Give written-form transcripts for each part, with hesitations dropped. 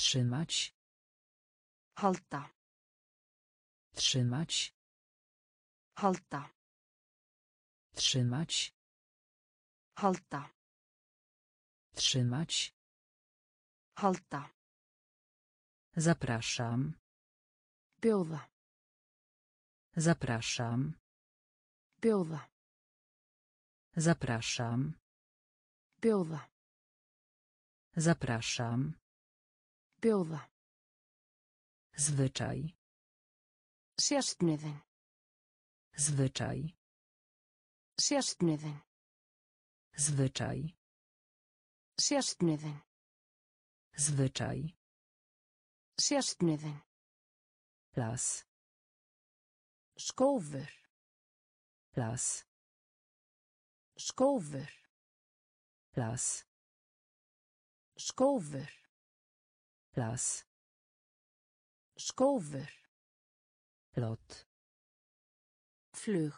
Trzymać. Halda. Trzymać. Halda. Trzymać. Halda. Trzymać. Halda. Zapraszam. Bjóða. Zapraszam. Bjóða. Zapraszam. Bjóða. Zapraszam. Bjóða. Zwyczaj. Sérstniðin. Zwyczaj. Sérstniðin. Zwyczaj. Sérstniðin. Zwyczaj. Sérstniðin. Las. Skófur. Las. Skófur. Las. Skófur. Las. Skófur. Lot. Flug.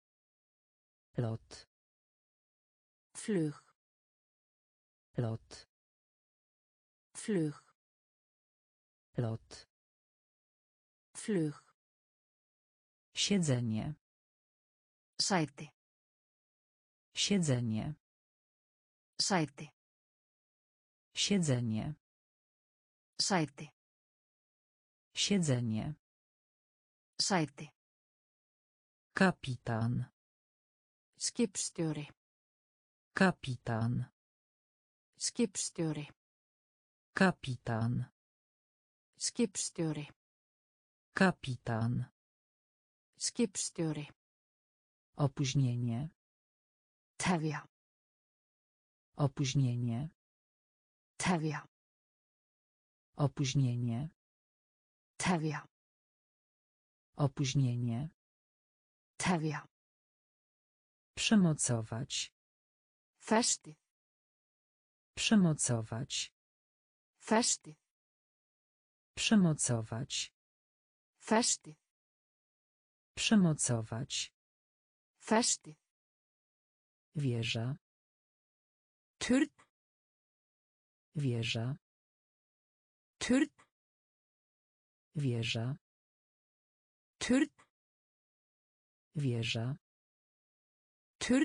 Lot. Flug. Lot. Flug. Lot. Flug. Siedzenie. Sæti. Siedzenie. Sæti. Siedzenie. Sæti. Siedzenie. Sæti. Kapitan. Skipstjóri. Kapitan. Skipstjóri. Kapitan. Skipstjóri. Kapitan. Skipstjóri. Opóźnienie. Tefja. Opóźnienie. Tefja. Opóźnienie. Tefja. Opóźnienie. Tefja. Przymocować. Festið. Przymocować. Festið. Przymocować. Festið. Przymocować. Festið. Wieża. Turn. Wieża. Turn. Wieża. Turn. Wieża. Turn.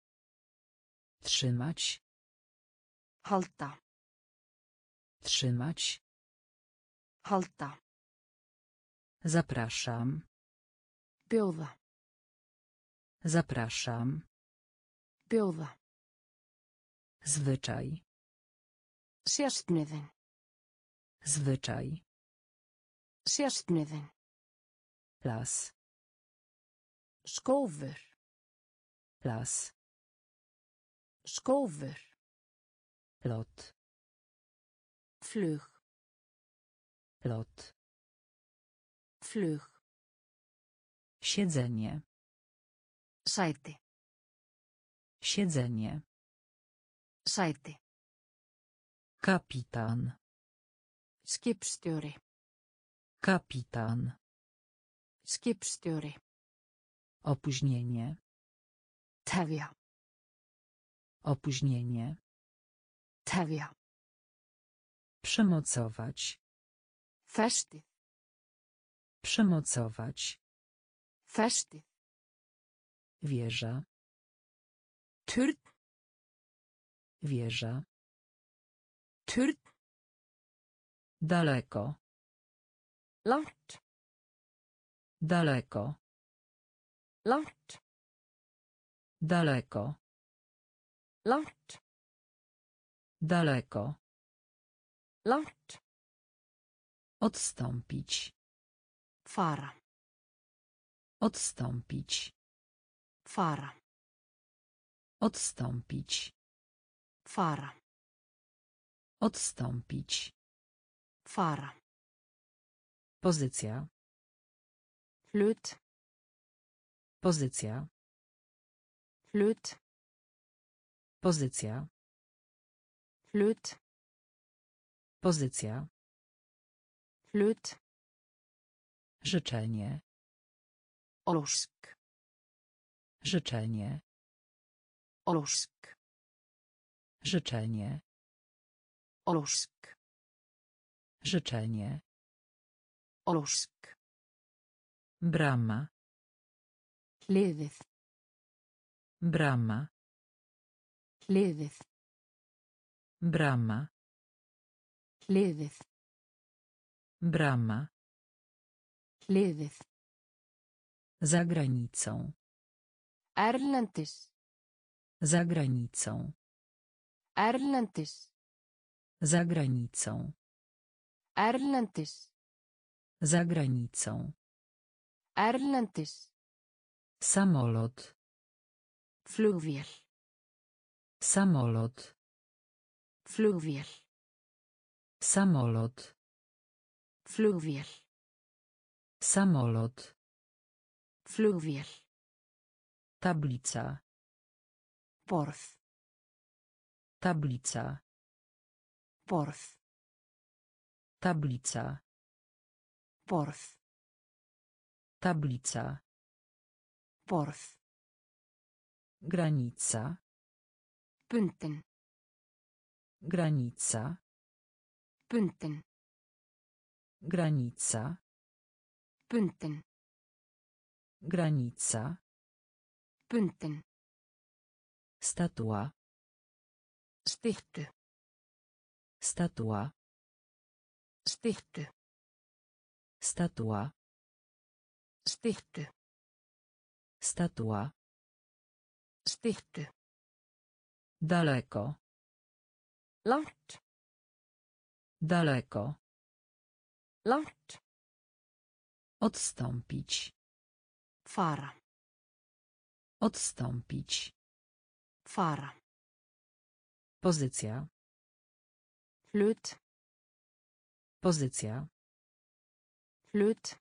Trzymać. Halda. Trzymać. Halda. Zapraszam. Bjóða. Zapraszam. Bjóða. Zwyczaj. Sérstniðin. Zwyczaj. Sérstniðin. Las. Skófur. Las. Skófur. Lot. Flug. Lot. Flug. Siedzenie. Sæti. Siedzenie. Sæti. Kapitan. Skipstjóri. Kapitan. Skipstjóri. Opóźnienie. Tefja. Opóźnienie. Tefja. Przymocować. Festið. Przymocować. Festið. Wieża. Turn. Wieża. Turn. Daleko. Langt. Daleko. Langt. Daleko. Langt. Daleko. Langt. Odstąpić. Fara. Odstąpić. Fara. Odstąpić. Fara. Odstąpić. Fara. Pozycja. Hlut. Pozycja. Hlut. Pozycja. Hlut. Pozycja. Hlut. Życzenie. Ósk. Życzenie. Ósk. Życzenie. Ósk. Życzenie. Ósk. Brama. Hliðið. Brama. Hliðið. Brama. Hliðið. Brama. Hliðið. Za granicą. Erlendis. Za granicą. Erlendis. Za granicą. Erlendis. Za granicą. Erlendis. Samolot. Flugvél. Samolot. Flugvél. Samolot. Flugvél. Samolot. Flugvél. Tablica. Borð. Tablica. Borð. Tablica. Borð. Tablica. Borð. Granica. Bundin. Granica. Bundin. Granica. Bundin. Granica. Bundin. Statua. Styttu. Statua. Styttu. Statua. Styttu. Statua. Styttu. Daleko. Langt. Daleko. Langt. Odstąpić. Fara. Odstąpić. Fara. Pozycja. Hlut. Pozycja. Hlut.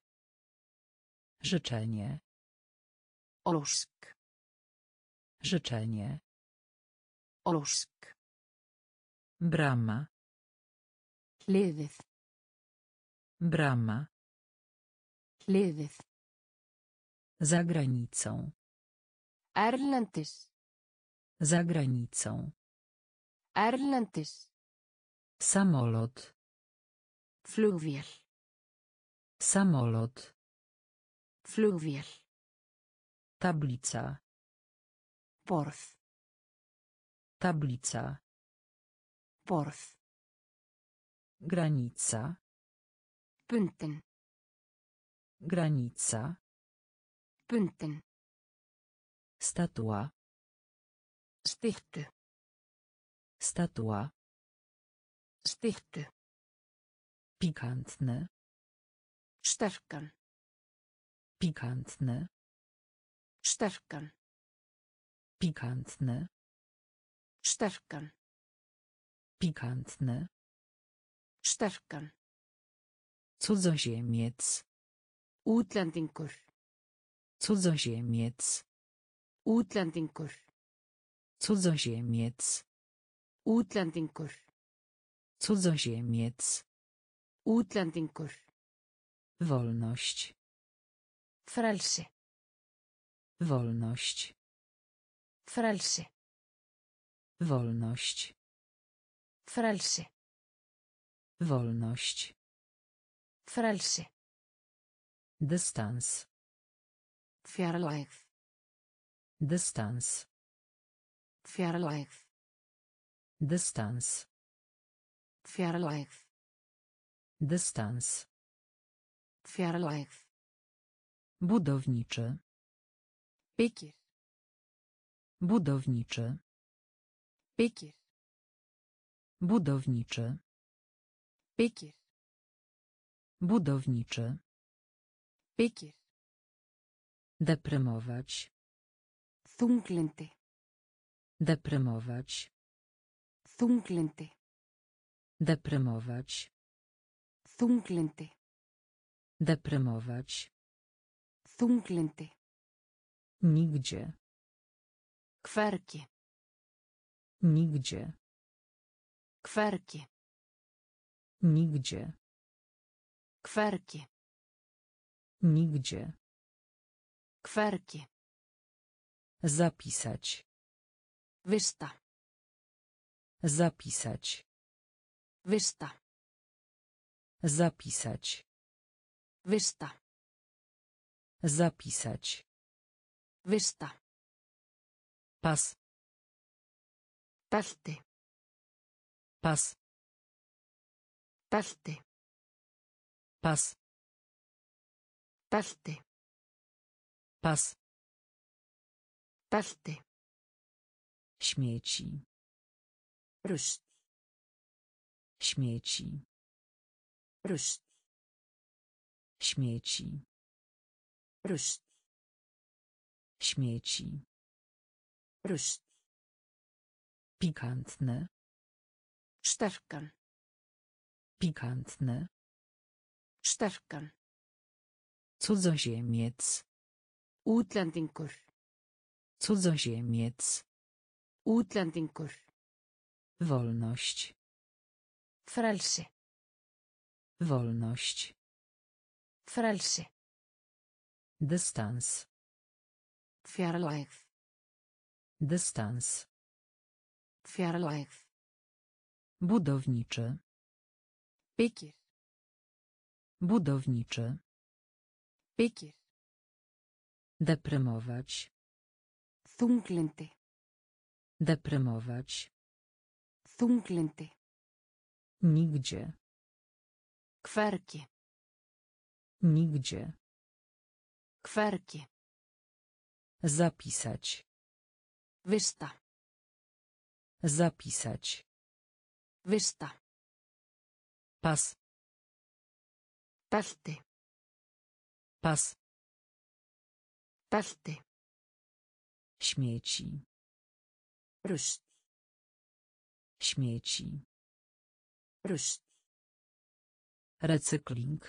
Życzenie. Ósk. Życzenie. Ósk. Brama. Hliðið. Brama. Hliðið. Za granicą. Erlendis. Za granicą. Erlendis. Samolot. Flugvél. Samolot. Flugvél. Tablica. Borð. Tablica. Borð. Granica. Bundin. Granica. Bundin. Statua. Styttu. Statua. Styttu. Pikantny. Sterkan. Pikantny. Sterkan. Pikantny. Sterkan. Pikantny. Sterkan. Cudzoziemiec. Útlendingur. Cudzoziemiec. Útlendingur. Cudzoziemiec. Útlendingur. Cudzoziemiec. Útlendingur. Wolność. Frelsi. Wolność. Frelsi. Wolność. Frelsi. Wolność. Frelsi. Dystans. Fjarlægð. Dystans. Fjarlægð. Dystans. Fjarlægð. Dystans. Fjarlægð. Budowniczy. Byggir. Budowniczy. Byggir. Budowniczy. Byggir. Budowniczy. Byggir. Deprymować. Þunglyndi. Deprymować. Þunglyndi. Deprymować. Þunglyndi. Deprymować. Þunglyndi. Nigdzie. Hvergi. Nigdzie. Hvergi. Nigdzie. Hvergi. Nigdzie. Hvergi. Zapisać. Vista. Zapisać. Vista. Zapisać. Vista. Zapisać. Vista. Pas. Belti. Pas. Belti. Pas. Belti. Pas. Belti. Śmieci. Rusl. Śmieci. Rusl. Śmieci. Rusl. Śmieci. Rusl. Pikantne. Sterkan. Pikantne. Sterkan. Cudzoziemiec. Útlendingur. Cudzoziemiec. Útlendingur. Wolność. Frelsi. Wolność. Frelsi. Dystans. Fjarlægð. Dystans. Fjarlægð. Budowniczy. Byggir. Budowniczy. Byggir. Deprymować. Þunglyndi. Deprymować. Þunglyndi. Nigdzie. Hvergi. Nigdzie. Hvergi. Zapisać. Vista. Zapisać. Vista. Pas. Belti. Pas. Belti. Śmieci. Rusl. Śmieci. Rusl. Recykling.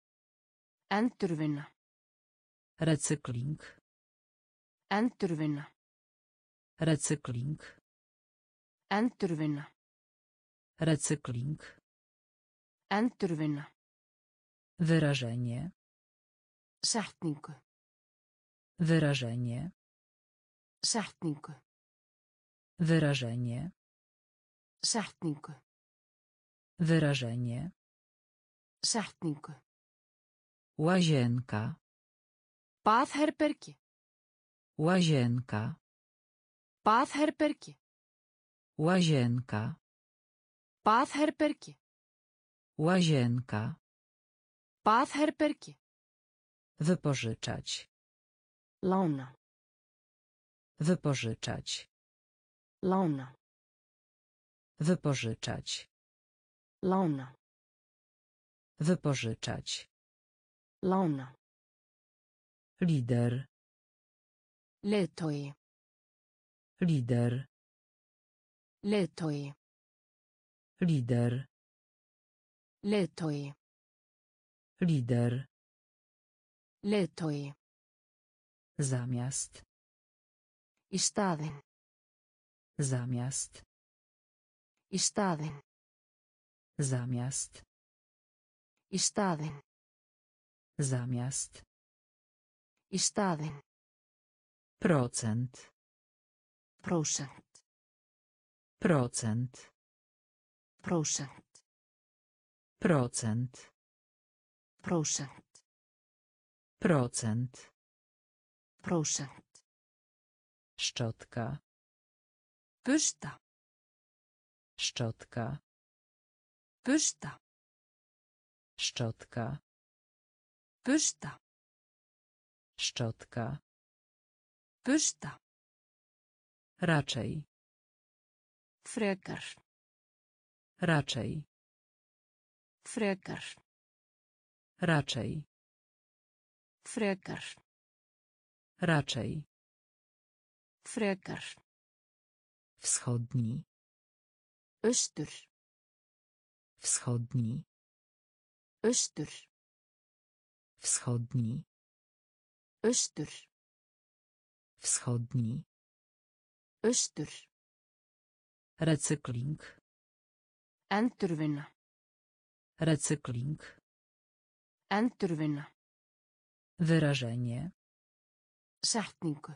Endurvinna. Recykling. Endurvinna. Recykling. Endurvinna. Recykling. Endurvinna. Wyrażenie. Setningu. Wyrażenie. Setningu. Wyrażenie. Setningu. Wyrażenie. Setningu. Łazienka. Baðherbergi. Łazienka. Baðherbergi. Łazienka. Baðherbergi. Łazienka. Baðherbergi. Wypożyczać. Lána. Wypożyczać. Lána. Wypożyczać. Lána. Wypożyczać. Lána. Lider. Leiðtogi. Lider. Leiðtogi. Lider. Leiðtogi. Lider. Leiðtogi. Zamiast. Í staðinn. Zamiast. Í staðinn. Zamiast. Í staðinn. Zamiast. Í staðinn. Procent. Prósent. Procent. Prósent. Procent. Prósent. Procent. Prósent. Szczotka. Bursta. Szczotka. Bursta. Szczotka. Bursta. Szczotka. Bursta. Raczej. Frekar. Raczej. Frekar. Raczej. Frekar. Raczej. Frekar. Wschodni. Austur. Wschodni. Austur. Wschodni. Austur. Wschodni. Austur. Recykling. Endurvinna. Recykling. Endurvinna. Wyrażenie. Setningu.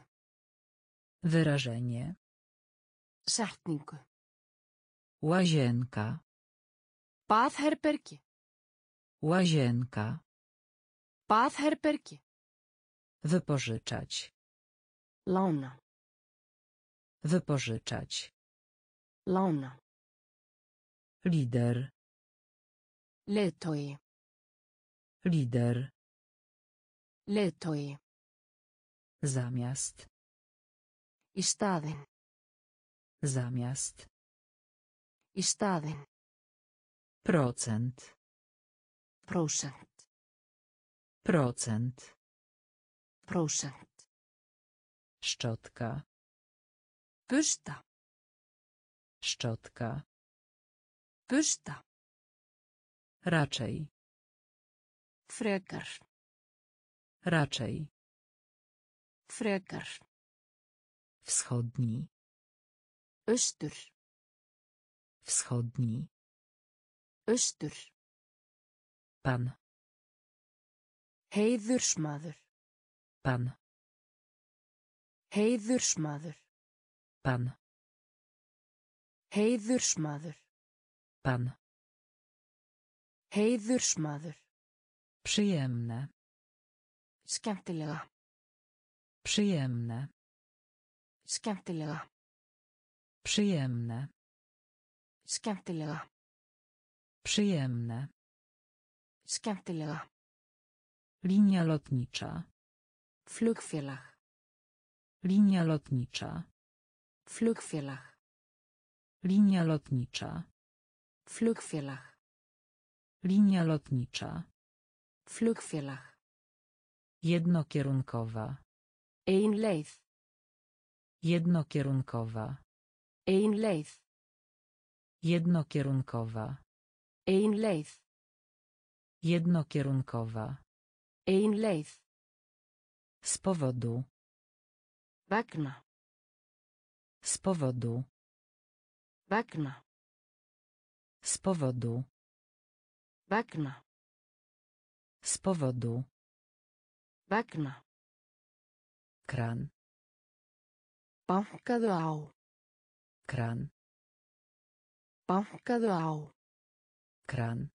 Wyrażenie. Setningu. Łazienka. Baðherbergi. Łazienka. Baðherbergi. Wypożyczać. Lána. Wypożyczać. Lána. Lider. Leiðtogi. Lider. Leiðtogi. Zamiast. Í staðinn. Zamiast. Í staðinn. Procent. Prósent. Procent. Prósent. Szczotka. Bursta. Szczotka. Bursta. Raczej. Frekar. Raczej. Frekar. Wschodni. Austur. Wschodni. Austur. Pan. Heiðursmaður. Pan. Heiðursmaður. Pan. Heiðursmaður. Pan. Heiðursmaður. Przyjemne. Skemmtilega. Przyjemne. Skemmtilega. Przyjemne. Skemmtilega. Przyjemne. Skemmtilega. Linia lotnicza. Flugfélag. Linia lotnicza. Flugfélag. Linia lotnicza. Flugfélag. Linia lotnicza. Flugfélag. Jednokierunkowa. Ein leið. Jednokierunkowa. Ein leið. Jednokierunkowa. Ein leið. Jednokierunkowa. Ein leið. Z powodu. Vegna. Z powodu. Vegna. Z powodu. Vegna. Z powodu. Vegna. Kran. Bankaðu á. Kran. Bankaðu á. Kran.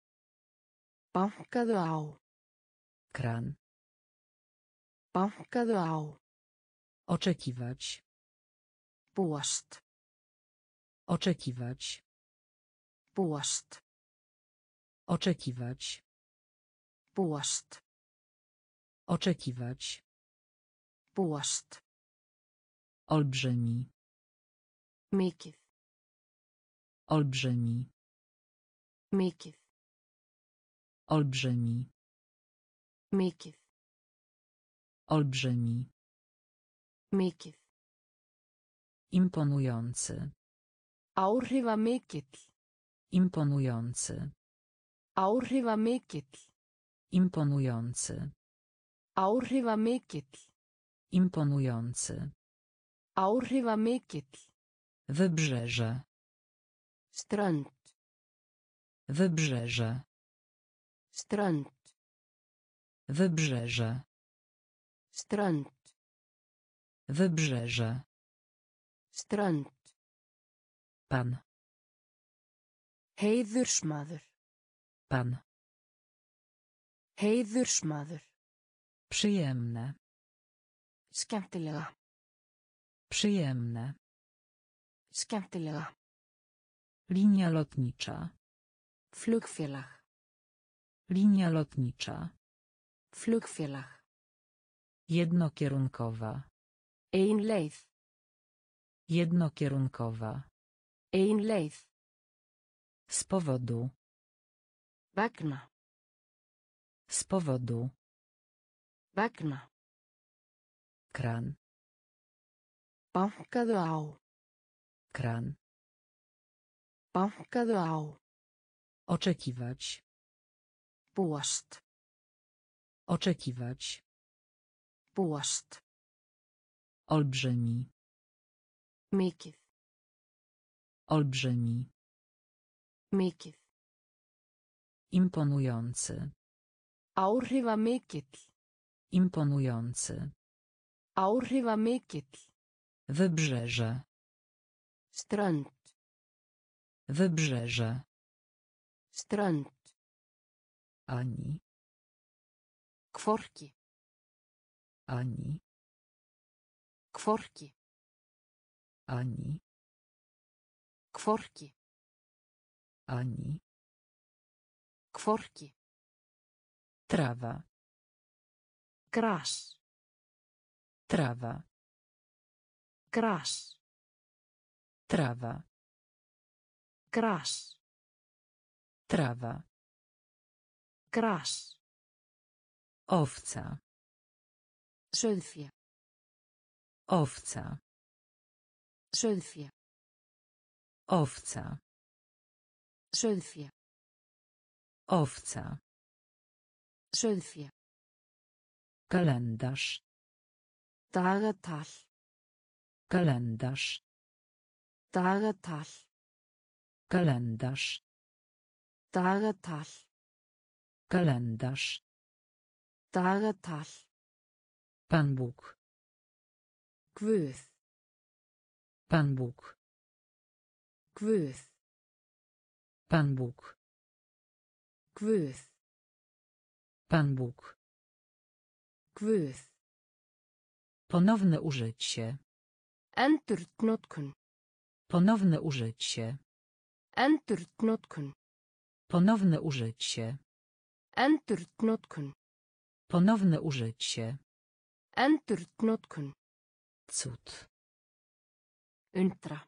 Bankaðu á. Kran. Bankaðu á. Oczekiwać. Búast. Oczekiwać. Búast. Oczekiwać. Búast. Oczekiwać. Búast. Olbrzymi. Mikið. Olbrzymi. Mikið. Olbrzymi. Mikið. Olbrzymi. Mikið. Imponujący. Áhrifamikill. Imponujący. Áhrifamikill. Imponujący. Áhrifamikill. Imponujący. Áhrifamikill. Wybrzeże. Strönd. Wybrzeże. Strönd. Wybrzeże. Strönd. Wybrzeże. Strönd. Pan. Heiðursmaður. Pan. Heiðursmaður. Przyjemne. Skemmtilega. Przyjemne. Skemmtilega. Linia lotnicza. Flugfélag. Linia lotnicza. Flugfélag. Jednokierunkowa. Ein leið. Jednokierunkowa. Ein leið. Z powodu. Vegna. Z powodu. Vegna. Kran. Bankaðu á. Kran. Bankaðu á. Oczekiwać. Búast. Oczekiwać. Búast. Olbrzymi. Mikið. Olbrzymi. Mikið. Imponujący. Áhrifamikill. Imponujący. Áhrifamikill. Wybrzeże. Strönd. Wybrzeże. Strönd. Ani. Hvorki. Ani. Hvorki. Ani. Hvorki. Ani. Hvorki. Trawa. Gras. Trawa. Gras. Trawa. Gras. Trawa. Gras. Owca. Sauðfé. Owca. Sauðfé. Owca. Sauðfé. Owca. Sauðfé. Kalendarz. Dagatal. Kalendarz. Dagatal. Kalendarz. Dagatal. Kalendarz. Dagatal. Pan Bóg. Guð. Pan Bóg. Guð. Pan Bóg. Guð. Pan Bóg. Guð. Ponowne użycie. Endurnotkun. Ponowne użycie. Endurnotkun. Ponowne użycie. Endurnotkun. Ponowne użycie. Endurnotkun. Cud. Undra.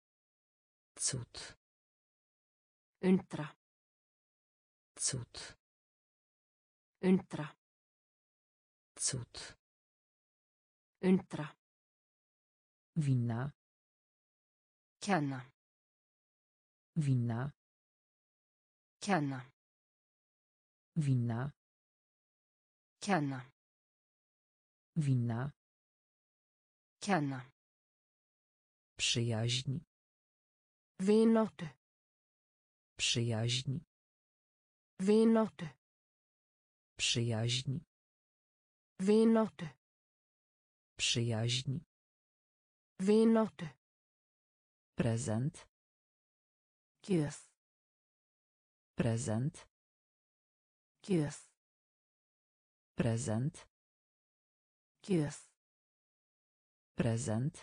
Cud. Undra. Cud. Undra. Cud. Undra. Winna. Kenna. Winna. Kenna. Winna. Kenna. Winna. Kenna. Przyjaźń. Vináttu. Przyjaźń. Vináttu. Przyjaźń. Vináttu. Przyjaźń. Vináttu. Prezent. Gjöf. Prezent. Gjöf. Prezent. Gjöf. Prezent.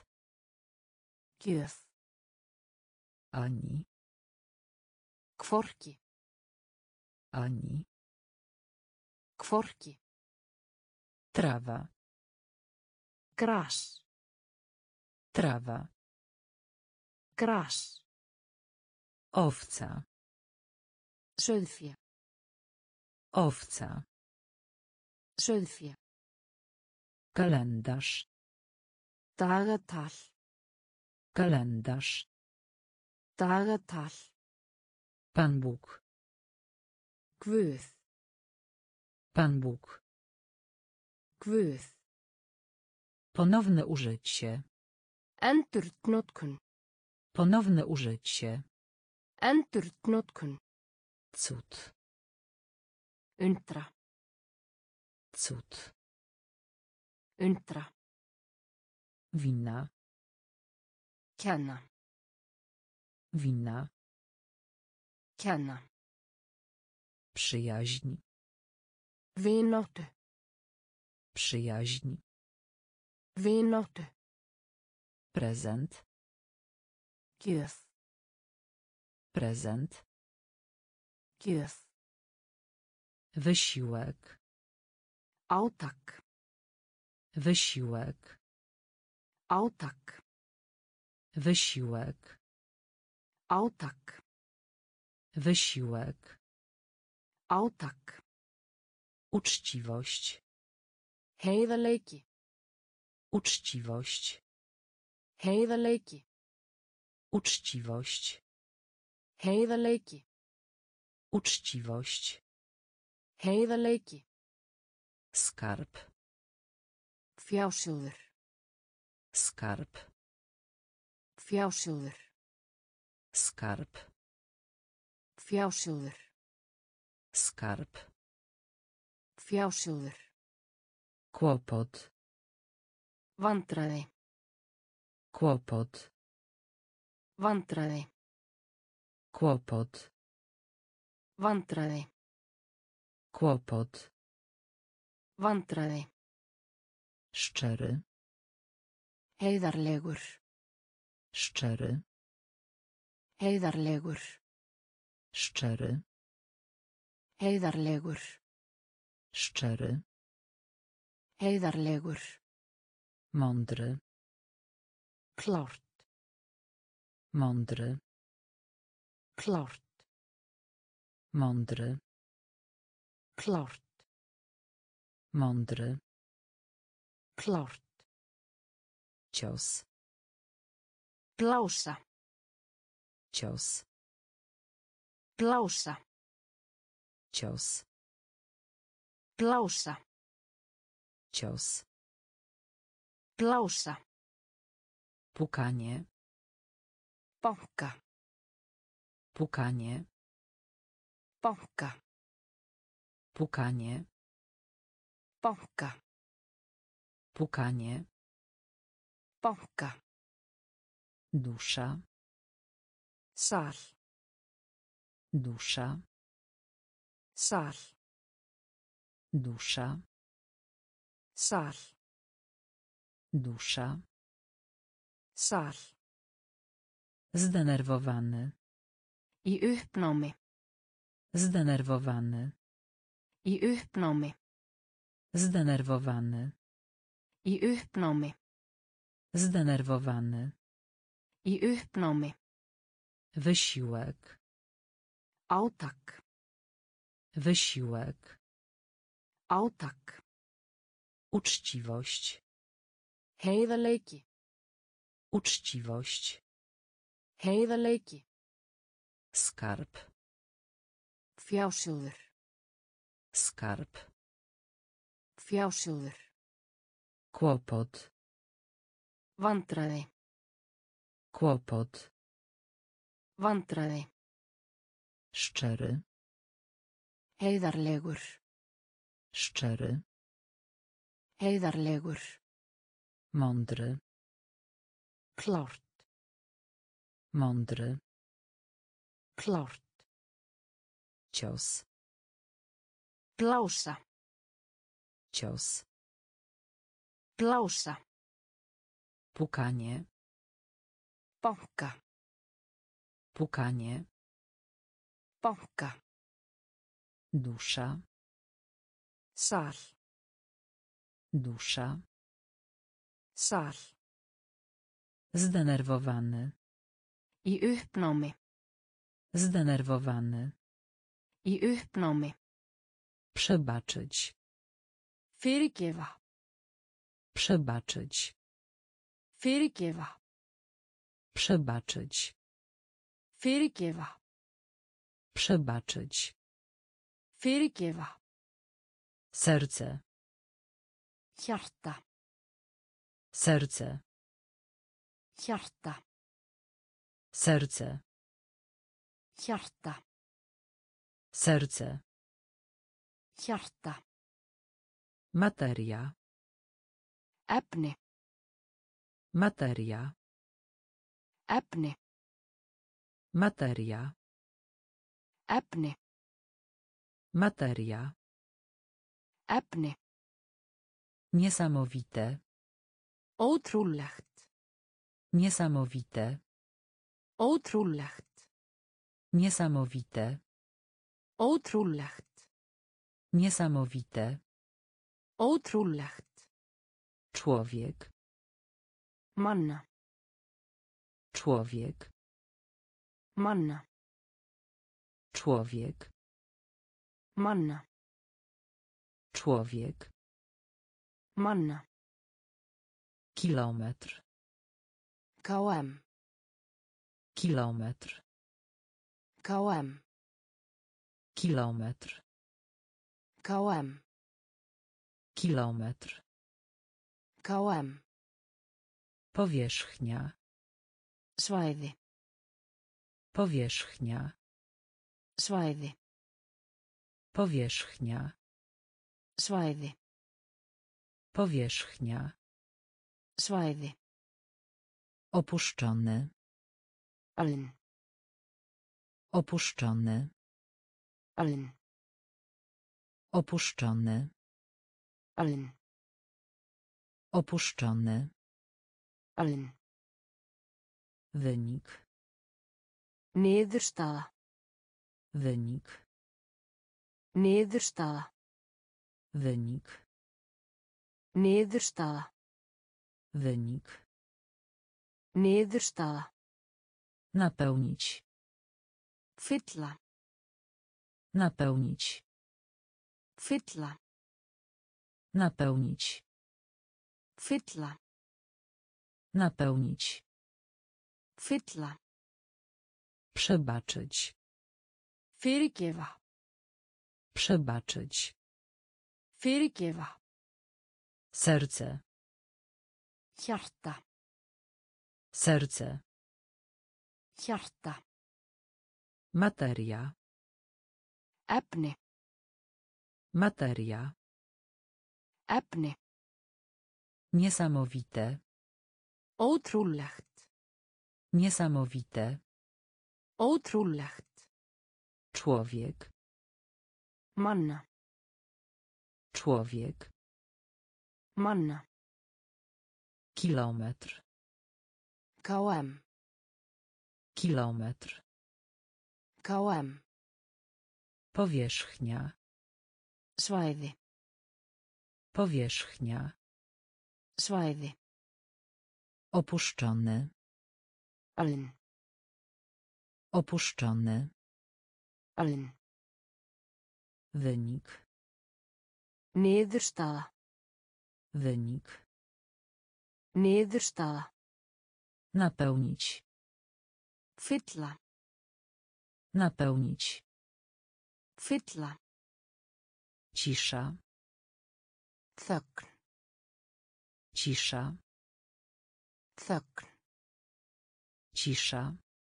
Gjöf. Ani. Hvorki. Ani. Hvorki. Trawa. Gras. Trawa. Gras. Owca. Sauðfé. Owca. Sauðfé. Kalendarz. Dagatal. Kalendarz. Dagatal. Pan Bóg. Guð. Pan Bóg. Guð. Ponowne użycie. Endurnotkun. Ponowne użycie. Endurnotkun. Cud. Undra. Cud. Undra. Winna. Kenna. Winna. Kenna. Przyjaźń. Vináttu. Przyjaźń. Vináttu. Prezent. Gjöf. Prezent. Gjöf. Wysiłek. Átak. Wysiłek. Átak. Wysiłek. Átak. Wysiłek. Átak. Uczciwość. Heiðarleiki. Uczciwość. Heiðarleiki. Uczciwość. Heiðarleiki. Uczciwość. Heiðarleiki. Skarb. Fjársjóður. Skarb. Fjársjóður. Skarb. Fjársjóður. Skarb. Fjársjóður. Kłopot. Vandræði. Kłopot. Vandræði. Kłopot. Vandræði. Kłopot. Vandræði. Szczery. Heiðarlegur. Szczery. Heiðarlegur. Szczery. Heiðarlegur. Szczery. Heiðarlegur. Mądry. Klárt. Mądry. Klárt. Mądry. Klárt. Mądry. Klárt. Cios. Blása. Cios. Blása. Cios. Blása. Cios. Blása. Pukanie. Banka. Pukanie. Banka. Pukanie. Banka. Pukanie. Banka. Dusza. Sal. Dusza. Sal. Dusza. Sal. Dusza. Sal. Zdenerwowany. I uppnámi. Zdenerwowany. I uppnámi. Zdenerwowany. I uppnámi. Zdenerwowany. I uppnámi. Wysiłek. Átak. Wysiłek. Átak. Uczciwość. Heiðarleiki. Uczciwość. Heiðarleiki. Skarb. Fjársjóður. Skarb. Fjársjóður. Kłopot. Vandræði. Kłopot. Vandræði. Szczery. Heiðarlegur. Szczery. Heiðarlegur. Mądry. Klárt. Mądry. Klárt. Cios. Blása. Cios. Blása. Pukanie. Banka. Pukanie. Banka. Dusza. Sal. Dusza. Sal. Zdenerwowany. I uppnámi. Zdenerwowany. I uppnámi. Przebaczyć. Fyrirgefa. Przebaczyć. Fyrirgefa. Przebaczyć. Fyrirgefa. Przebaczyć. Fyrirgefa. Serce. Hjarta. Serce. Hjarta. Serce. Hjarta. Serce. Hjarta. Materia. Efni. Materia. Efni. Materia. Efni. Materia. Efni. Niesamowite. Ótrúlegt. Niesamowite. Ótrúlegt. Niesamowite. Ótrúlegt. Niesamowite. Ótrúlegt. Człowiek. Manna. Człowiek. Manna. Człowiek. Manna. Człowiek. Manna. Kilometr. KM. Kilometr. KM. Kilometr. KM. Kilometr. KM. Powierzchnia. Svæði. Powierzchnia. Svæði. Powierzchnia. Svæði. Powierzchnia. Svæði. Opuszczony. Allen. Opuszczony. Allen. Opuszczony. Allen. Opuszczony. Allen. Wynik. Niðurstaða. Wynik. Niðurstaða. Wynik. Niðurstaða. Wynik. Niðurstaða. Napełnić. Fylla. Napełnić. Fylla. Napełnić. Fylla. Napełnić. Fylla. Przebaczyć. Fyrirgefa. Przebaczyć. Fyrirgefa. Serce. Hjarta. Serce. Hjarta. Materia. Efni. Materia. Efni. Niesamowite. Ótrúlegt. Niesamowite. Ótrúlegt. Człowiek. Manna. Człowiek. Manna. Kilometr. KM. Kilometr. KM. Powierzchnia. Svæði. Powierzchnia. Svæði. Opuszczony. Allen. Opuszczony. Allen. Wynik. Niðurstaða. Wynik. Niðurstaða. Napełnić. Fylla. Napełnić. Fylla. Cisza. Þögn. Cisza. Þögn. Cisza.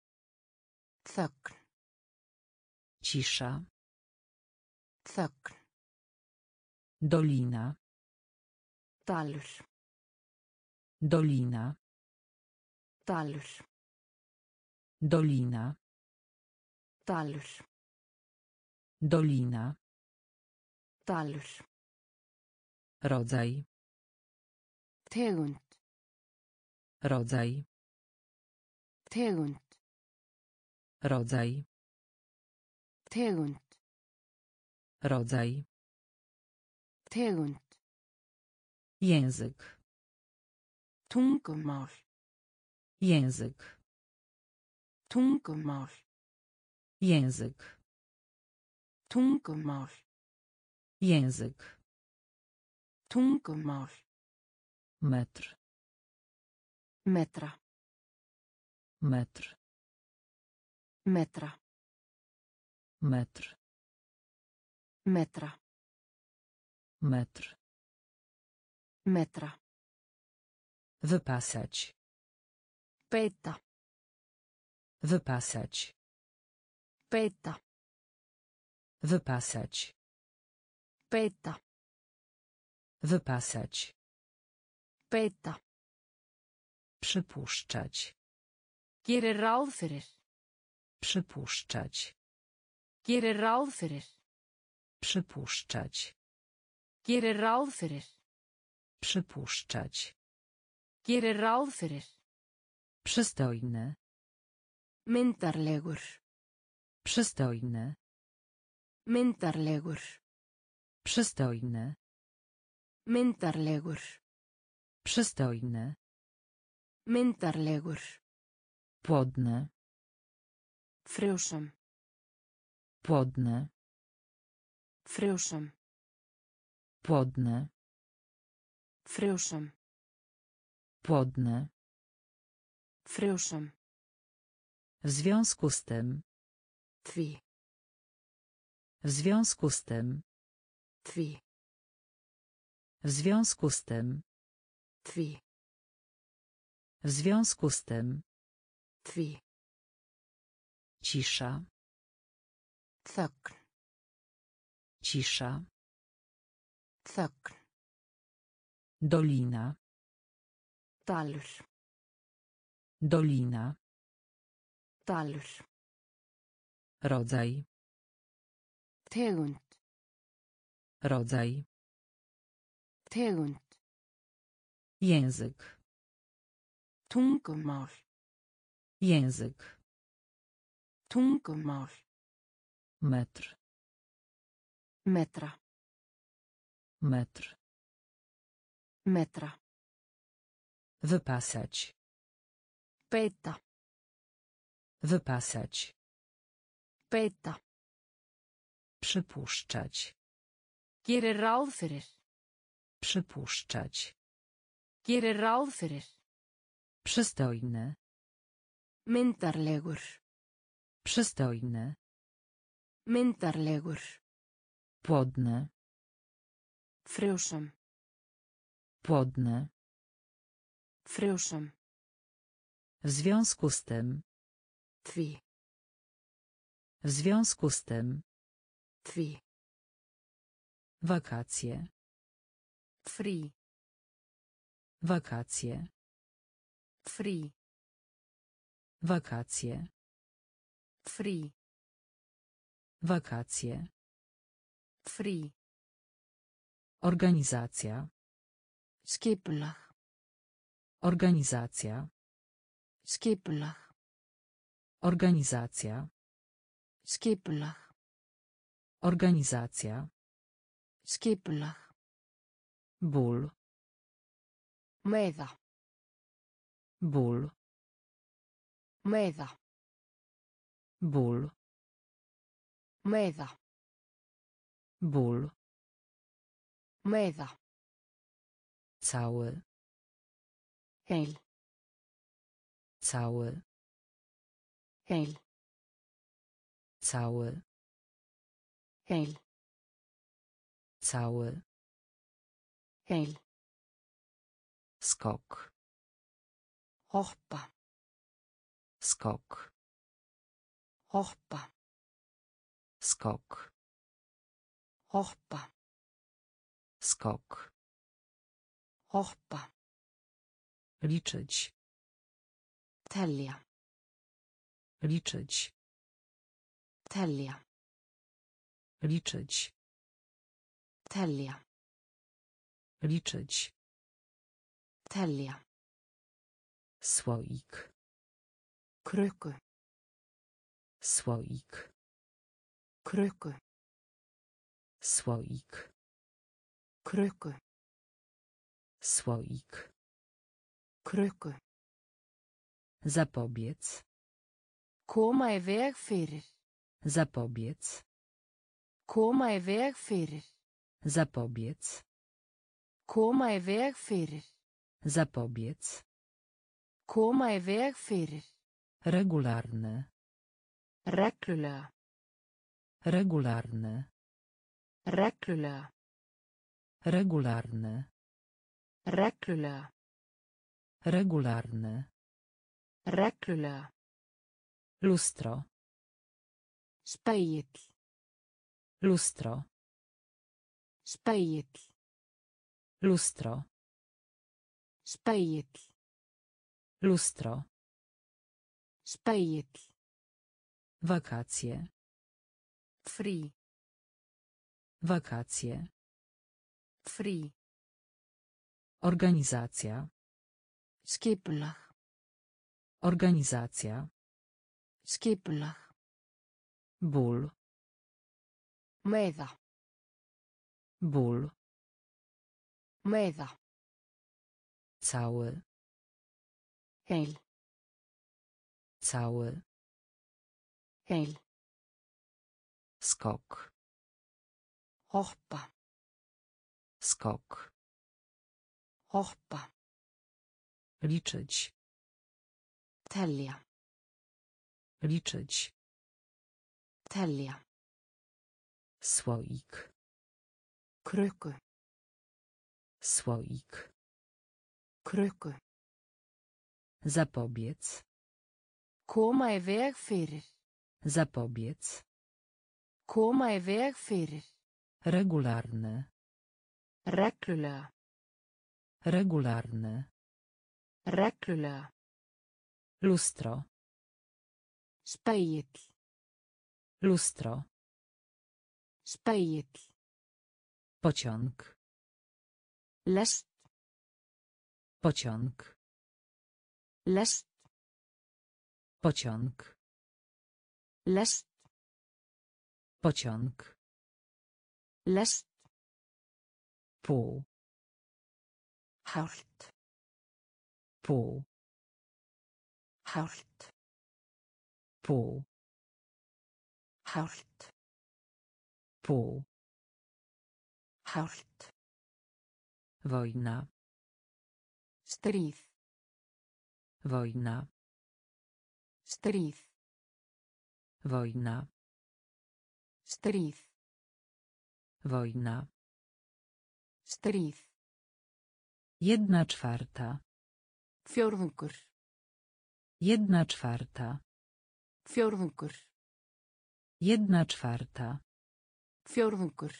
Þögn. Cisza. Þögn. Dolina. Dalur. Dolina. Dalur. Dolina. Dalur. Dolina. Dalur. Rodzaj. Tegund. Rodzaj. Tegund. Rodzaj. Tegund. Rodzaj. Tegund. Język. Tungumál. Język. Tungumál. Język. Tungumál. Język. Tungumál. Metr. Metra. Metr. Metra. Metr. Metra. Metr. Metra. Wypasać. Beita. Wypasać. Beita. Wypasać. Beita. Wypasać. Beita. Przypuszczać. Gerir ráð fyrir. Przypuszczać. Gerir ráð fyrir. Przypuszczać. Gerir ráð fyrir. Przypuszczać. Gerir ráð fyrir. Przystojny. Myndarlegur. Przystojny. Myndarlegur. Przystojny. Myndarlegur. Przystojny. Myndarlegur. Płodny. Frjósam. Płodny. Frjósam. Płodny. Frjósam. Płodny. Frjósam. W związku z tym. Því. W związku z tym. Því. W związku z tym. Því. W związku z tym. Því. Cisza. Þögn. Cisza. Þögn. Dolina. Dalur. Dolina. Dalur. Rodzaj. Tegund. Rodzaj. Tegund. Język. Tungumál. Język. Tungumál. Metr. Metra. Metr. Metra. Wypasać. Beita. Wypasać. Beita. Przypuszczać. Gerir ráð fyrir. Przypuszczać. Gerir ráð fyrir. Przystojny. Myndarlegur. Przystojny. Myndarlegur. Płodny. Frjósam. Płodny. Frjósam. W związku z tym. Því. W związku z tym. Því. Wakacje. Frí. Wakacje. Frí. Wakacje. Frí. Wakacje. Frí. Organizacja. Skipulag. Organizacja. Skipulag. Organizacja. Skipulag. Organizacja. Skipulag. Ból. Meða. Ból. Meða. Ból. Meða. Ból. Meða. Cały. Heil. Cały. Heil. Cały. Heil. Cały. Heil. Skok. Hoppa. Skok. Hoppa. Skok. Hoppa. Skok. Hoppa. Liczyć. Telja. Liczyć. Telja. Liczyć. Telja. Liczyć. Telja. Słoik. Krukku. Słoik. Krukku. Słoik. Krukku. Słoik. Krukku. Zapobiec. Koma í veg fyrir. Zapobiec. Koma í veg fyrir. Zapobiec. Koma í veg fyrir. Zapobiec. Koma í veg fyrir. Regularny. Reglulega. Regularny. Reglulega. Regularny. Reglulega. Regularny. Reglulega. Lustro. Spegill. Lustro. Spegill. Lustro. Spegill. Lustro. Spegill. Wakacje. Frí. Wakacje. Frí. Organizacja. Skipulag. Organizacja. Skipulag. Ból. Meða. Ból. Meða. Cały. Heil. Cały. Heil. Skok. Hoppa. Skok. Hoppa. Liczyć. Telja. Liczyć. Telja. Słoik. Krukku. Słoik. Krukku. Zapobiec. Koma í veg fyrir. Zapobiec. Koma í veg fyrir. Regularny. Reglulega. Regularny. Reglulega. Lustro. Spegill. Lustro. Spegill. Pociąg. lest, Pociąg. lest, Pociąg. lest, Pociąg. lest, Pół. hálft, Pół. hálft, Pół. hálft, Pół. hálft, Wojna. stríð, Wojna. stríð, Wojna. stríð, Wojna. stríð, 1/4. fjórðungur, 1/4. fjórðungur, 1/4. fjórðungur,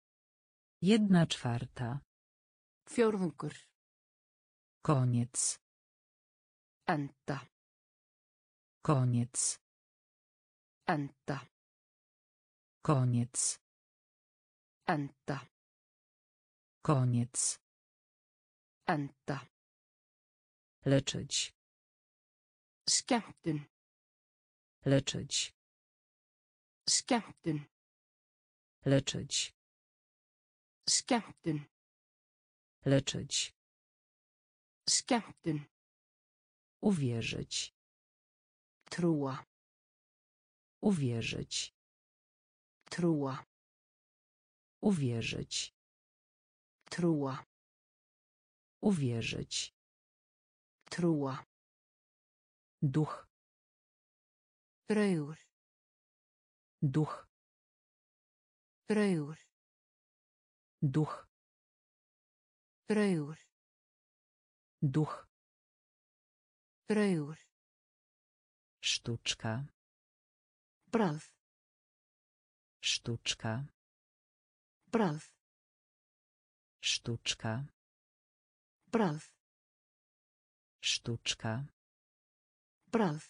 1/4. fjórðungur, Koniec. enda, Koniec. enda, Koniec. enda, Koniec. enda, Leczyć. skemmtun, Leczyć. skemmtun, Leczyć. skemmtun, Leczyć. skemmtun, Uwierzyć. trúa, Uwierzyć. trúa, Uwierzyć. trúa, Uwierzyć. trúa, Duch. draugur, Duch. draugur, Duch. draugur, Duch. draugur, Sztuczka. bragð, Sztuczka. bragð, Sztuczka. bragð, Sztuczka. bragð,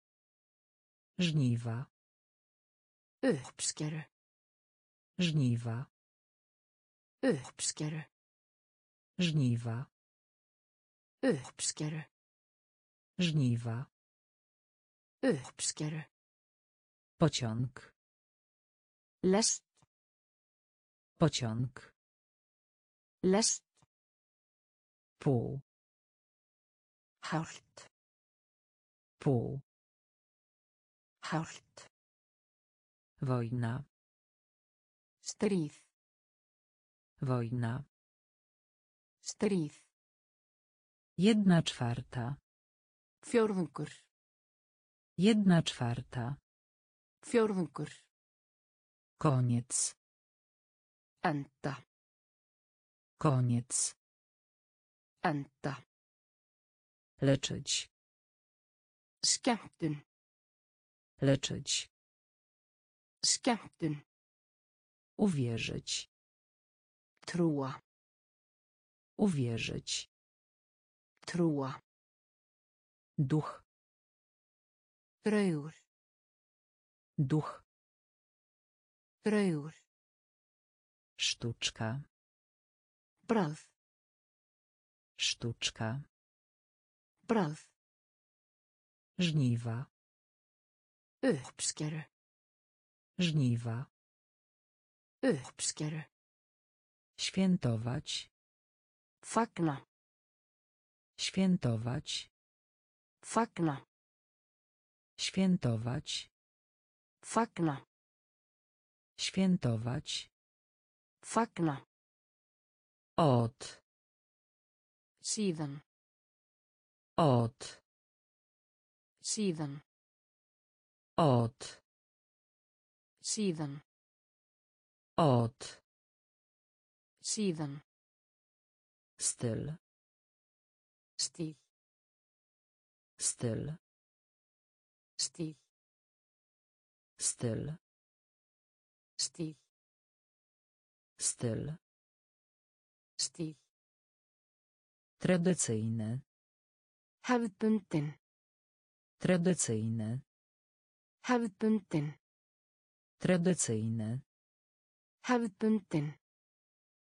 Żniwa. uppskeru, Żniwa. uppskeru, Żniwa. uppskeru, Żniwa. uppskeru, Pociąg. lest, Pociąg. lest, Pół. hálft, Pół. hálft, Wojna. stríð, Wojna. stríð, 1/4. fjórðungur, 1/4. fjórðungur, Koniec. enda, Koniec. enda, Leczyć. skemmtun, Leczyć. skemmtun, Uwierzyć. trúa, Uwierzyć. trúa, Duch. draugur, Duch. draugur, Sztuczka. bragð, Sztuczka. bragð, Żniwa. uppskeru, Żniwa. uppskeru, Świętować. fagna, Świętować. fagna, Świętować. fagna, Świętować. fagna, Od. síðan, Od. síðan, Od. síðan, Od. síðan, Styl. stíl, Styl. stíl, Styl. stíl, Styl. stíl, Tradycyjny. hefðbundin, Tradycyjny. hefðbundin, Tradycyjny. hefðbundin,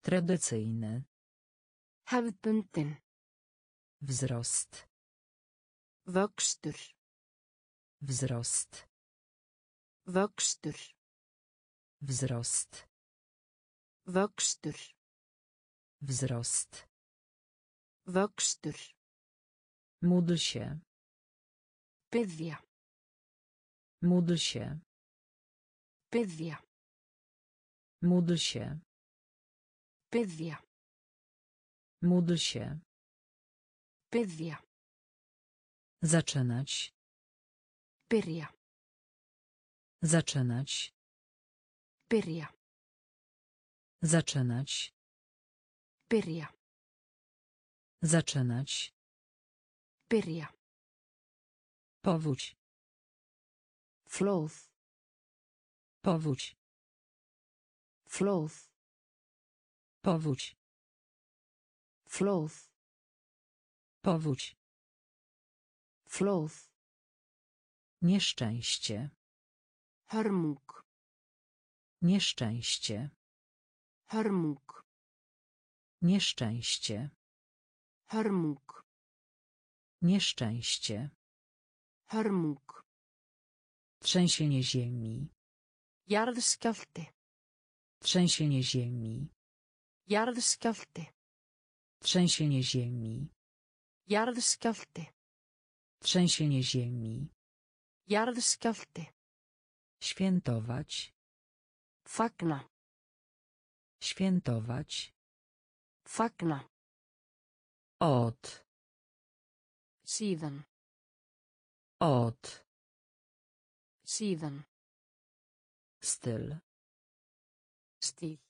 Tradycyjny. Hefðbundin. Wzrost. Vöxtur. Wzrost. Vöxtur. Wzrost. Vöxtur. Wzrost. Vöxtur. Módl się. Biðja. Módl się. Biðja. Módl się. Biðja. Módl się. Biðja. Zaczynać. Byrja. Zaczynać. Byrja. Zaczynać. Byrja. Zaczynać. Byrja. Powódź. Flóð. Powódź. Flóð. Powódź. Flóð. Powódź. Flóð. Nieszczęście. Hörmung. Nieszczęście. Hörmung. Nieszczęście. Hörmung. Nieszczęście. Hörmung. Trzęsienie ziemi. Jarðskjálfti. Trzęsienie ziemi. Jarðskjálfti. Trzęsienie ziemi. Jarðskjálfti. Trzęsienie ziemi. Jarðskjálfti. Świętować. Fagna. Świętować. Fagna. Od. Síðan. Od. Síðan. Styl. Stíl.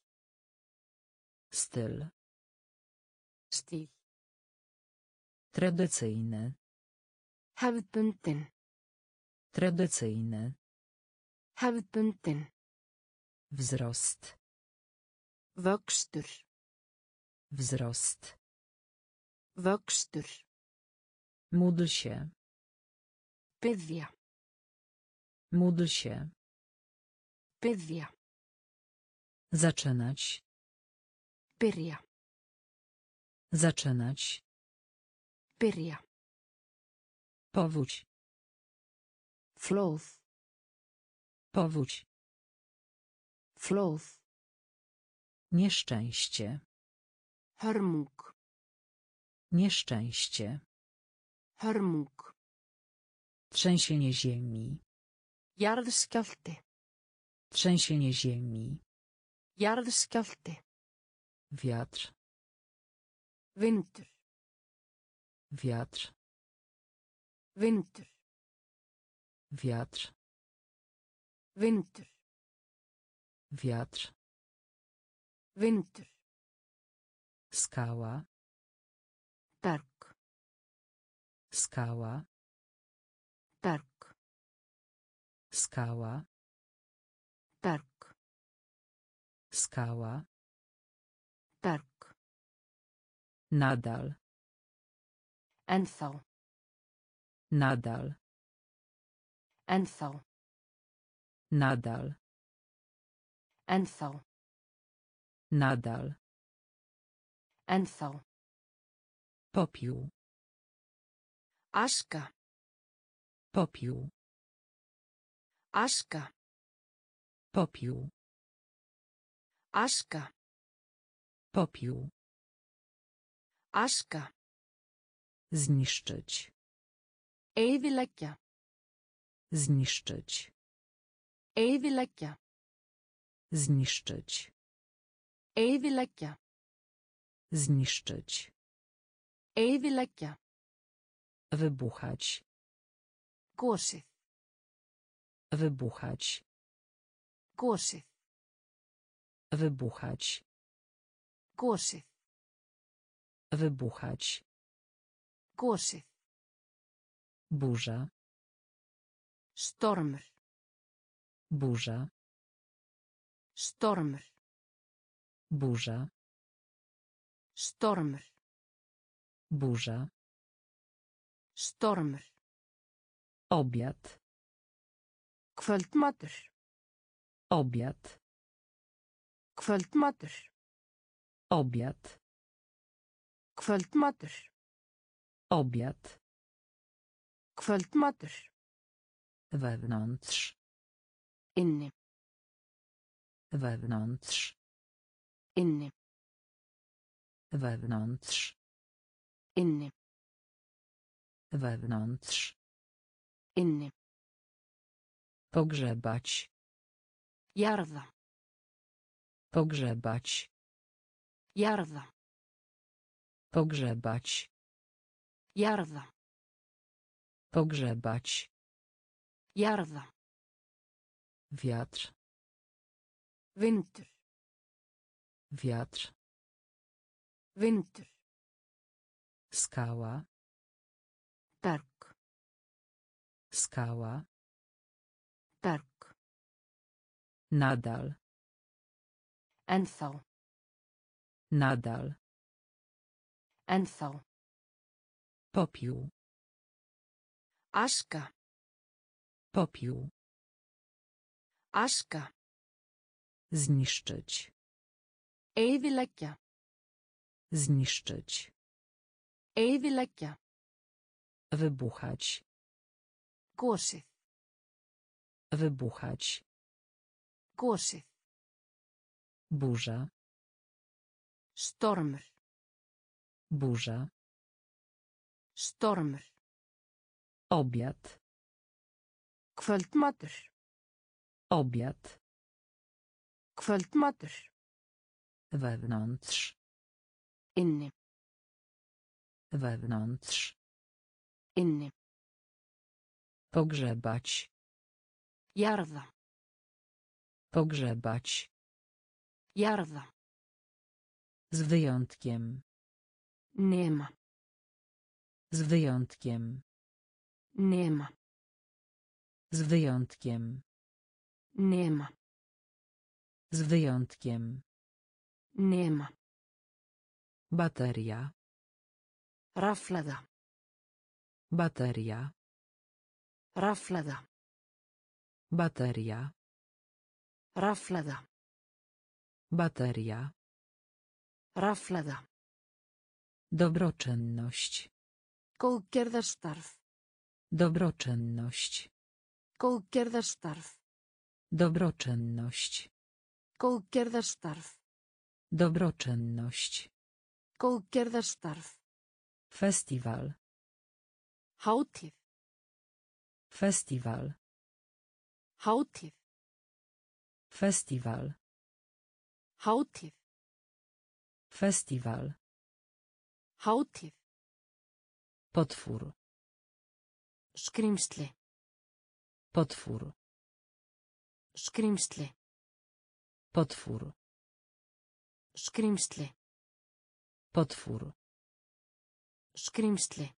Styl. Stíl. Tradycyjny. Hefðbundin. Tradycyjny. Hefðbundin. Wzrost. Vöxtur. Wzrost. Vöxtur. Módl się. Biðja. Módl się. Biðja. Zaczynać. Byrja. Zaczynać. Byrja. Powódź. Flóð. Powódź. Flóð. Nieszczęście. Hörmung. Nieszczęście. Hörmung. Trzęsienie ziemi. Jarðskjálfti. Trzęsienie ziemi. Jarðskjálfti. Wiatr. Vindur. Wiatr. Vindur. Wiatr. Vindur. Wiatr. Vindur. Skała. Berg. Skała. Berg. Skała. Berg. Skała. Berg. Nadal. Ennþá. Nadal. Ennþá. Nadal. Ennþá. Nadal. Ennþá. Popiół. Aska. Popiół. Aska. Popiół. Aska. Popiół. Aska. Zniszczyć. Eyðileggja. Zniszczyć. Eyðileggja. Zniszczyć. Eyðileggja. Zniszczyć. Eyðileggja. Wybuchać. Gosið. Wybuchać. Gosið. Wybuchać. Gosið. Wybuchać. Gosið. Burza. Stormur. Burza. Stormur. Burza. Stormur. Burza. Stormur. Obiad. Kvöldmatur. Obiad. Kvöldmatur. Obiad. Kvöldmatur. Obiad. Kvöldmatur. Wewnątrz. Inni. Wewnątrz. Inni. Wewnątrz. Inni. Wewnątrz. Inni. Pogrzebać. Jarða. Pogrzebać. Jarða. Pogrzebać. Jarða. Pogrzebać. Jarða. Wiatr. Vindur. Wiatr. Vindur. Skała. Berg. Skała. Berg. Nadal. Ennþá. Nadal. Ennþá. Popiół. Aska. Popiół. Aska. Zniszczyć. Eyðileggja. Zniszczyć. Eyðileggja. Wybuchać. Gosið. Wybuchać. Gosið. Burza. Stormur. Burza. Stormur. Obiad. Kvöldmatur. Obiad. Kvöldmatur. Wewnątrz. Inni. Wewnątrz. Inni. Pogrzebać. Jarða. Pogrzebać. Jarða. Z wyjątkiem. Nema. Z wyjątkiem. Nema. Z wyjątkiem. Nema. Z wyjątkiem. Nema. Bateria. Raflaða. Bateria. Raflaða. Bateria. Raflaða. Bateria. Raflaða. Dobroczynność. Góðgerðarstarf. Dobroczynność. Góðgerðarstarf. Dobroczynność. Góðgerðarstarf. Dobroczynność. Góðgerðarstarf. Festiwal. Hátíð. Festiwal. Hátíð. Festiwal. Hátíð. Festiwal. Hátíð. Potwór. Skrímsli. Potwór. Skrímsli. Potwór. Skrímsli. Potwór. Skrímsli.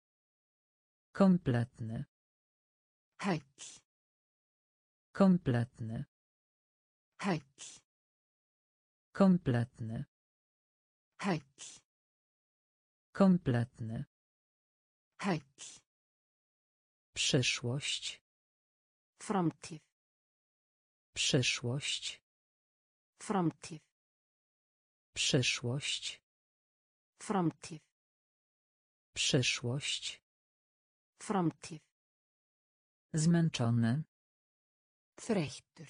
Kompletny. Heill. Kompletny. Heill. Kompletny. Heill. Kompletny. Heill. Przyszłość. Framtíð. Przyszłość. Framtíð. Przyszłość. Framtíð. Przyszłość. Framtíð. Zmęczony. Þreyttur.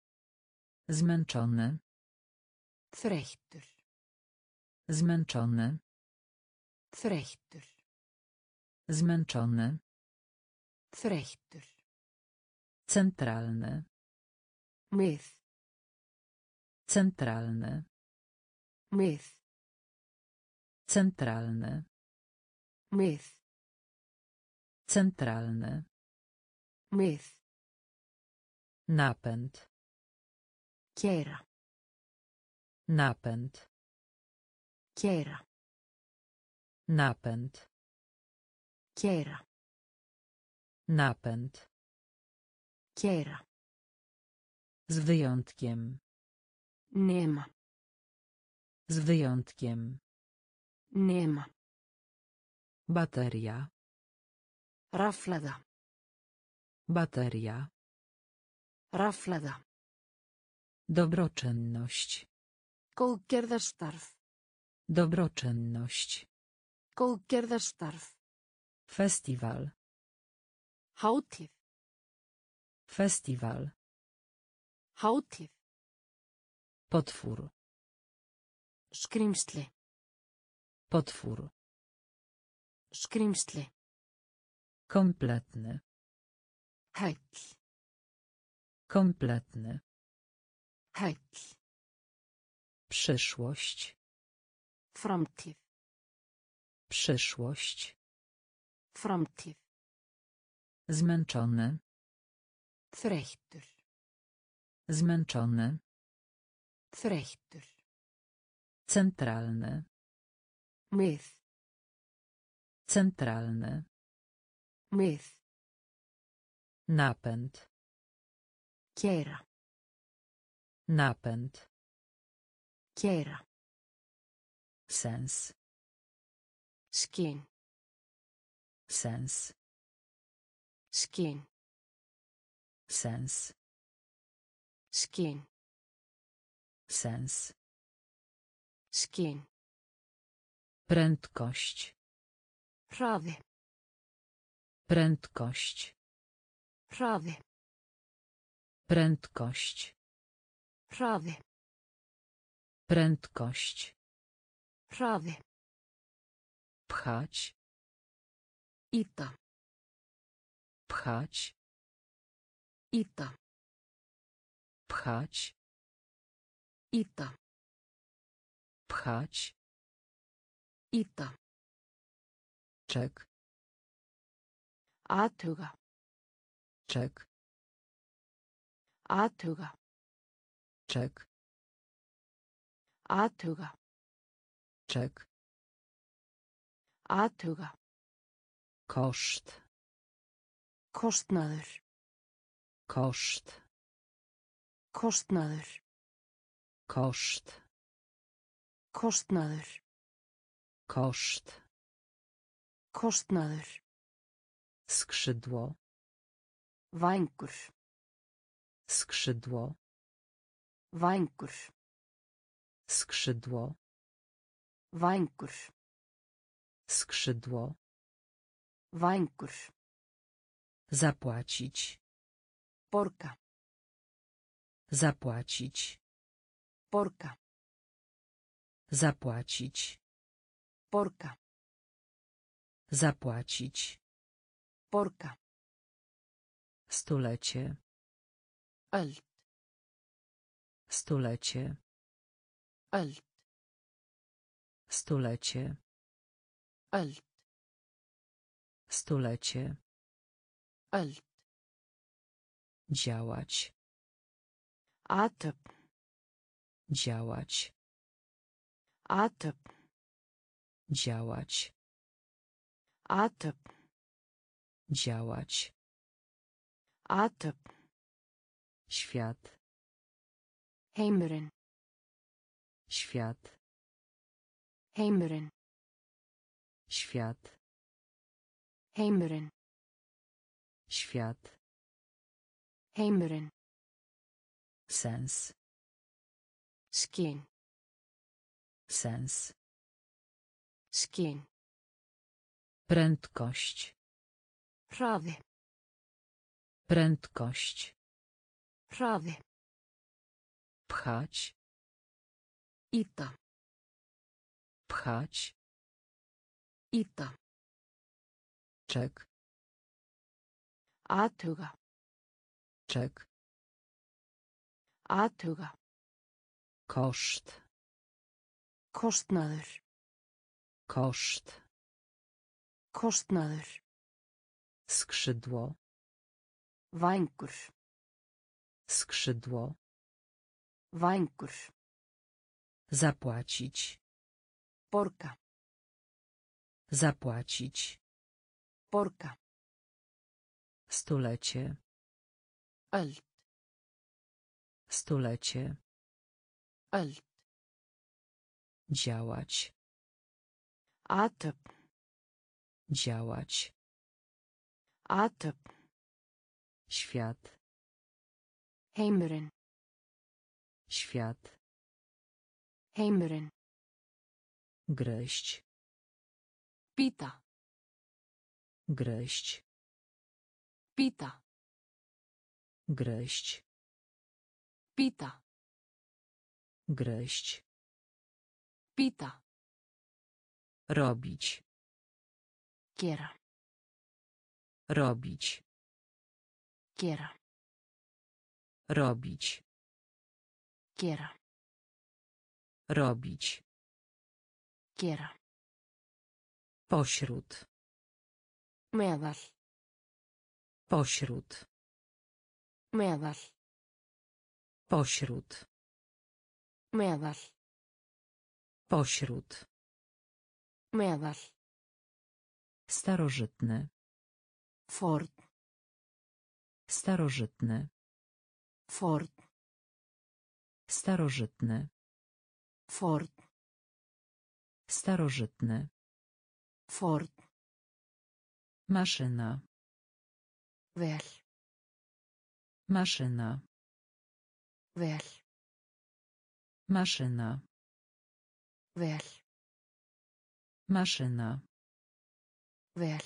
Zmęczony. Þreyttur. Zmęczony. Þreyttur. Zmęczony. Þreyttur. Centralny. Mið. Centralny. Mið. Centralny. Mið. Centralny. Mið. Napęd. Keyra. Napęd. Keyra. Napęd. Keyra. Napęd. Keyra. Z wyjątkiem. Nema. Z wyjątkiem. Nema. Bateria. Raflaða. Bateria. Raflaða. Dobroczynność. Góðgerðarstarf. Dobroczynność. Góðgerðarstarf. Festiwal. Hátíð. Festiwal. Hátíð. Potwór. Skrimsli. Potwór. Skrimsli. Kompletny. Heill. Kompletny. Heill. Przyszłość. Framtíð. Przyszłość. Framtíð. Zmęczony. Þreyttur. Zmęczony. Þreyttur. Centralny. Mið. Centralny. Mið. Napęd. Keyra. Napęd. Keyra. Sens. Skyn. Sens. Skyn. Sens. Skyn. Sens. Skyn. Prędkość. Hraði. Prędkość. Hraði. Prędkość. Hraði. Prędkość. Hraði. Pchać. Ýta. Pchać. Ýta. Pchać. Ýta. Pchać. Ýta. Czek. Athuga. Czek. Athuga. Czek. Athuga. Czek. Athuga. Koszt. Kostnaður. Koszt. Kostnaður. Koszt. Kostnaður. Koszt. Kostnaður. Skrzydło. Vængur. Skrzydło. Vængur. Skrzydło. Vængur. Skrzydło. Vængur. Zapłacić. Borga. Zapłacić. Borga. Zapłacić. Borga. Zapłacić. Borga. Stulecie. Öld. Stulecie. Öld. Stulecie. Öld. Stulecie. Öld. Działać. Athöfn. Działać. Athöfn. Działać. Athöfn. Działać. Athöfn. Świat. Heimurinn. Świat. Heimurinn. Świat. Heimurinn. Świat. Heimurinn. Sens. Skyn. Sens. Skyn. Prędkość. Hraði. Prędkość. Hraði. Pchać. Ýta. Pchać. Ýta. Czek. Athuga. Czek. Athuga. Koszt. Kostnaður. Koszt. Kostnaður. Skrzydło. Vængur. Skrzydło. Vængur. Zapłacić. Borga. Zapłacić. Borga. Stulecie. Öld. Stulecie. Öld. Działać. Athöfn. Działać. Athöfn. Świat. Heimurinn. Świat. Heimurinn. Gryźć. Bita. Gryźć. Bita. Gryźć. Bita. Gryźć. Bita. Robić. Gera. Robić. Gera. Robić. Gera. Robić. Gera. Pośród. Meðal. Pośród. Meðal. Pośród. Meðal. Pośród. Meðal. Starożytny. Ford. Starożytny. Ford. Starożytny. Ford. Starożytny. Ford. Maszyna. Vel. Maszyna. Vel. Maszyna. Vel. Maszyna. Vel.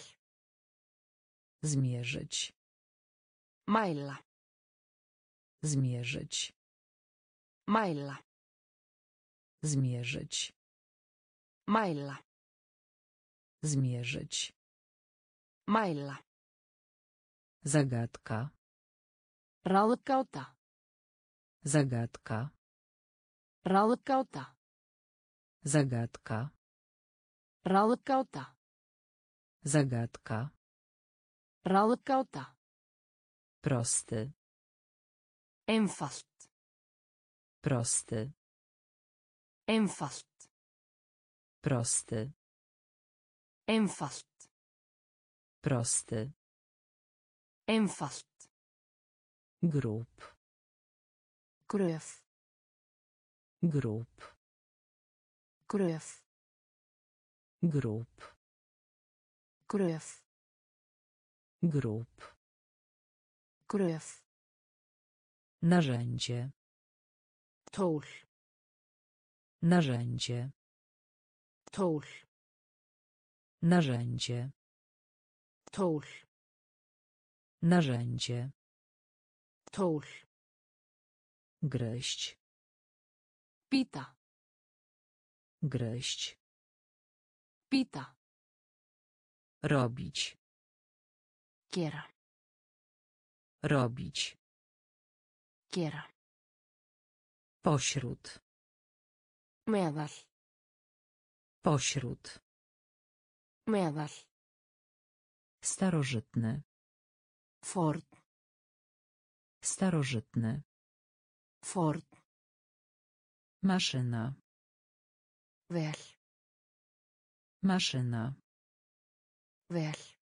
Zmierzyć. Mæla. Zmierzyć. Mæla. Zmierzyć. Mæla. Zmierzyć. Mæla. Zagadka. Ráðgáta. Zagadka. Ráðgáta. Zagadka. Ráðgáta. Zagadka. Ráðgáta. Prosty. Einfalt. Prosty. Einfalt. Prosty. Einfalt. Prosty. Einfalt. Grób. Gröf. Grób. Gröf. Grób. Gröf. Grób. Gröf. Narzędzie. Tól. Narzędzie. Tól. Narzędzie. Tól. Narzędzie. Tól. Gryźć. Bita. Gryźć. Bita. Robić. Gera. Robić. Gera. Pośród. Meðal. Pośród. Meðal. Starożytny. Ford. Starożytny. Ford. Maszyna. Vel. Maszyna. Vel.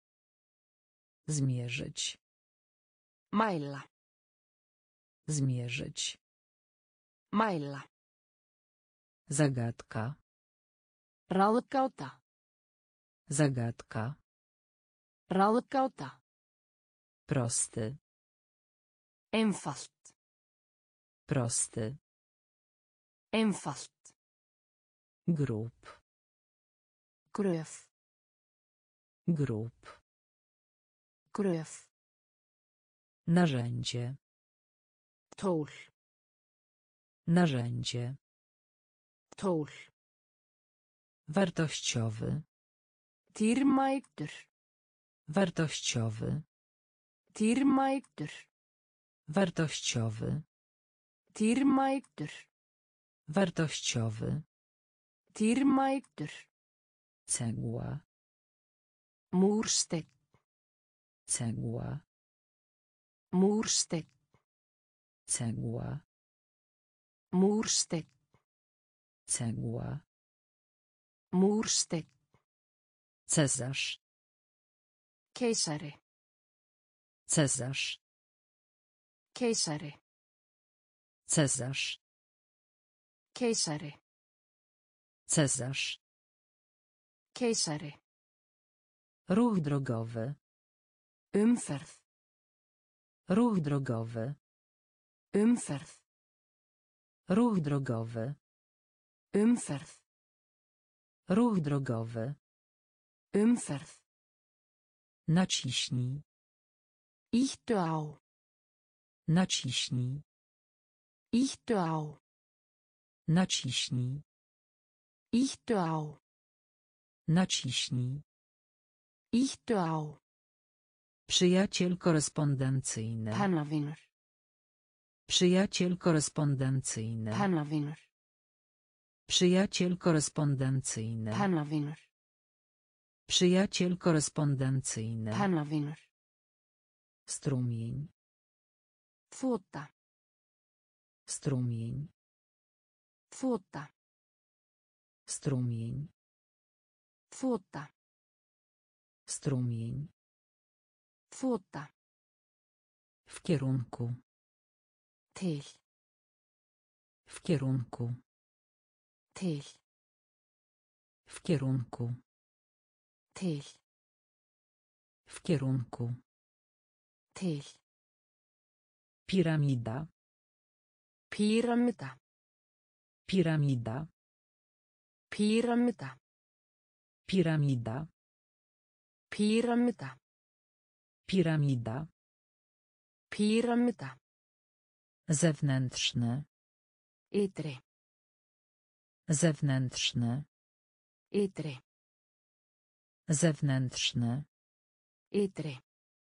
Zmierzyć. Mæla. Zmierzyć. Mæla. Zagadka. Ráðgáta. Zagadka. Ráðgáta. Prosty. Einfalt. Prosty. Einfalt. Grób. Gröf. Grób. Gröf. Narzędzie. Tól. Narzędzie. Tól. Wartościowy. Dýrmætur. Wartościowy. Dýrmætur. Wartościowy. Dýrmætur. Wartościowy. Dýrmætur. Cegła. Múrsteinn. Cegła. Múrsteinn. Cegła. Múrsteinn. Cegła. Múrsteinn. Cezarz. Keisari. Cezarz. Keisari. Cezarz. Keisari. Cezarz. Keisari. Ruch drogowy. Umferð. Ruch drogowy. Umferð. Ruch drogowy. Umferð. Ruch drogowy. Umferð. Naciśnij. Ýttu á. Naciśnij. Ýttu á. Naciśnij. Ýttu á. Naciśnij. Ýttu á. Przyjaciel korespondencyjny. Pennavinur. Przyjaciel korespondencyjny. Pennavinur. Przyjaciel korespondencyjny. Pennavinur. Przyjaciel korespondencyjny. Pennavinur. Strumień. Þvota. Strumień. Þvota. Strumień. Þvota. Strumień. Þvota. W kierunku. Til. W kierunku. Til. W kierunku. Til. W kierunku. Til. Piramida. Píramida. Piramida. Píramida. Piramida. Píramida. Piramida. Píramida. Zewnętrzny. Ytri. Zewnętrzny. Ytri. Zewnętrzny. Ytri.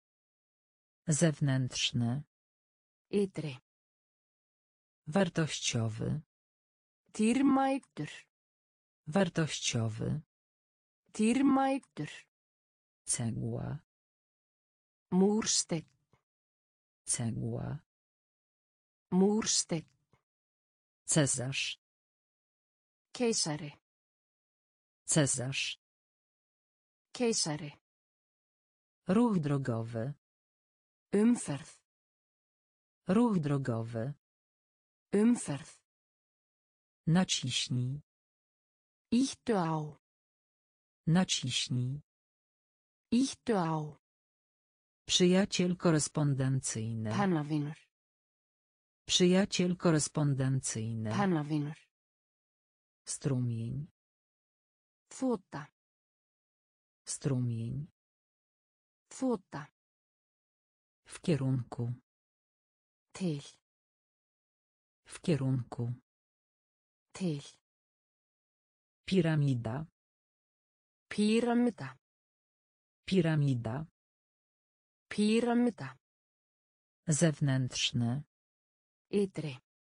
Zewnętrzny. Ytri. Wartościowy. Dýrmætur. Wartościowy. Dýrmætur. Cegła. Múrsteinn. Cegła. Múrsteinn. Cezarz. Keisari. Cezarz. Keisari. Ruch drogowy. Umferð. Ruch drogowy. Umferð. Naciśnij. Ýttu á. Naciśnij. Ýttu á. Przyjaciel korespondencyjny. Pennavinur. Przyjaciel korespondencyjny. Pennavinur. Strumień. Þvota. Strumień. Þvota. W kierunku. Til. W kierunku. Til. Piramida. Píramida. Piramida. Píramida. Zewnętrzny. Ytri.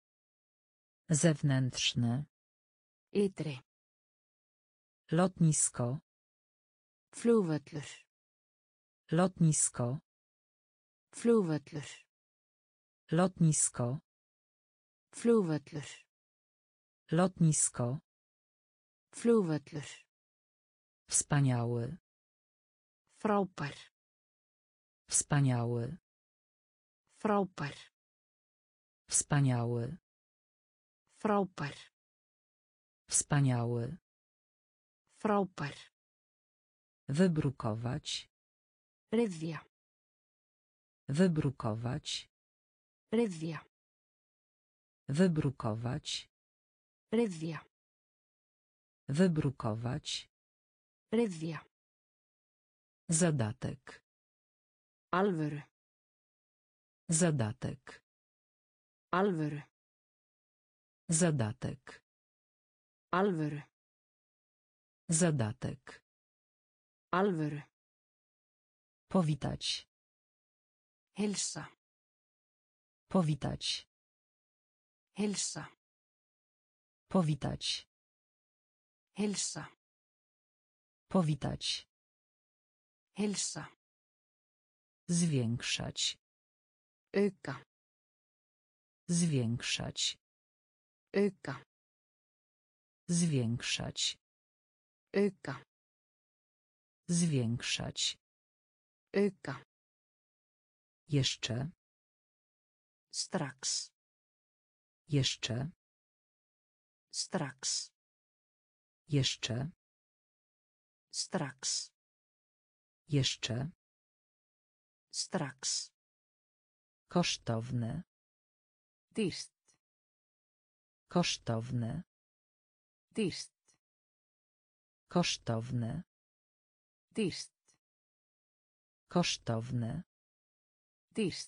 Zewnętrzny. Ytri. Lotnisko. Flugvöllur. Lotnisko. Flugvöllur. Lotnisko. Flugvöllur. Lotnisko. Flugvöllur. Wspaniały. Frábær. Wspaniały. Frábær. Wspaniały. Frábær. Wspaniały. Frábær. Wybrukować. Ryðja. Wybrukować. Ryðja. Wybrukować. Ryðja. Wybrukować. Ryðja. Zadatek. Alvöru. Zadatek. Alvöru. Zadatek. Alvöru. Zadatek. Alvöru. Powitać. Hilsa. Powitać. Hilsa. Powitać. Hilsa. Powitać. Hilsa. Zwiększać. Auka. Zwiększać. Auka. Zwiększać. Auka. Zwiększać. Auka. Jeszcze. Strax. Jeszcze. Strax. Jeszcze. Strax. Jeszcze. Strax. Kosztowne. Dýrt. Kosztowne. Dýrt. Kosztowne. Dýrst. Kosztowne. Dýrst.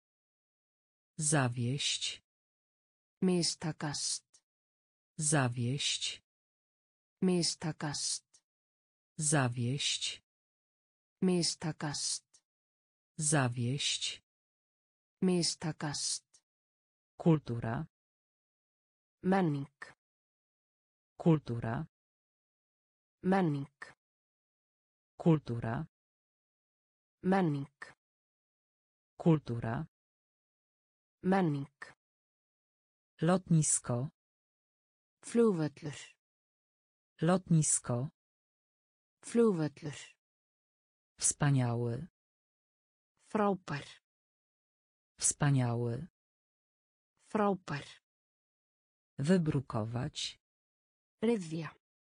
Zawieść. Mistakast. Zawieść. Mistakast. Zawieść. Mistakast. Zawieść. Mistakast. Kultura. Menning. Kultura. Menning. Kultura. Menning. Kultura. Menning. Lotnisko. Flugvöllur. Lotnisko. Flugvöllur. Wspaniały. Frábær. Wspaniały. Frábær. Wybrukować. Ryðja.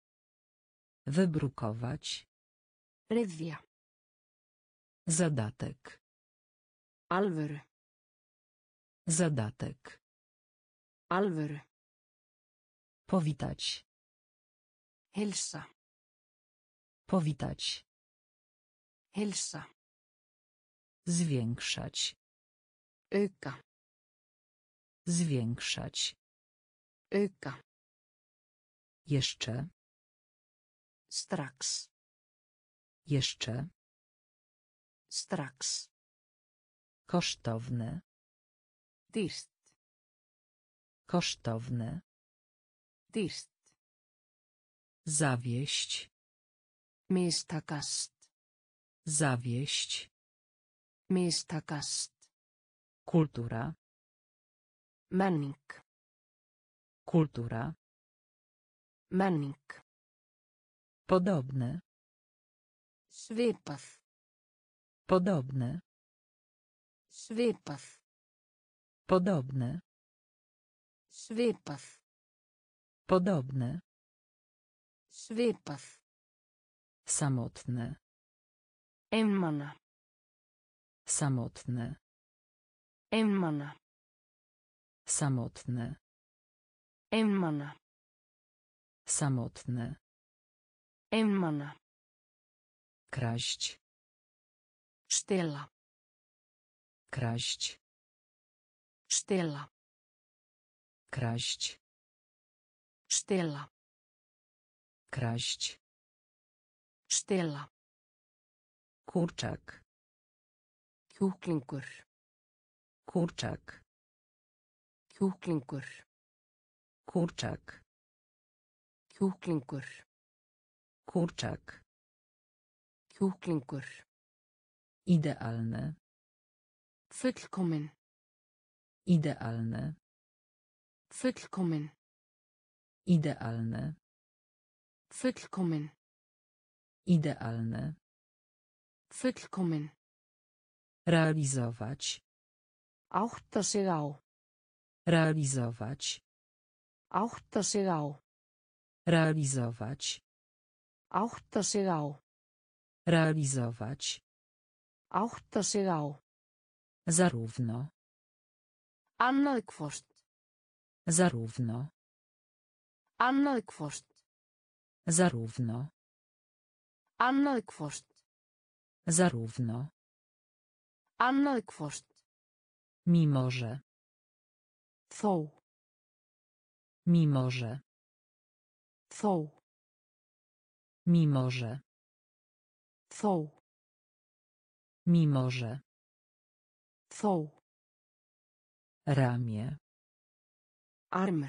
Wybrukować. Ryðja. Zadatek. Alvöru. Zadatek. Alvöru. Powitać. Hilsa. Powitać. Hilsa. Zwiększać. Auka. Zwiększać. Auka. Jeszcze. Strax. Jeszcze. Strax. Kosztowne. Dýrst. Kosztowne. Dýrst. Zawieść. Mistakast. Zawieść. Mistakast. Kultura. Menning. Kultura. Menning. Podobne. Svipað. Podobne. Svipað. Podobne. Svipað. Podobne. Svipað. Samotne. Einmana. Samotne. Einmana. Samotne. Einmana. Samotne. Einmana. Kraść. Stela. Kraść. Stela. Kraść. Stela. Kraść. Stela. Kurczak. Kjúklingur. Kurczak. Kjúklingur. Kurczak. Kjúklingur. Kurczak. Kjúklingur. Idealne. Fullkomin. Idealne. Fullkomin. Idealne. Fullkomin. Idealne. Fullkomin. Realizować. Átta sig á. Realizować. Átta sig á. Realizować. Átta sig á. Realizować. Átta sig á. Zarówno. Annað hvort. Zarówno. Annað hvort. Zarówno. Annað hvort. Zarówno. Annað hvort. Mimo że. Þó. Mimo że. Þó. Mimo że. Þó. Mimo że. Þó. Ramię. Armur.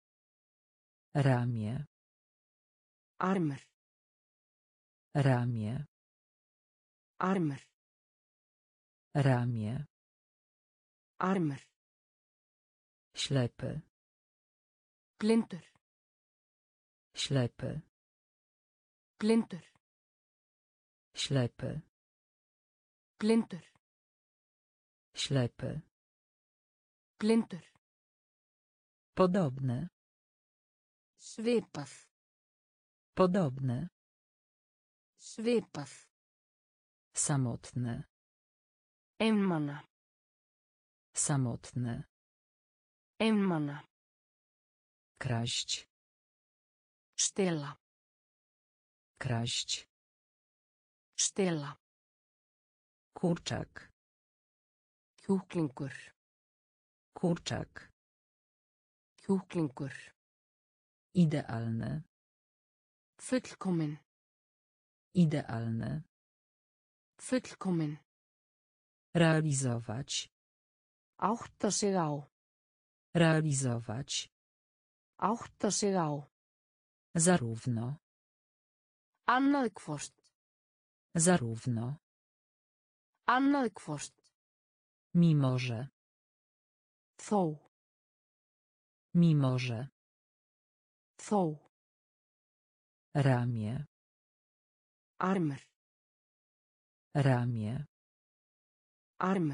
Ramię. Armur. Ramię. Armur. Ramię. Armur. Ślepy. Blindur. Ślepy. Blindur. Ślepy. Blindur. Ślepy. Blindur. Podobne. Svipað. Podobne. Svipað. Samotne. Einmana. Samotne. Einmana. Kraść. Stela. Kraść. Stela. Kurczak. Kjúklingur. Kurczak. Kjúklingur. Idealny. Fullkomin. Idealny. Fullkomin. Realizować. Átta sig á. Realizować. Átta sig á. Zarówno. Annað hvort. Zarówno. Annað hvort. Mimo że. Þó. Mimo że. Þó. Ramię. Armur. Ramię. Armur.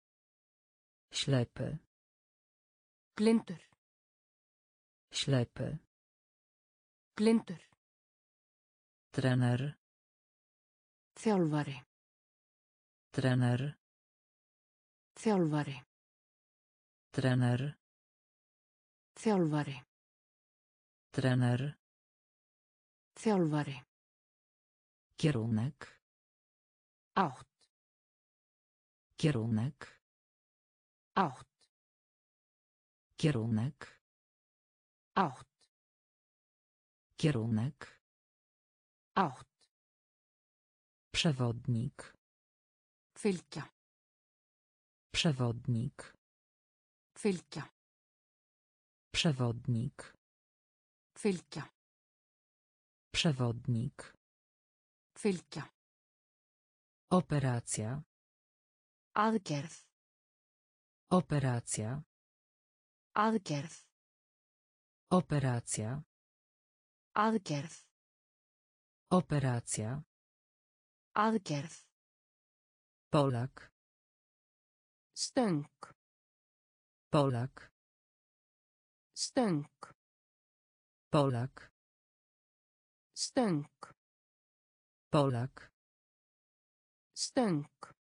Ślepy. Blindur. Ślepy. Blindur. Trener. Þjálfari. Trener. Þjálfari. Trener. Þjálfari. Trener. Þjálfari. Kierunek. Átt. Kierunek. Átt. Kierunek. Átt. Kierunek. Átt. Przewodnik. Fylgja. Przewodnik. Fylgja. Przewodnik. Fylgja. Przewodnik. Fylgja. Operacja. Aðgerð. Operacja. Aðgerð. Operacja. Aðgerð. Operacja. Aðgerð. Polak. Stöng. Polak. Stöng. Polak. Stöng. Polak. Stöng.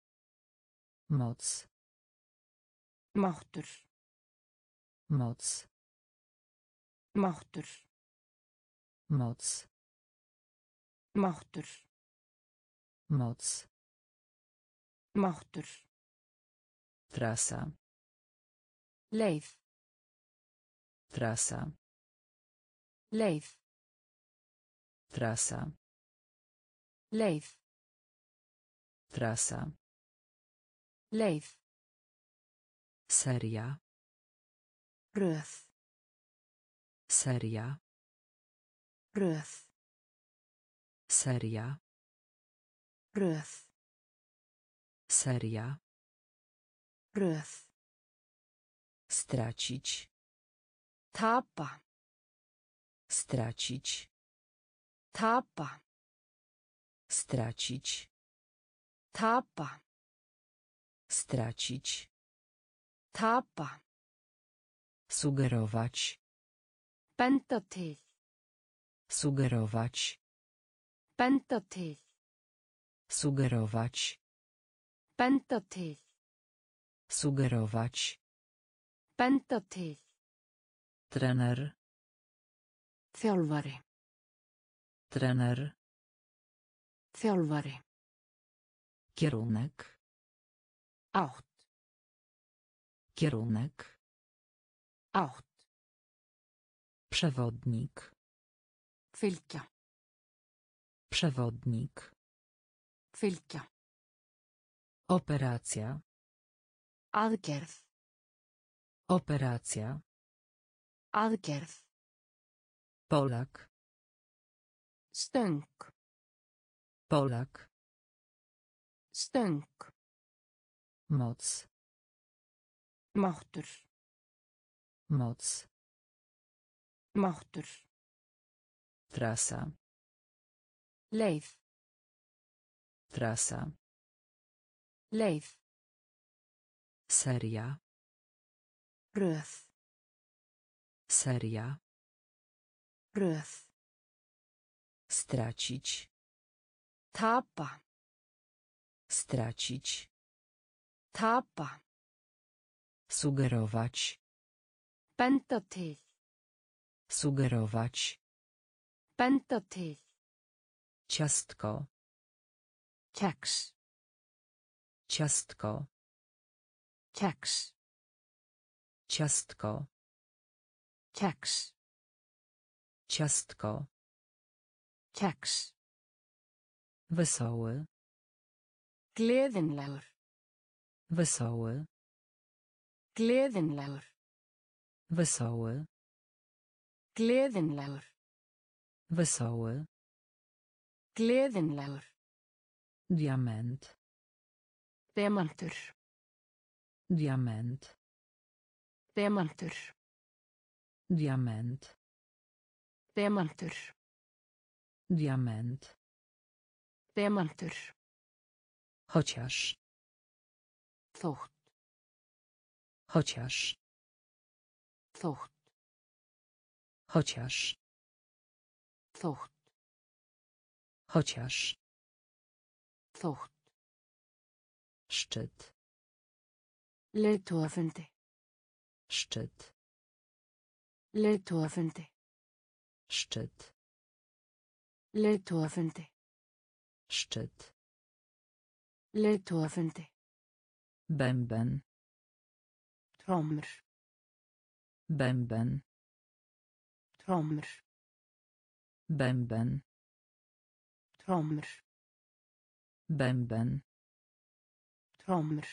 Moc. Máttur. Moc. Máttur. Moc. Máttur. Moc. Máttur. Trasa. Leið. Trasa. Leið. Trasa. Leið. Trasa. Leið. Seria. Röð. Seria. Röð. Seria. Röð. Seria. Röð. Stracić. Tapa. Stracić. Tapa. Stracić. Tapa. Stracić. Tapa. Sugerować. Benda til. Sugerować. Benda til. Sugerować. Benda til. Sugerować. Benda til. Trener. Þjálfari. Trener. Þjálfari. Kierunek. Átt. Kierunek. Átt. Przewodnik. Fylgja. Przewodnik. Fylgja. Operacja. Aðgerð. Operacja. Aðgerð. Polak. Stöng. Polak. Stöng. Moc. Máttur. Moc. Máttur. Trasa. Leið. Trasa. Leið. Seria. Röð. Seria. Röð. Stracić. Tapa. Stracić. Tapa. Sugerować. Benda til. Sugerować. Benda til. Ciastko. Kex. Ciastko. Kex. Ciastko. Kex. Ciastko. Kex. Wesoły. Gleðinlegur. Wesoły. Gleðinlegur. Wesoły. Gleðinlegur. Wesoły. Gleðinlegur. Diament. Demantur. Diament. Demantur. Diament. Demantur. Diament. Demantur. Chociaż. Þótt. Chociaż. Þótt. Chociaż. Þótt. Chociaż. Þótt. Szczyt. Leiðtogafundi. Szczyt. Leiðtogafundi. Szczyt. Leiðtogafundi. Szczyt. Leiðtogafundi. Bęben. Trommur. Bęben. Trommur. Bęben. Trommur. Bęben. Trommur.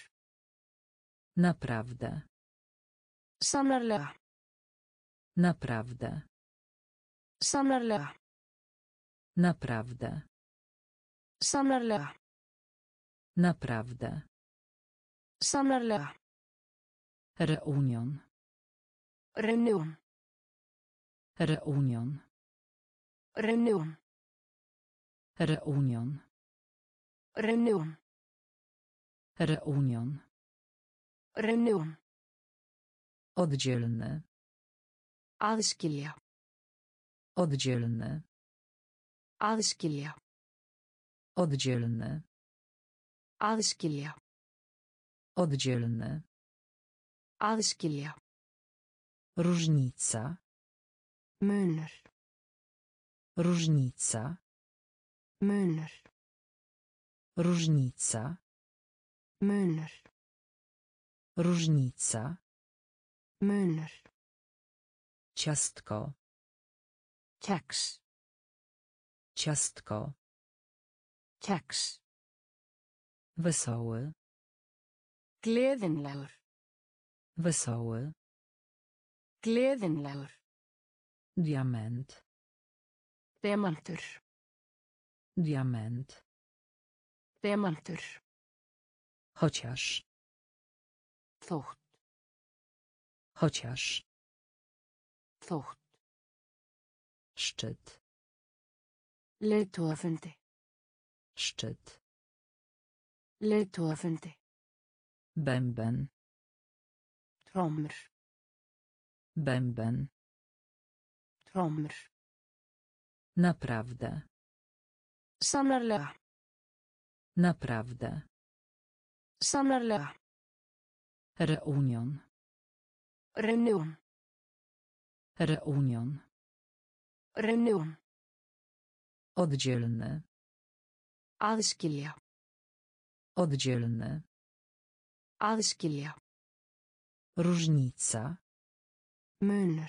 Naprawdę. Sannarlega. Naprawdę. Sannarlega. Naprawdę. Sannarlega. Naprawdę. Sannarlega. Reunion. Reunion. Reunion. Reunion. Reunion. Reunion. Reunion. Reunion. Oddzielny. Aðskilja. Oddzielny. Aðskilja. Oddzielny. Aðskilja. Oddzielny. Aðskilja. Różnica. Munur. Różnica. Munur. Różnica. Munur. Różnica. Munur. Ciastko. Kex. Ciastko. Kex. Wesoły. Gleðinlegur. Wesoły. Gleðinlegur. Diament. Demantur. Diament. Demantur. Chociaż. Þótt. Chociaż. Þótt. Szczyt. Leiðtogafundi. Szczyt. Leiðtogafundi. Bęben. Trommur. Bęben. Trommur. Naprawdę. Sannarlega. Naprawdę. Sannarlega. Reunion. Reunion. Reunion. Reunion. Oddzielny. Aðskilja. Oddzielny. Aðskilja. Różnica. Munur.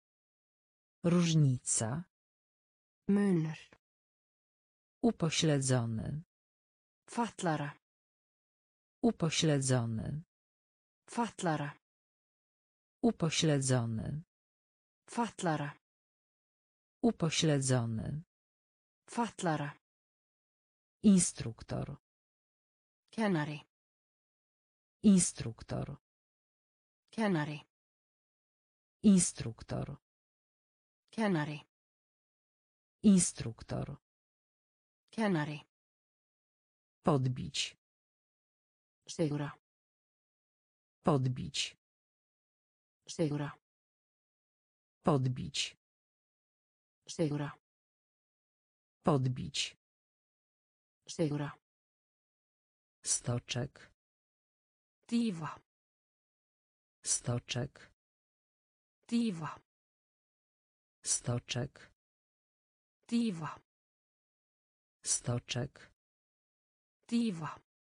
Różnica. Munur. Upośledzony. Fatlara. Upośledzony. Fatlara. Upośledzony. Fatlara. Upośledzony. Fatlara. Instruktor. Kennari. Instruktor. Kennari. Instruktor. Kennari. Instruktor. Kennari. Podbić. Sigra. Podbić. Sigra. Podbić. Sigra. Podbić. Sigra. Stoczek. Diva. Stoczek. Diva. Stoczek. Diva. Stoczek. Dýfa.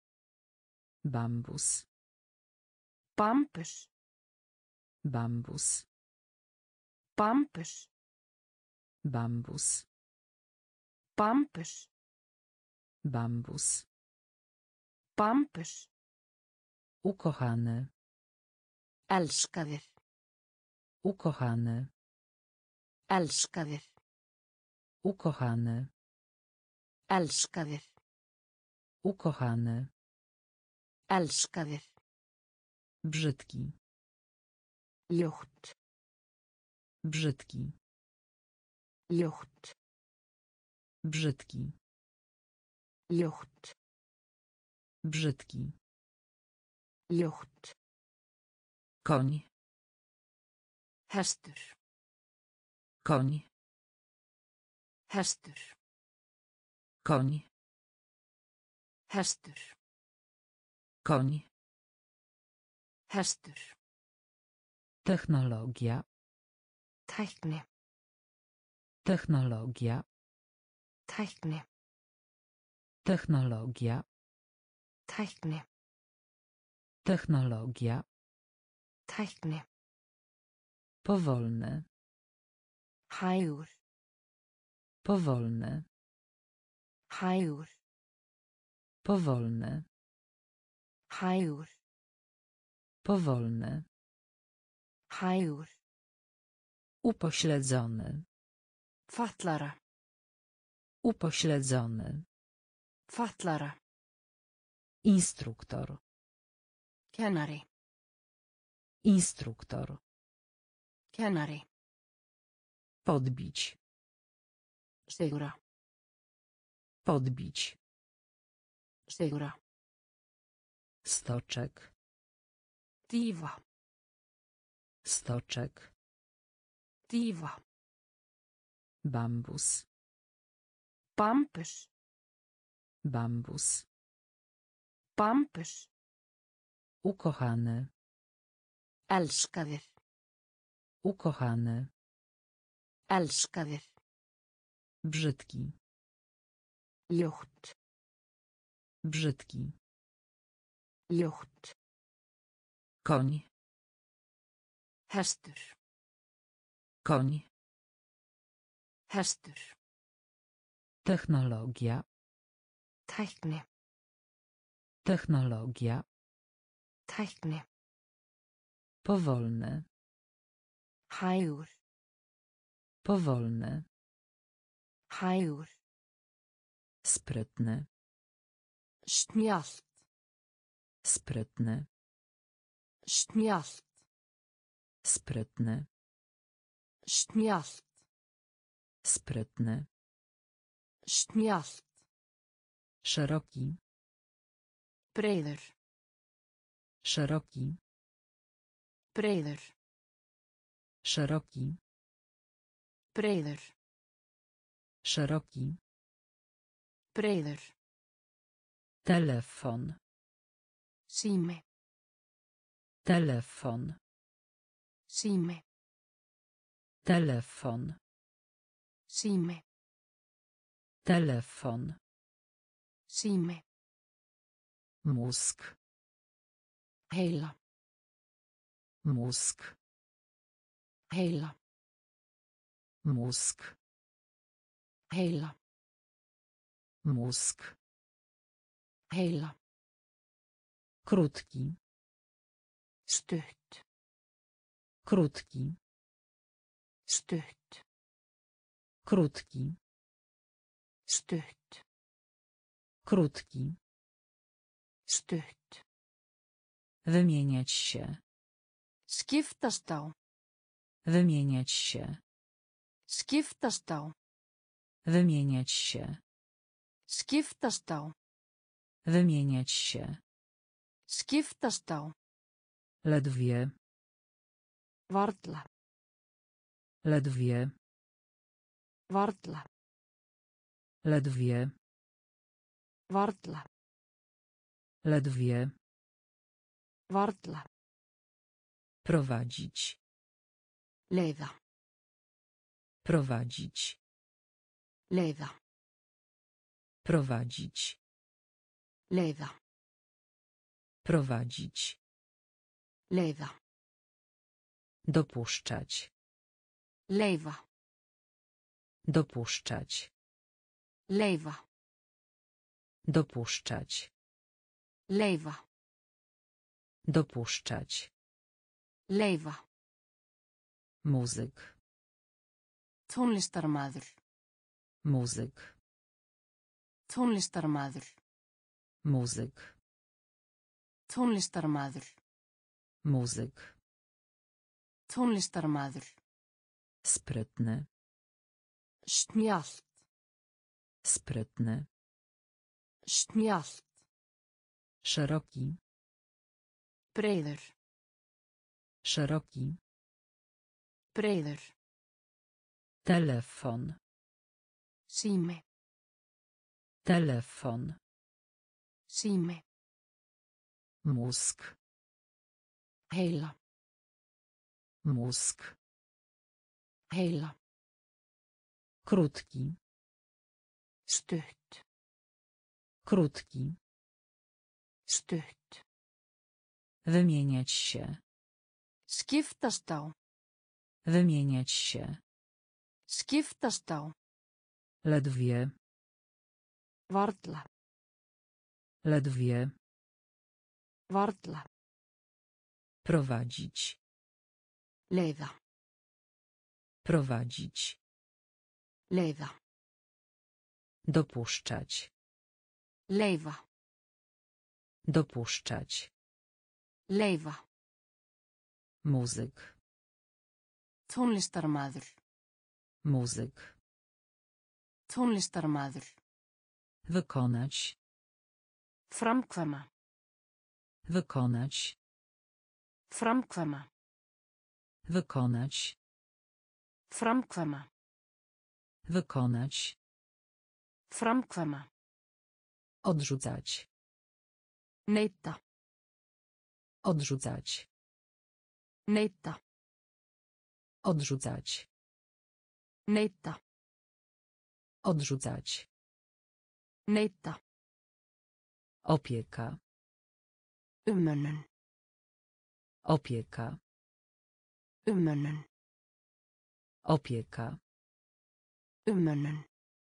Bambus. Bambus. Bambus. Bambus. Bambus. Bambus. Bambus. Bambus. Ukochany. Elskaðir. Ukochany. Elskaðir. Ukochany. Elskaðir. Ukochany. Elskaðir. Brzydki. Ljótt. Brzydki. Ljótt. Brzydki. Ljótt. Brzydki. Ljótt. Koń. Hestur. Koń. Hestur. Koń. Hestur. Koń. Hestur. Technologia. Tækni. Technologia. Tækni. Technologia. Tækni. Technologia. Tækni. Powolny. Hægur. Powolny. Hægur. Powolny. Hægur. Powolny. Hægur. Upośledzony. Fatlara. Upośledzony. Fatlara. Instruktor. Kennari. Instruktor. Kennari. Podbić. Sigra. Podbić. Sigra. Stoczek. Dýfa. Stoczek. Dýfa. Bambus. Bambus. Bambus. Bambus. Ukochany. Elskaðir. Ukochany. Elskaðir. Brzydki. Ljótt. Brzydki. Ljótt. Koń. Hestur. Koń. Hestur. Technologia. Tækni. Technologia. Tækni. Powolny. Hægur. Powolny. Hægur. Sprytny. Snjallt. Sprytny. Snjallt. Sprytny. Snjallt. Sprytny. Snjallt. Szeroki. Breiður. Szeroki. Breiður. Szeroki. Breiður. Szeroki. Breiður. Telefon. Sími. Telefon. Sími. Telefon. Sími. Telefon. Sími. Mózg. Heila. Mózg. Heila. Mózg. Heila. Mózg. Heila. Krótki. Stutt. Krótki. Stutt. Krótki. Stutt. Krótki. Stutt. Wymieniać się. Skiptast á. Wymieniać się. Skiptast á. Wymieniać się. Skiptast á. Wymieniać się. Skiptast á. Ledwie. Varla. Ledwie. Varla. Ledwie. Varla. Ledwie. Varla. Prowadzić. Leiða. Prowadzić. Leiða. Prowadzić. Leiða. Prowadzić. Leiða. Dopuszczać. Leyfa. Dopuszczać. Leyfa. Dopuszczać. Leyfa. Dopuszczać. Leyfa. Muzyk. Tónlistarmaður. Muzyk. Tónlistarmaður. Muzyk. Tónlistarmaður. Muzyk. Tónlistarmaður. Sprytny. Snjallt. Sprytny. Snjallt. Szeroki. Breiður. Szeroki. Breiður. Telefon. Sími. Telefon. Sími. Mózg. Heila. Mózg. Heila. Krótki. Stutt. Krótki. Stutt. Wymieniać się. Skiptast á. Wymieniać się. Skiptast á. Ledwie. Varla. Ledwie. Varla. Prowadzić. Leiða. Prowadzić. Leiða. Dopuszczać. Leyfa. Dopuszczać. Leyfa. Muzyk. Tónlistarmaður. Muzyk. Tónlistarmaður. Wykonać. Framkvæma. Wykonać. Framkvæma. Wykonać. Framkvæma. Wykonać. Framkvæma. Odrzucać. Neita. Odrzucać. Neita. Odrzucać. Neita. Odrzucać. Neita. Opieka. Umönnun. Opieka. Umönnun. Opieka. Umönnun.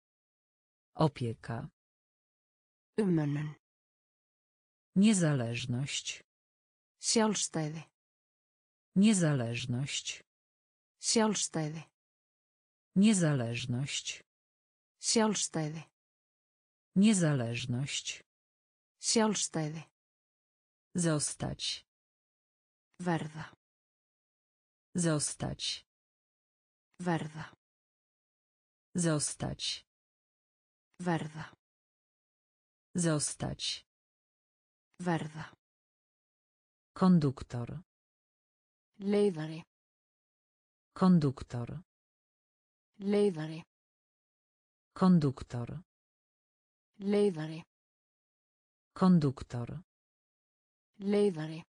Opieka. Umönnun. Niezależność. Sjálfstæði. Niezależność. Sjálfstæði. Niezależność. Sjálfstæði. Niezależność. Sjálfstæði. Zostać. Verða. Zostać. Verða. Zostać. Verða. Zostać. Verða. Konduktor. Leiðari. Konduktor. Leiðari. Konduktor. Leiðari. Konduktor. Leiðari.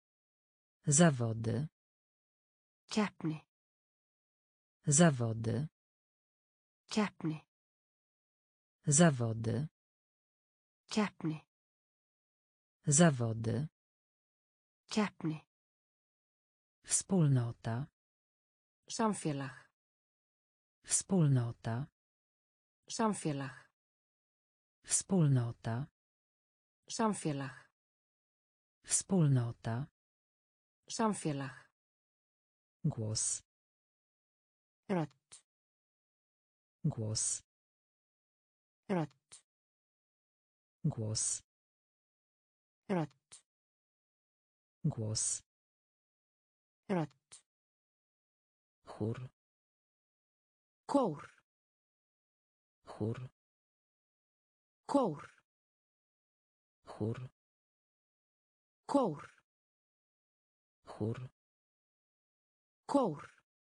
Zawody. Keppni. Zawody. Keppni. Zawody. Keppni. Zawody. Keppni. Wspólnota. Samfélag. Wspólnota. Samfélag. Wspólnota. Samfélag. Wspólnota. Samfélag. Głos. Rödd. Głos. Rödd. Głos. Rödd. Głos. Rödd. Chór. Kór. Chór. Kór. Chór. Kór. Chór. Kór.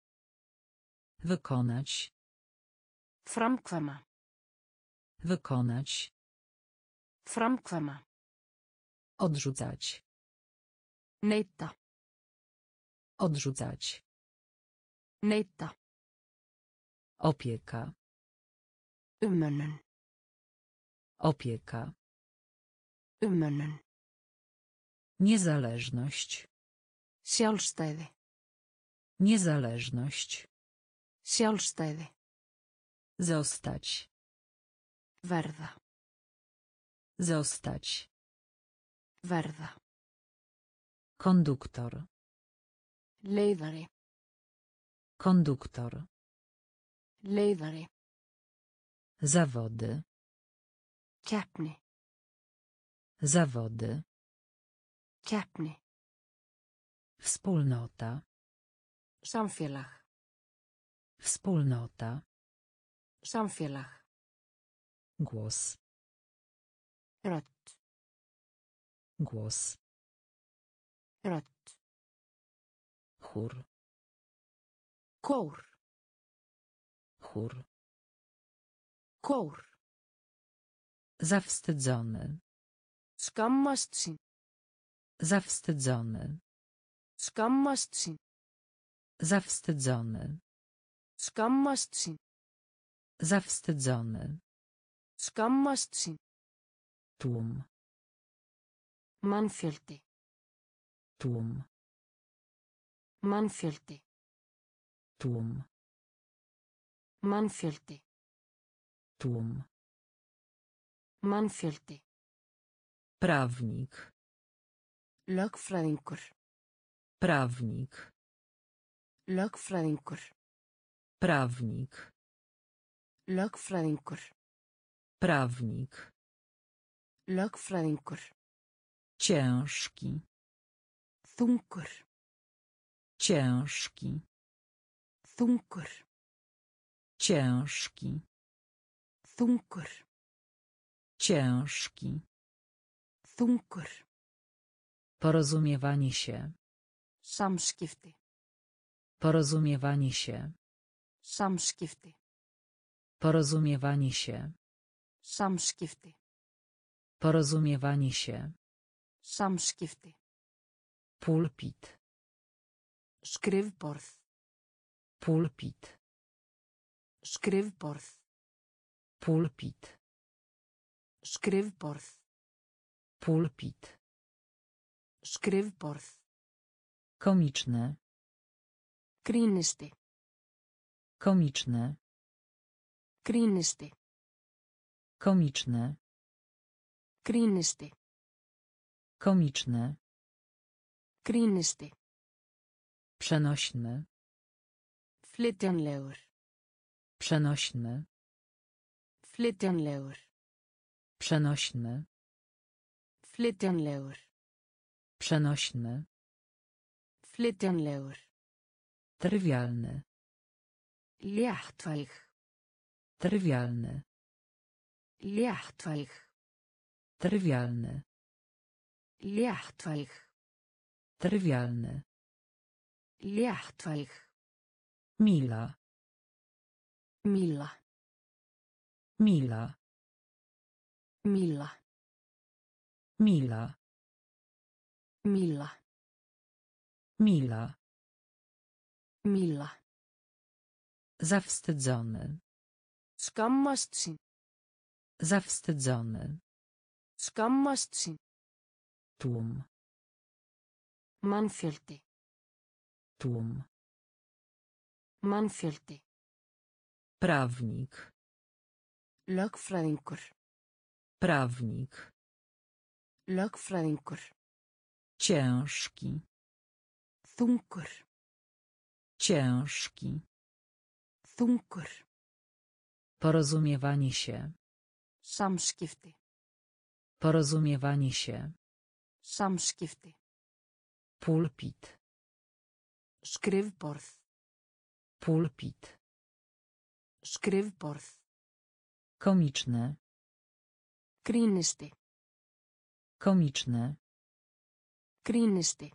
Wykonać. Framkvæma. Wykonać. Framkvæma. Odrzucać. Neita. Odrzucać. Neita. Opieka. Umönnun. Opieka. Umönnun. Niezależność. Sjálfstæði. Niezależność. Sjálfstæði. Zostać. Verða. Zostać. Verða. Konduktor. Leiðari. Konduktor. Leiðari. Zawody. Keppni. Zawody. Keppni. Wspólnota. Samfélag. Wspólnota. Samfélag. Głos. Rödd. Głos. Rödd. Chór. Kór. Chór. Kór. Zawstydzony. Skammast sín. Zawstydzony. Skammast sín. Zawstydzony. Skammast sín. Zawstydzony. Skammast sín. Tłum. Mannfjöldi. Tłum. Mannfjöldi. Tłum. Mannfjöldi. Tłum. Mannfjöldi. Prawnik. Lögfræðingur. Prawnik. Lögfræðingur. Prawnik. Lögfræðingur. Prawnik. Lögfræðingur. Ciężki. Þungur. Ciężki. Þungur. Ciężki. Þungur. Ciężki. Þungur. Porozumiewanie się. Samskipti. Porozumiewanie się. Samskipti. Porozumiewanie się. Samskipti. Porozumiewanie się. Samskipti. Pulpit. Skrifborð. Pulpit. Skrifborð. Pulpit. Skrifborð. Pulpit. Skrifborð. Komiczne. Grínisti. Komiczne. Grínisti. Komiczne. Grínisti. Komiczne. Grínisti. Przenośny. Flytjanlegur. Przenośny. Flytjanlegur. Przenośny. Flytjanlegur. Przenośny. Flytjanlegur. Trywialny. Léttvæg. Trywialny. Léttvæg. Trywialny. Léttvæg. Trywialny. Léttvæg. Mila. Milla. Mila. Milla. Mila. Milla. Mila. Milla. Zawstydzony. Skammast sín. Zawstydzony. Skammast sín. Tłum. Mannfjöldi. Tłum. Mannfjöldi. Prawnik. Lögfræðingur. Prawnik. Lögfræðingur. Ciężki. Þungur. Ciężki. Þungur. Porozumiewanie się. Samskipti. Porozumiewanie się. Samskipti. Pulpit. Skrifborð. Pulpit. Skrifborð. Komiczne. Grínisti. Komiczne. Grínisti.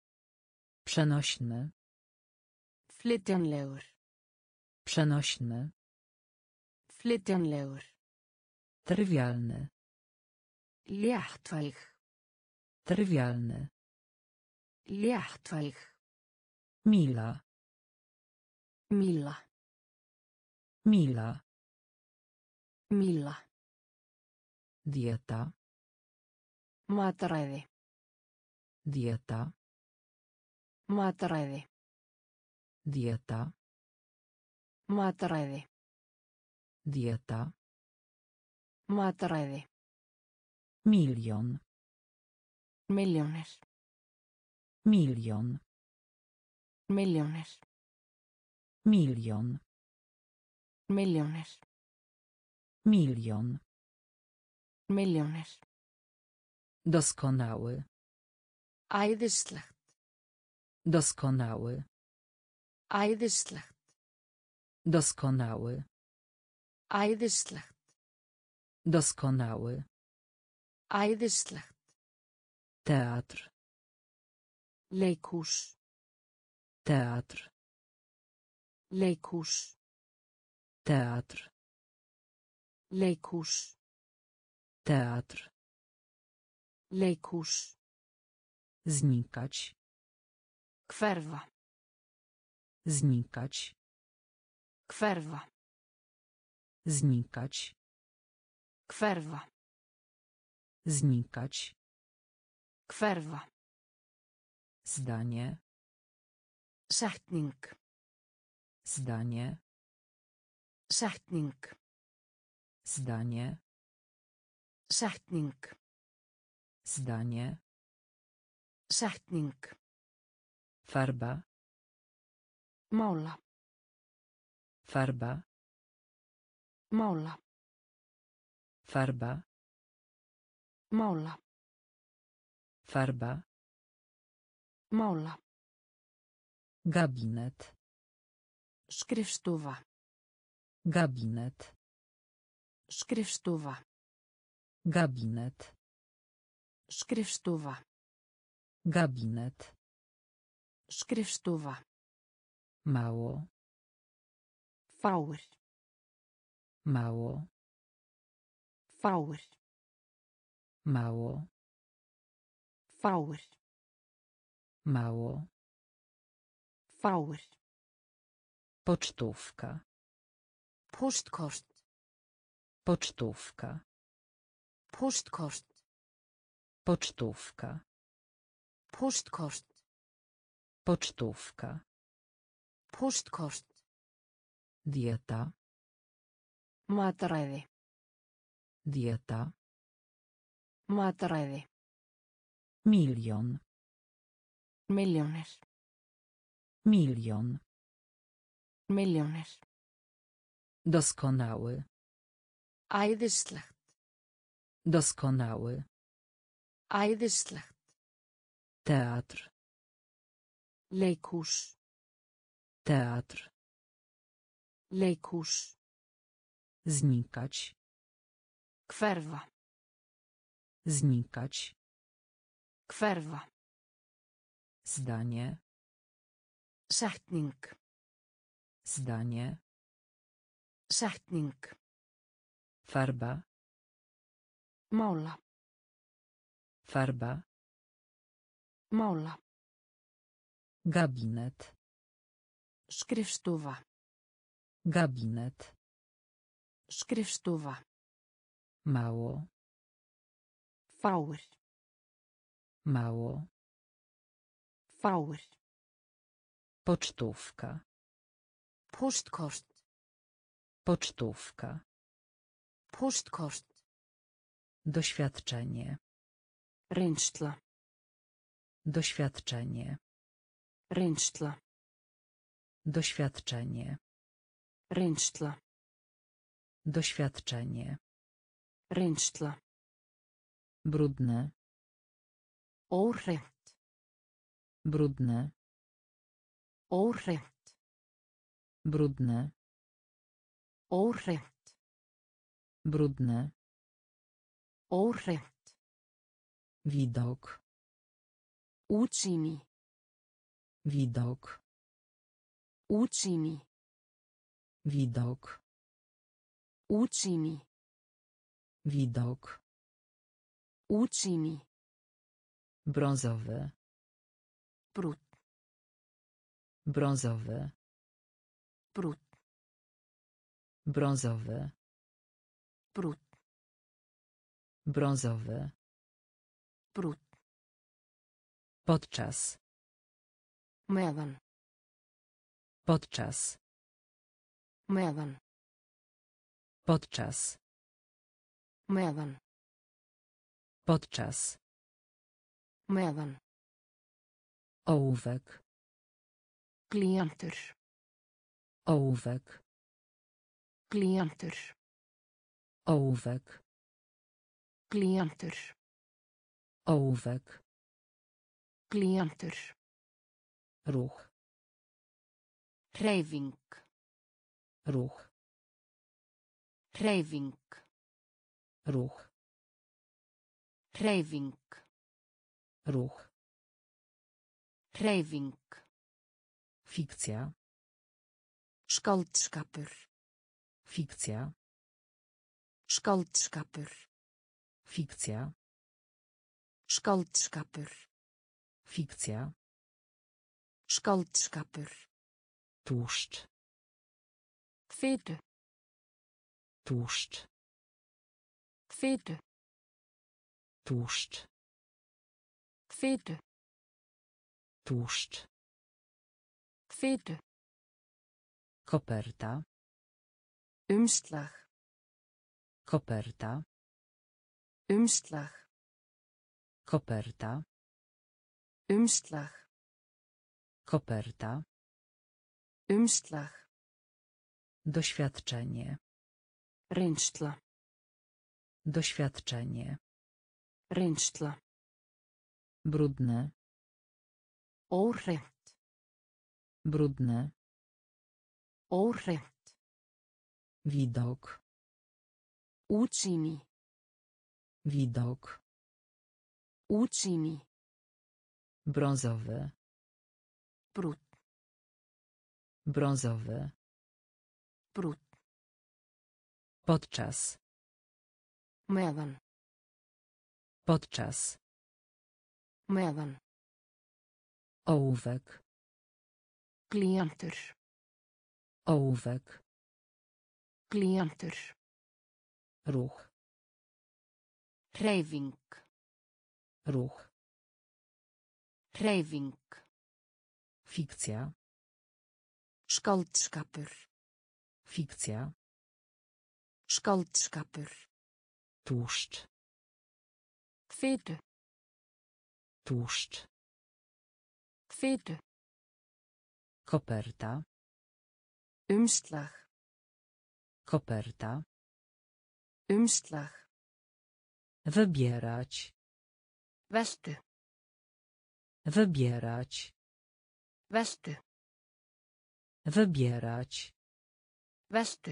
Przenośny. Flytjanlegur. Przenośny. Flytjanlegur. Trywialny. Léttvæg. Trywialny. Léttvæg. Mila. Milla. Mila. Milla. Dieta. Mataræði. Dieta. Mataræði. Dieta. Mataræði. Dieta. Mataræði. Milion. Milljónir. Milion. Milljónir. Milion. Milljónir. Milion. Milljónir. Doskonały. Æðislegt. Doskonały. Æðislegt. Doskonały. Æðislegt. Doskonały. Æðislegt. Teatr. Leikhús. Teatr. Leikhús. Teatr. Leikhús. Teatr. Leikhús. Znikać. Hverfa. Znikać. Hverfa. Znikać. Hverfa. Znikać. Hverfa. Zdanie. Setning. Zdanie. Setning. Zdanie. Setning. Zdanie. Setning. Farba. Mála. Farba. Mála. Farba. Mála. Farba. Mála. Gabinet. Skrifstofa. Gabinet. Skrifstofa. Gabinet. Skrifstofa. Gabinet. Skrifstofa. Mało. Fáir. Mało. Fáir. Mało. Fáir. Mało. Fáir. Pocztówka. Póstkort. Pocztówka. Póstkort. Pocztówka. Póstkort. Pocztówka. Póstkort. Dieta. Mataræði. Dieta. Mataræði. Milion. Milljónir. Milion. Milljónir. Doskonały. Æðislegt. Doskonały. Æðislegt. Teatr. Leikhús. Teatr. Leikhús. Znikać. Hverfa. Znikać. Hverfa. Zdanie. Setning. Zdanie. Setning. Farba. Mála. Farba. Mála. Gabinet. Skrifstofa. Gabinet. Skrifstofa. Mało. Fáir. Mało. Fáir. Pocztówka. Póstkort. Pocztówka. Póstkort. Doświadczenie. Reynsla. Doświadczenie. Reynsla. Doświadczenie. Reynsla. Doświadczenie. Reynsla. Brudne. Óhreint. Brudne. Óhreint. Brudne. Óhreint. Brudne. Óhreint. Widok. Útsýni. Widok. Útsýni. Widok. Útsýni. Widok. Útsýni. Brązowy. Brút. Brązowy. Brút. Brązowy. Brút. Brązowy. Brúnn. Podczas. Meðan. Podczas. Meðan. Podczas. Meðan. Podczas. Meðan. Ołówek. Glíjantur. Ołówek. Glíjantur. Ołówek. Glíjantur. Ołówek. Glíjantur. Ruch. Hreyfing. Ruch. Hreyfing. Ruch. Hreyfing. Ruch. Hreyfing. Fikcja. Skáldskapur. Fikcja. Skáldskapur. Fikcja. Skáldskapur. Fikcja. Skáldskapur. Tłuszcz. Fitu. Tłuszcz. Fitu. Tłuszcz. Fitu. Tłuszcz. Fitu. Koperta. Umslag. Koperta. Umslag. Koperta. Umslag. Koperta. Umslag. Doświadczenie. Reynsla. Doświadczenie. Reynsla. Brudne. Óhreint. Brudne. Óhreint. Widok. Útsýni. Widok. Útsýni. Brązowy. Brúnn. Brązowy. Brúnn. Podczas. Meðan. Podczas. Meðan. Ołówek. Glíjantur. Ołówek. Glíjantur. Ruch. Hreyfing. Ruch. Hreyfing. Fikcja. Skáldskapur. Fikcja. Skáldskapur. Tłuszcz. Fitu. Tłuszcz. Fitu. Koperta. Umslag. Koperta. Umslag. Wybierać. Vestu. Wybierać. Vestu. Wybierać. Vestu.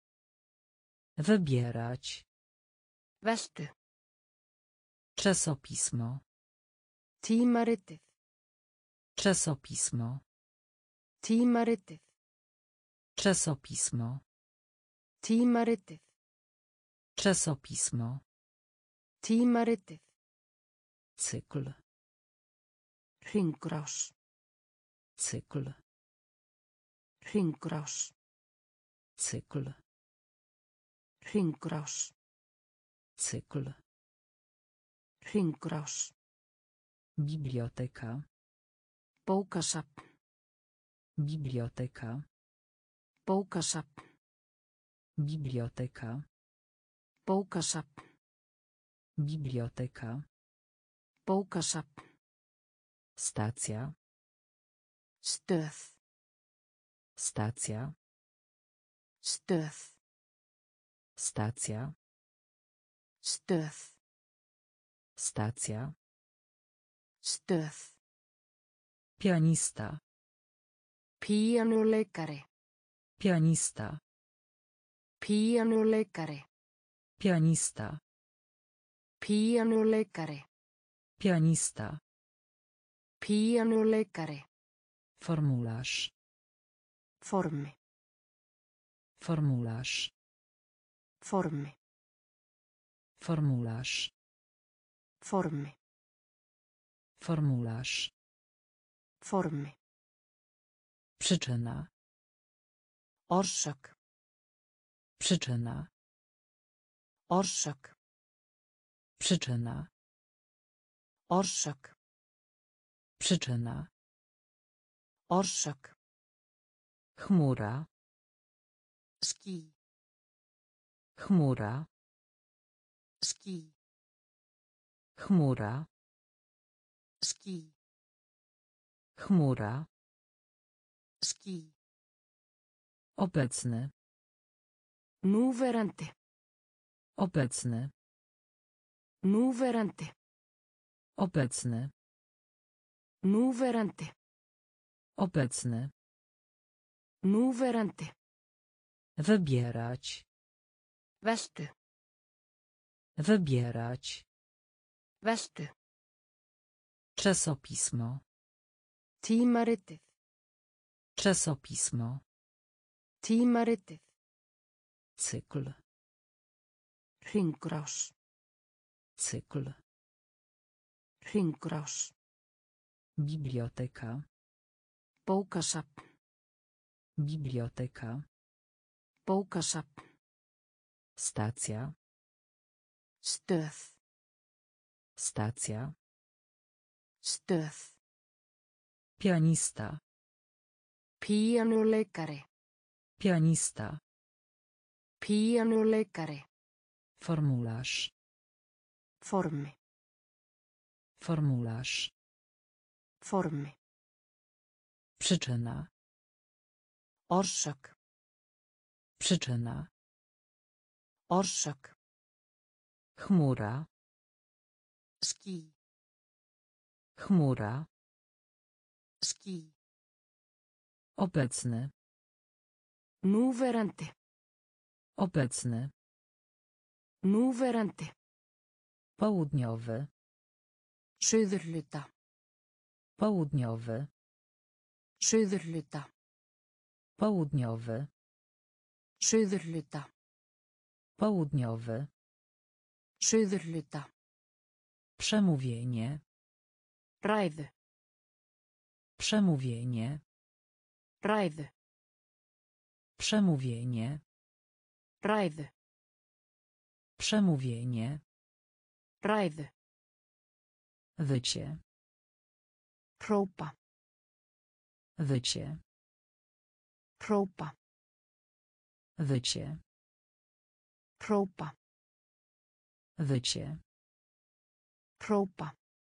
Wybierać. Vestu. Czasopismo. Tímaritið. Czasopismo. Tímaritið. Czasopismo. Tímaritið. Czasopismo. Tímaritið. Cykl. Hringrás. Cykl. Hringrás. Cykl. Hringrás. Cykl. Hringrás. Biblioteka. Bókasafn. Biblioteka. Bókasafn. Biblioteka. Bókasafn. Biblioteka. Bókasafn. Stacja. Stöð. Stacja. Stöð. Stacja. Stöð. Stacja. Stöð. Pianista. Píanóleikari. Pianista. Píanóleikari. Pianista. Píanóleikari. Pianista. Píanóleikari. Formularz. Formy. Formularz. Formy. Formularz. Formy. Formularz. Formy. Przyczyna. Orsök. Przyczyna. Orsök. Przyczyna. Orsök. Przyczyna. Orsök. Chmura. Ský. Chmura. Ský. Chmura. Ský. Chmura. Ský. Obecny. Núverandi. Obecny. Núverandi. Obecny. Núverandi. Obecny. Núverandi. Wybierać. Veltu. Wybierać. Veltu. Czasopismo. Tímaritið. Czasopismo. Tímaritið. Cykl. Hringrás. Cykl. Hringrás. Biblioteka. Bókasafn. Biblioteka. Bókasafn. Stacja. Stöð. Stacja. Stöð. Pianista. Píanuleikari. Pianista. Píanuleikari. Formularz. Formy. Formularz. Formy. Przyczyna. Orsök. Przyczyna. Orsök. Chmura. Ský. Chmura. Ský. Obecny. Núverandi. Obecny. Núverandi. Południowy. Suðurhluta. Południowy. Suðurhluta. Południowy. Suðurhluta. Południowy. Suðurhluta. Przemówienie. Ræðu. Przemówienie. Ræðu. Przemówienie. Ræðu. Przemówienie. Ræðu. Wycie. Hrópa. Wycie. Hrópa. Wycie. Hrópa. Wycie. Hrópa.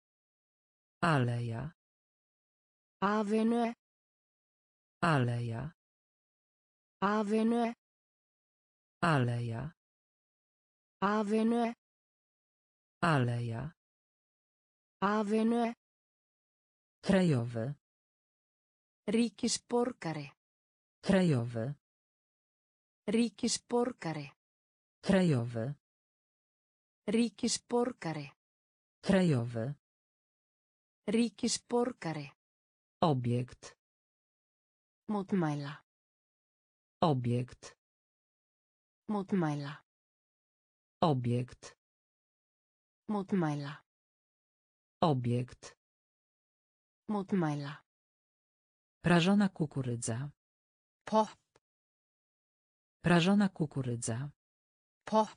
Aleja. Avenue. Aleja. Avenue. Aleja. Avenue. Aleja. Avenue. Krajowy. Ríkisborgari. Krajowy. Ríkisborgari. Krajowy. Ríkisborgari. Krajowy. Ríkisborgari. Obiekt. Mótmæla. Obiekt. Mótmæla. Obiekt. Mótmæla. Obiekt. Mótmæla. Prażona kukurydza. Pop. Prażona kukurydza. Pop.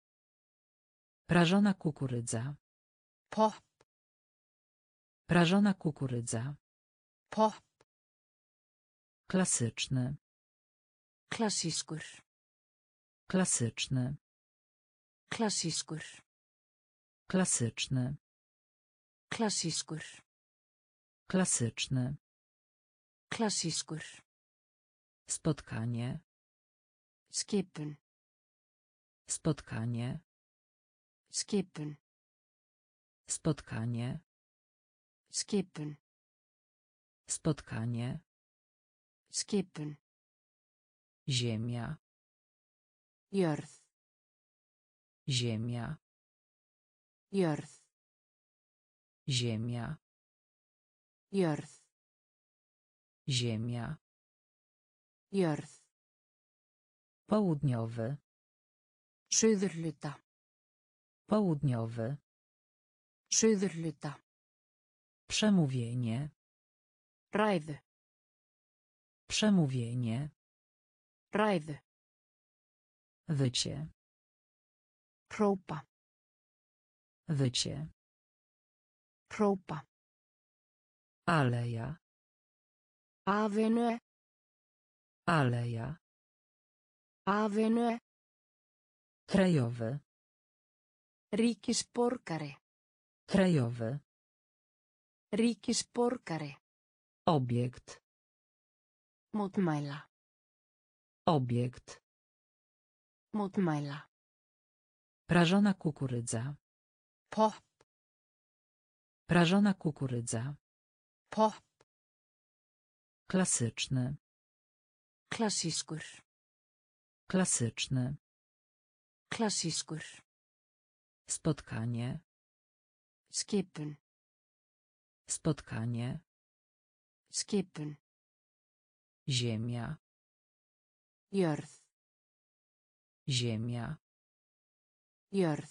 Prażona kukurydza. Pop. Prażona kukurydza. Pop. Klasyczny. Klassískur. Klasyczny. Klassískur. Klasyczny. Klassískur. Klasyczny. Klassískur. Spotkanie. Skipun. Spotkanie. Skipun. Spotkanie. Skipun. Spotkanie. Skipun. Ziemia. Jörð. Ziemia. Jörð. Ziemia. Jörð. Ziemia. Jörð. Południowy. Suðurhluta. Południowy. Suðurhluta. Przemówienie. Ræðu. Przemówienie. Ræðu. Wycie. Hrópa. Wycie. Hrópa. Aleja. Avenue. Aleja. Avenue. Krajowy. Ríkisborgari. Krajowy. Ríkisborgari. Obiekt. Mótmæla. Obiekt. Mótmæla. Prażona kukurydza. Pop. Prażona kukurydza. Pop. Klasyczny. Klassískur. Klasyczny. Klassískur. Spotkanie. Skipun. Spotkanie. Skipun. Ziemia. Jörð. Ziemia. Jörð.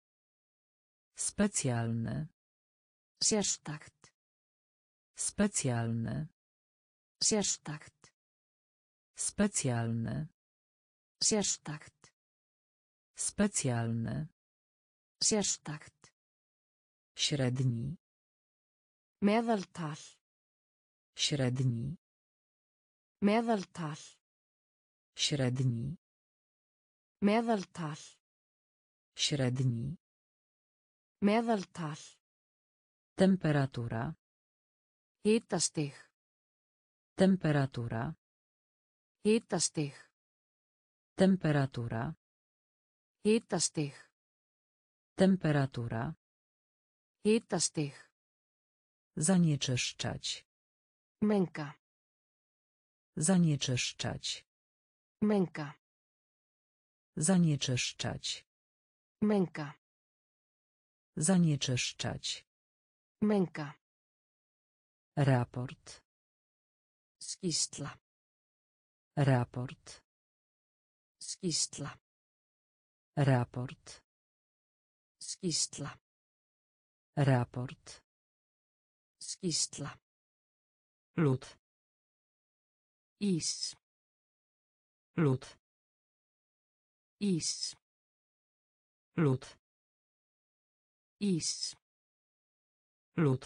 Specjalny. Sérstakt. Specjalny. Sérstakt. Specjalny. Sérstakt. Specjalny. Sérstakt. Średni. Meðaltal. Średni. Meðaltal. Średni. Meðaltal. Średni. Meðaltal. Temperatura. Hitastig. Temperatura. Hitastig. Temperatura. Hitastig. Temperatura. Hitastig. Zanieczyszczać. Menga. Zanieczyszczać. Menga. Zanieczyszczać. Menga. Zanieczyszczać. Menga. Raport. Skýrsla. Raport. Skýrsla. Raport. Skýrsla. Raport. Skýrsla. Lód. Ís. Lód. Ís. Lód. Ís. Lód.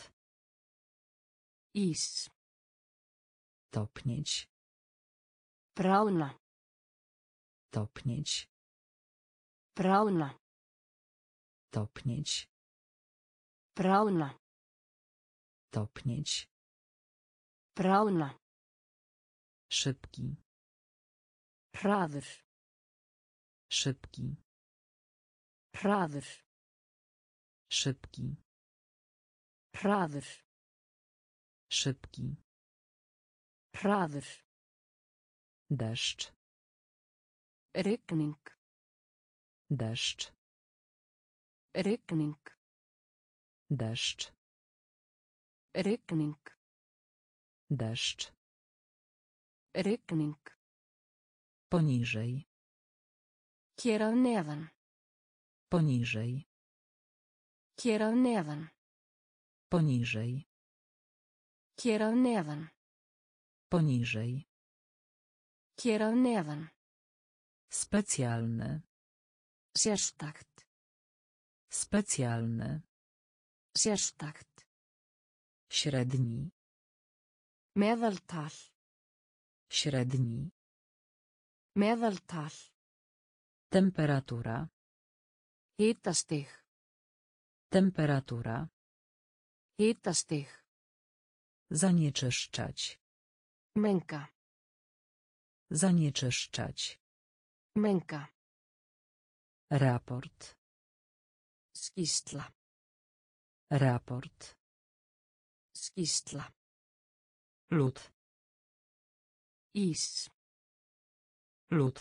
Ís. Topnieć. Bráðna. Topnieć. Bráðna. Topnieć. Bráðna. Topnieć. Bráðna. Szybki. Hraður. Szybki. Hraður. Szybki. Hraður. Szybki. Hraður. Deszcz. Rigning. Deszcz. Rigning. Deszcz. Rigning. Deszcz. Rigning. Poniżej. Hér að neðan. Poniżej. Hér að neðan. Poniżej. Hér að neðan. Poniżej. Hér að neðan. Specjalny. Sérstakt. Specjalny. Sérstakt. Średni. Meðaltal. Średni. Meðaltal. Temperatura. Hitastig. Temperatura. Hitastig. Zanieczyszczać. Menga. Zanieczyszczać. Menga. Raport. Skýrsla. Raport. Skýrsla. Lód. Ís. Lód.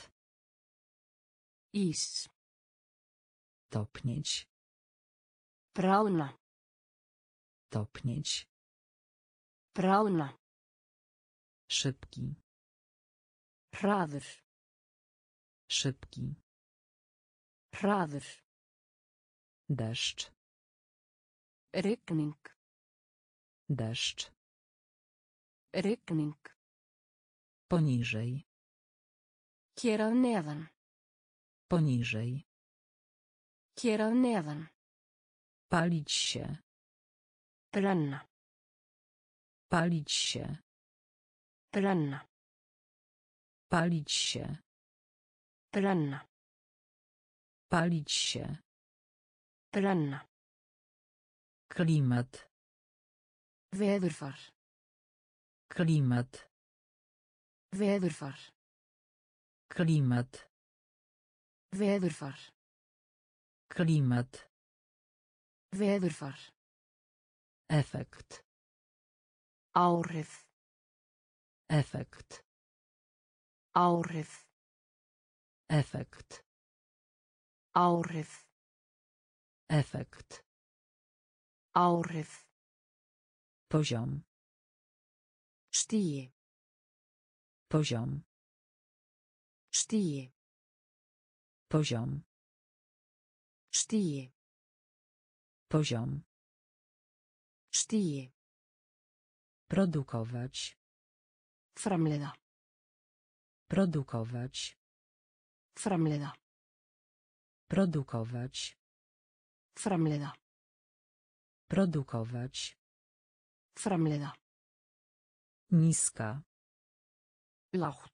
Ís. Topnieć. Bráðna. Topnieć. Bráðna. Szybki. Hraður. Szybki. Hraður. Deszcz. Rigning. Deszcz. Rigning. Poniżej. Hér að neðan. Poniżej. Hér að neðan. Palić się. Brenna. Palić się. Brenna. Palić się. Brenna. Palić się. Brenna. Klimat. Veðurfar. Klimat. Veðurfar. Klimat. Veðurfar. Klimat. Veðurfar. Efekt. Áhrif. Efekt. Áhrif. Efekt. Áhrif. Efekt. Áhrif. Poziom. Stigi. Poziom. Stigi. Poziom. Stigi. Poziom. Stigi. Produkować. Framleiða. Produkować. Framleiða. Produkować. Framleiða. Produkować. Framleiða. Niska. Lágt.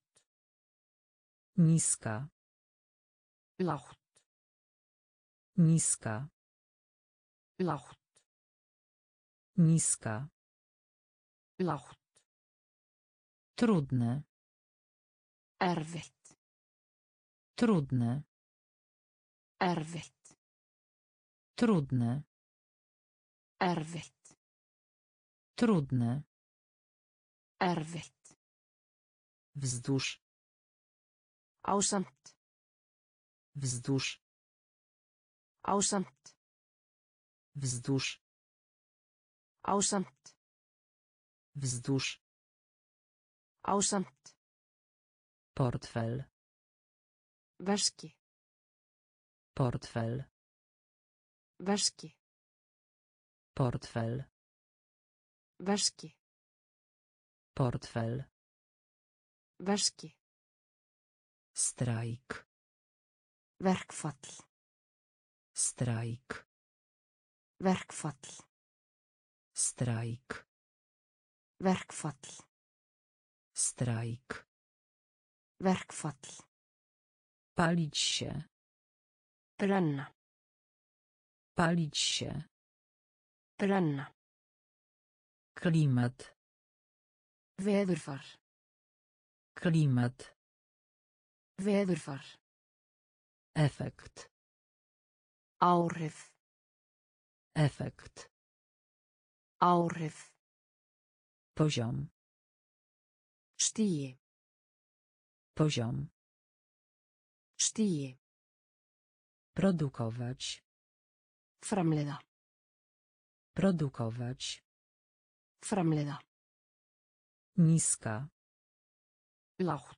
Niska. Lágt. Niska. Lágt. Niska. Lágt. Trudne. Erfitt. Trudne. Erfitt. Trudne. Erfitt. Trudne. Erfitt. Wzdłuż. Ásamt. Wzdłuż. Ásamt. Wzdłuż. Ásamt. Wzdłuż. Ásamt. Portfel. Veski. Portfel. Veski. Portfel. Veski. Portfel. Veski. Strajk. Verkfall. Strajk. Verkfall. Strajk. Verkfall. Strajk. Verkfall. Palić się. Brenna. Palić się. Brenna. Klimat. Veðurfar. Klimat. Veðurfar. Efekt. Áhrif. Efekt. Áhrif. Poziom. Stigi. Poziom. Stigi. Produkować. Framleiða. Produkować. Framleiða. Niska. Lágt.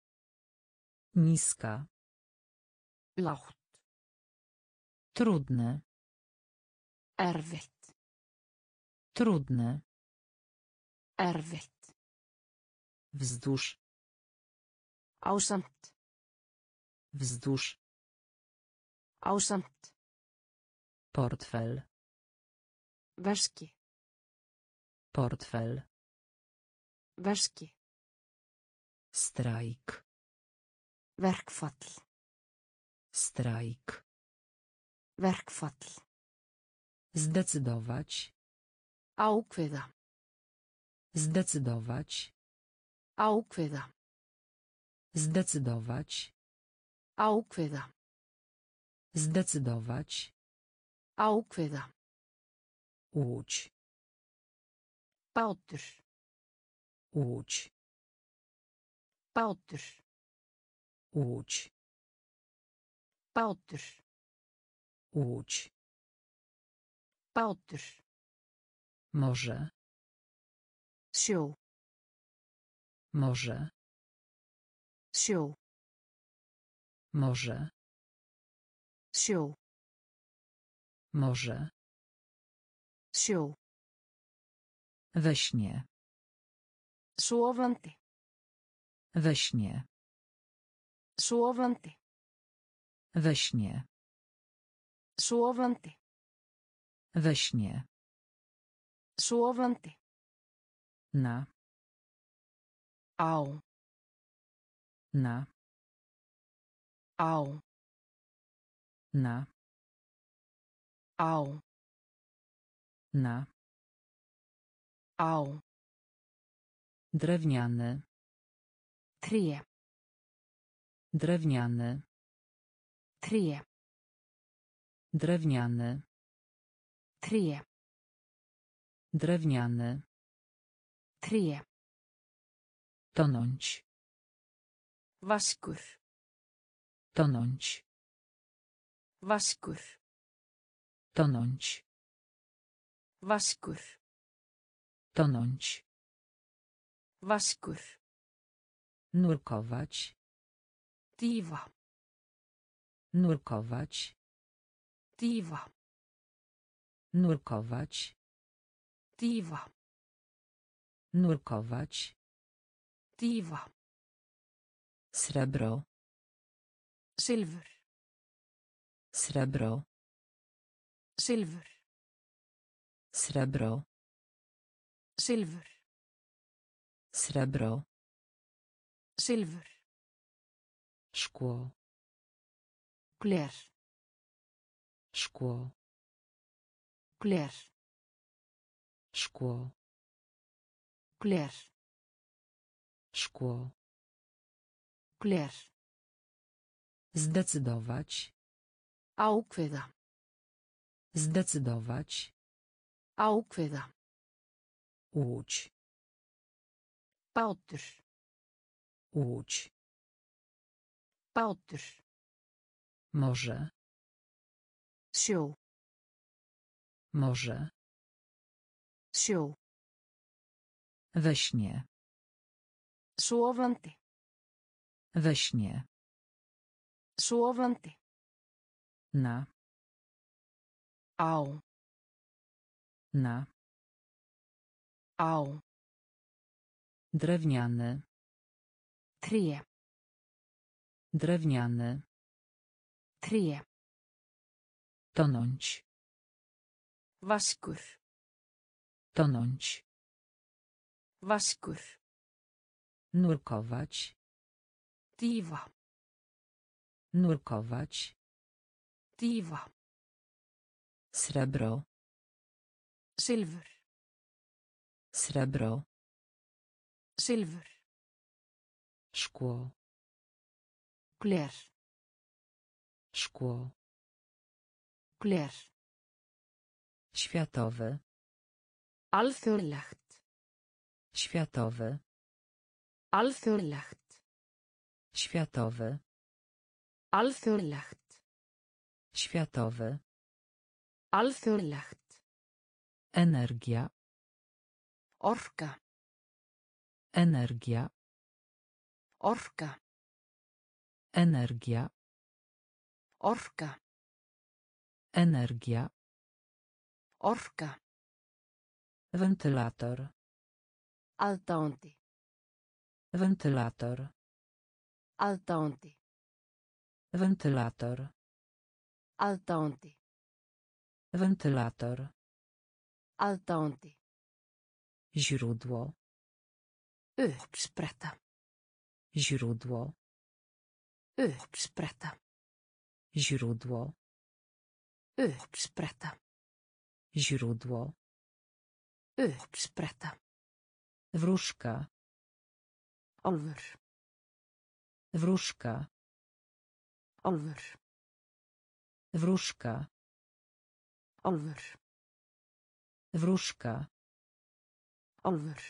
Niska. Lágt. Trudne. Erfitt. Trudne. Erfitt. Wzdłuż. Ásamt. Wzdłuż. Ásamt. Portfel. Veski. Portfel. Veski. Strajk. Verkfall. Strajk. Verkfall. Zdecydować. Ákveða. Zdecydować. Ákveða. Zdecydować. Ákveða. Zdecydować. Ákveða. Łódź. Bátur. Łódź. Bátur. Łódź. Bátur. Łódź. Bátur. Morze. Sjó. Morze. Sjó. Morze. Sjó. Morze. Sjó. We śnie. Sofandi. We śnie. Sofandi. We śnie. Sofandi. We śnie. Sofandi. Na. Á. Na. Á. Na. Á. Na. Á. Drewniany. Tré. Drewniany. Tré. Drewniany. Tré. Drewniany. Tré. Tonąć. Vaskur. Tonąć. Vaskur. Tonąć. Vaskur. Tonąć. Vaskur. Nurkować. Dýfa. Nurkować. Dýfa. Nurkować. Dýfa. Nurkować. Dýfa. Srebro. Silfur. Srebro. Silfur. Srebro. Silfur. Srebro. Silfur. Szkło. Gler. Szkło. Gler. Szkło. Gler. Szkło. Gler. Zdecydować. Ákveða. Zdecydować. Ákveða. Łódź. Bátur. Łódź. Bátur. Morze. Sjó. Morze. Sjó. We śnie. Sofandi. We śnie. Sofandi. Na. Á. Na. Á. Drewniany. Tré. Drewniany. Tré. Tonąć. Vaskur. Tonąć. Vaskur. Nurkować. Dýfa. Nurkować. Dýfa. Srebro. Silfur. Srebro. Silfur. Szkło. Gler. Szkło. Gler. Światowy. Alþjóðlegt. Światowy. Alþjóðlegt. Światowy. Alþjóðlegt. Światowy. Alþjóðlegt. Energia. Orka. Energia. Orka. Energia. Orka. Energia. Orka. Wentylator. Aðdáandi. Wentylator. Aðdáandi. Wentylator. Aðdáandi. Wentylator. Aðdáandi. Źródło. Uppspretta. Źródło. Uppspretta. Źródło. Uppspretta. Źródło. Uppspretta. Wróżka. Álfur. Wróżka. Álfur. Wróżka. Álfur. Wróżka. Álfur.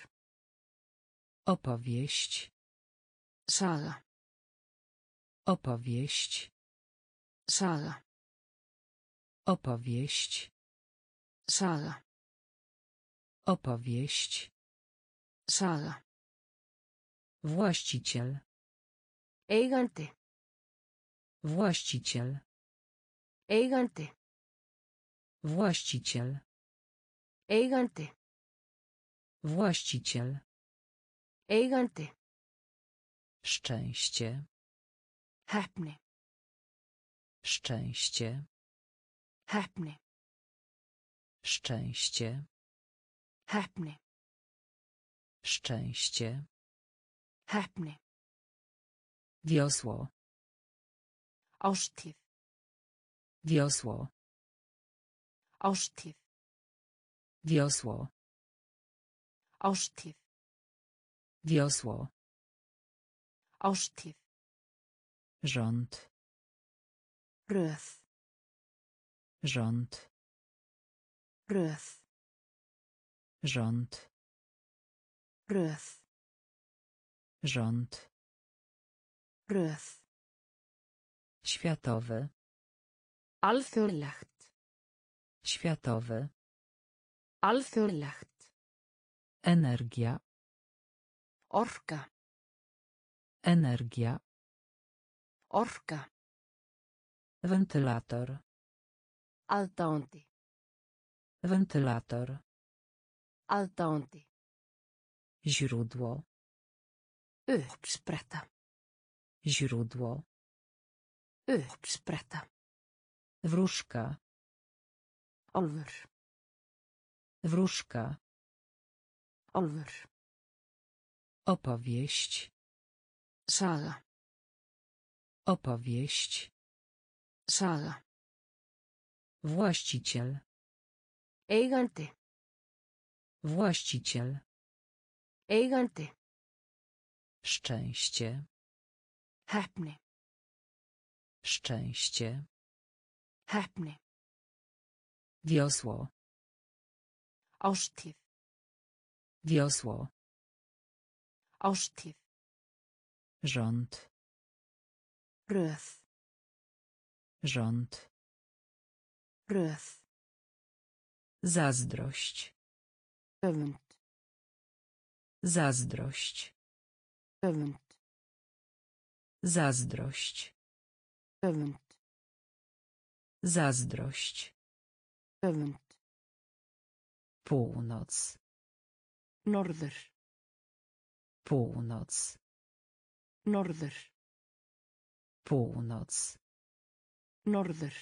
Opowieść. Saga. Opowieść. Saga. Opowieść. Saga. Opowieść. Saga. Właściciel. Eigandi. Właściciel. Eigandi. Właściciel. Eigandi. Właściciel. Eigandi. Szczęście. Heppni. Szczęście. Heppni. Szczęście. Heppni. Szczęście. Heppni. Wiosło. Árstíð. Wiosło. Árstíð. Wiosło. Árstíð. Wiosło. Árstíð. Rząd. Röð. Rząd. Röð. Rząd. Röð. Rząd. Röð. Światowy. Alþjóðlegt. Światowy. Alþjóðlegt. Energia. Orka. Energia. Orka. Wentylator. Aðdáandi. Wentylator. Aðdáandi. Źródło. Uppspretta. Źródło. Uppspretta. Wróżka. Álfur. Wróżka. Álfur. Opowieść. Saga. Opowieść. Saga. Właściciel. Eigandi. Właściciel. Eigandi. Szczęście. Heppni. Szczęście. Heppni. Wiosło. Árstíð. Wiosło. Árstíð. Rząd. Röð. Rząd. Röð. Zazdrość. Öfund. Zazdrość. Öfund. Zazdrość. Öfund. Zazdrość. Öfund. Północ. Norður. Północ. Norður. Północ. Norður.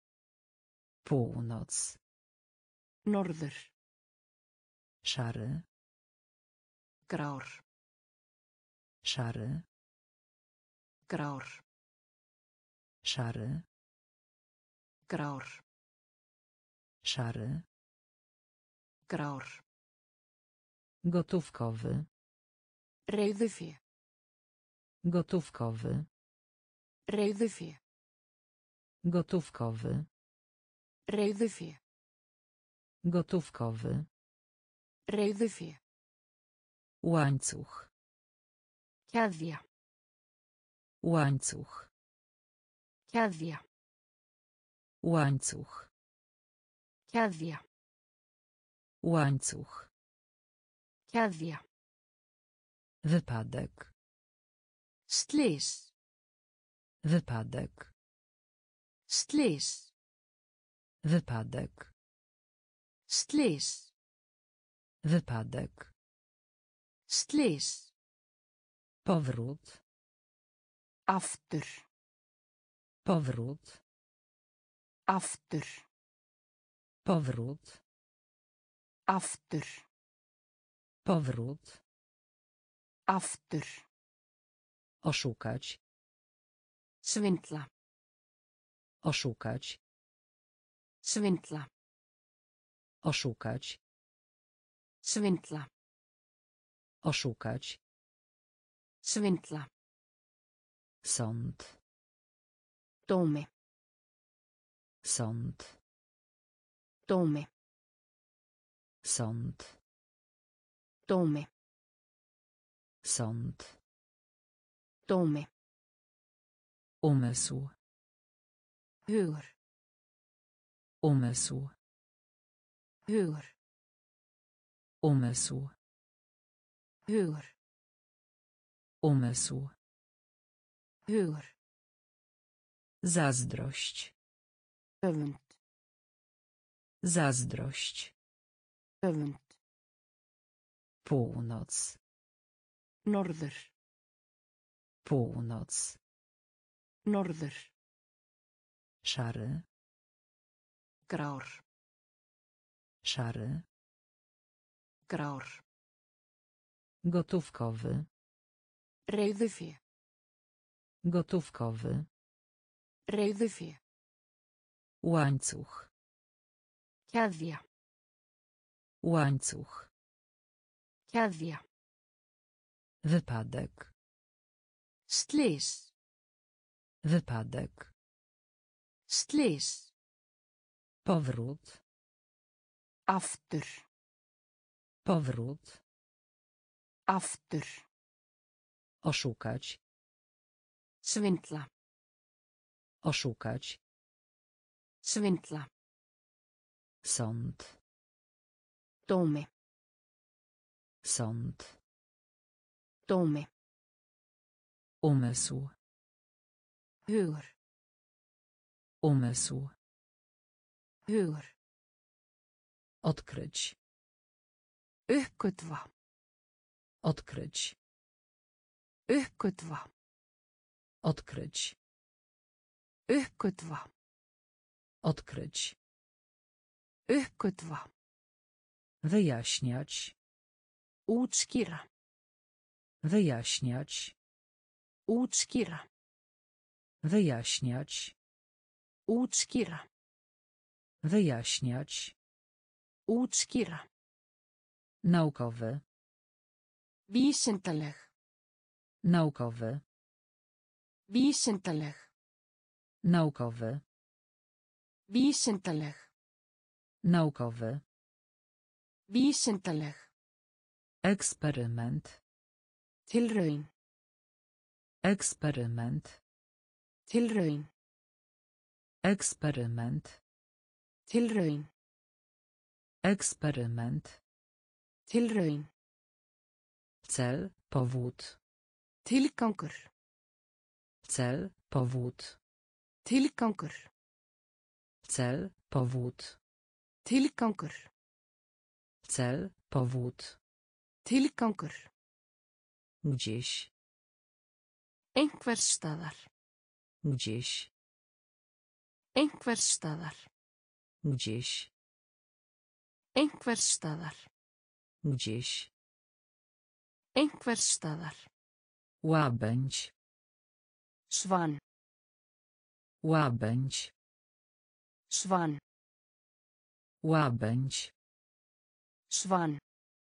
Północ. Norður. Szary. Grár. Szary. Grár. Szary. Grár. Szary. Grár. Gotówkowy. Reiðufé. Gotówkowy. Reiðufé. Gotówkowy. Reiðufé. Gotówkowy. Reiðufé. Łańcuch. Keðja. Łańcuch. Keðja. Łańcuch. Keðja. Łańcuch. Keðja. Wypadek. Slys. Wypadek. Slys. Wypadek. Slys. Wypadek. Slys. Powrót. Aftur. Powrót. Aftur. Powrót. Aftur. Powrót. Aftur. Oszukać. Svindla. Oszukać. Svindla. Oszukać. Svindla. Oszukać. Svindla. Sąd. Dómi. Sąd. Dómi. Sąd. Dómi. Sąd. Dómi. Umysł. Hugur. Umysł. Hugur. Umysł. Hugur. Umysł. Hugur. Zazdrość. Öfund. Zazdrość. Öfund. Północ. Norður. Północ. Norður. Szary. Grár. Szary. Grár. Gotówkowy. Reiðufé. Gotówkowy. Reiðufé. Łańcuch. Keðja. Łańcuch. Keðja. Wypadek. Slys. Wypadek. Slys. Powrót. Aftur. Powrót. Aftur. Oszukać. Svindla. Oszukać. Svindla. Sąd. Dómi. Sąd. Dómi. Umysł. Hugur. Umysł. Hugur. Odkryć. Uppgötva. Odkryć. Uppgötva. Odkryć. Uppgötva. Odkryć. Uppgötva. Wyjaśniać. Útskýra. Wyjaśniać. Útskýra. Wyjaśniać. Útskýra. Wyjaśniać. Útskýra. Naukowy. Vísindaleg. Naukowy. Vísindaleg. Naukowy. Vísindaleg. Naukowy. Vísindaleg. Eksperyment. Tilraun. Eksperyment. Tilraun. Eksperyment. Tilraun. Eksperyment. Tilraun. Cel, powód. Tilgangur. Cel, powód. Tilgangur. Cel, powód. Tilgangur. Cel, powód. Tilgangur. Gdzieś. Einhvers staðar. Gdzieś. Einhvers staðar. Gdzieś. Einhvers staðar. Gdzieś. Einhvers staðar. Łabędź. Svan. Łabędź. Svan. Łabędź. Svan.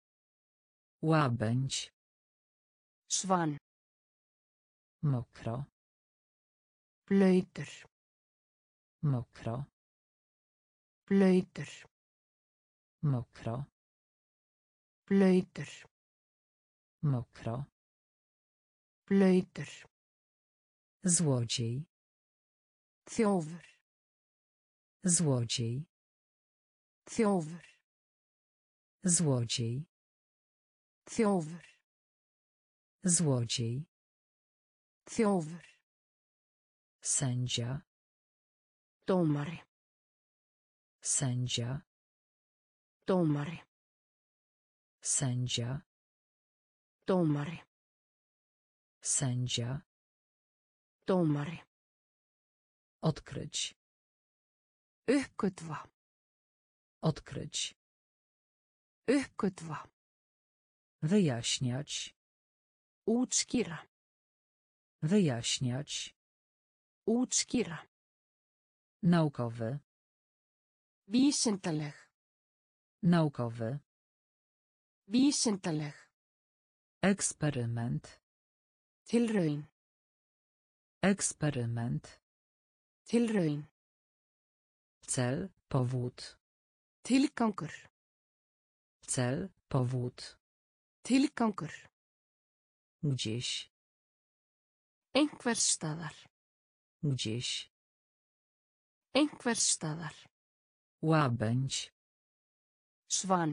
Łabędź. Svan. Mokro. Blautur. Mokro. Blautur. Mokro. Blautur. Mokro. Blautur. Złodziej. Þjófur. Złodziej. Þjófur. Złodziej. Þjófur. Złodziej. Þjófur. Sędzia. Dómari. Sędzia. Dómari. Sędzia. Dómari. Sędzia. Dómari. Odkryć. Uppgötva. Odkryć. Uppgötva. Wyjaśniać. Útskýra. Wyjaśniać. Útskýra. Naukowy. Vísindaleg. Naukowy. Vísindaleg. Eksperyment. Tilraun. Eksperyment. Tilraun. Cel, powód. Tilgangur. Cel, powód. Tilgangur. Gdzieś. Einhvers staðar. Gdzieś. Einhvers staðar. Łabędź. Svan.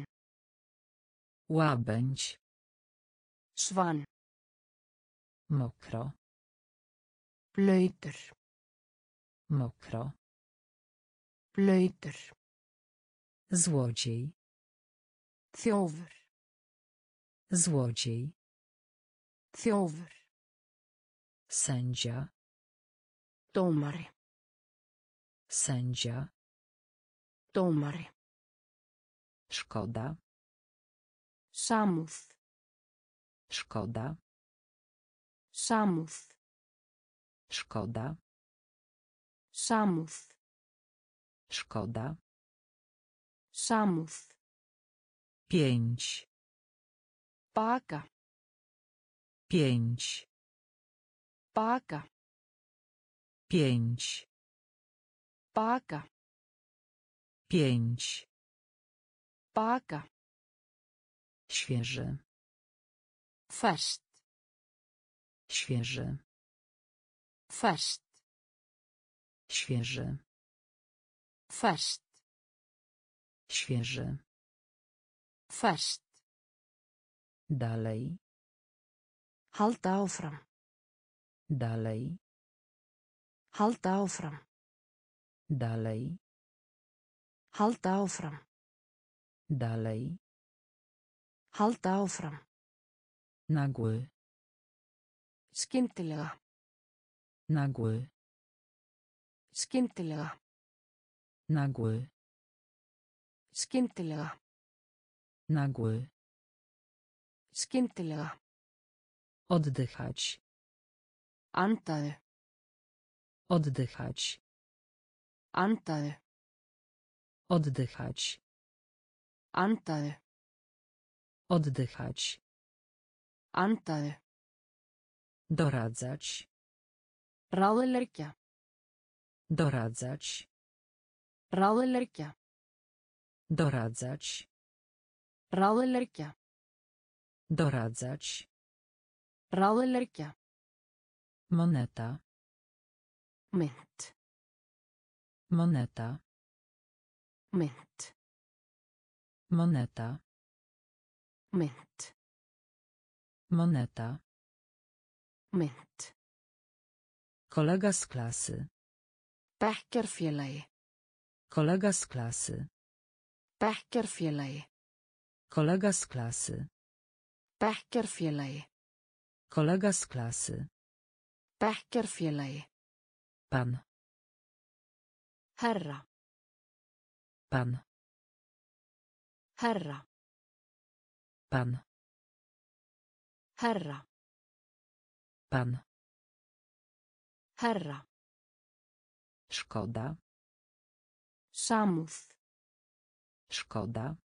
Łabędź. Svan. Mokro. Blautur. Mokro. Blautur. Złodziej. Þjófur. Złodziej. Þjófur. Sędzia. Dómari. Sędzia. Dómari. Szkoda. Samúð. Szkoda. Samúð. Szkoda. Samúð. Szkoda. Samúð. 5. Baka. 5. Baka. 5. Baka. 5. Baka. Świeży. Ferskt. Świeży. Ferskt. Świeży. Ferskt. Świeży. Ferskt. Dalej. Halda áfram. Dalej. Halda áfram. Dalej. Halda áfram. Dalej. Halda áfram. Nagły. Skyndilega. Nagły. Skyndilega. Nagły. Skyndilega. Nagły. Skyndilega. Oddychać. Andaðu. Oddychać. Andaðu. Oddychać. Andaðu. Oddychać. Andaðu. Doradzać. Ráðleggja. Doradzać. Ráðleggja. Doradzać. Ráðleggja. Doradzać. Ráðleggja. Moneta. Mynt. Moneta. Mynt. Moneta. Mynt. Moneta. Mynt. Kolega z klasy. Bekkjarfélagi. Kolega z klasy. Bekkjarfélagi. Kolega z klasy. Bekkjarfélagi. Kolega z klasy. Bekkjarfélagi. Pan. Herra. Pan. Herra. Pan. Herra. Pan. Herra. Szkoda. Samúð. Szkoda.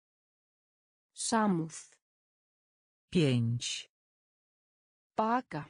Samúð. 5. Baka.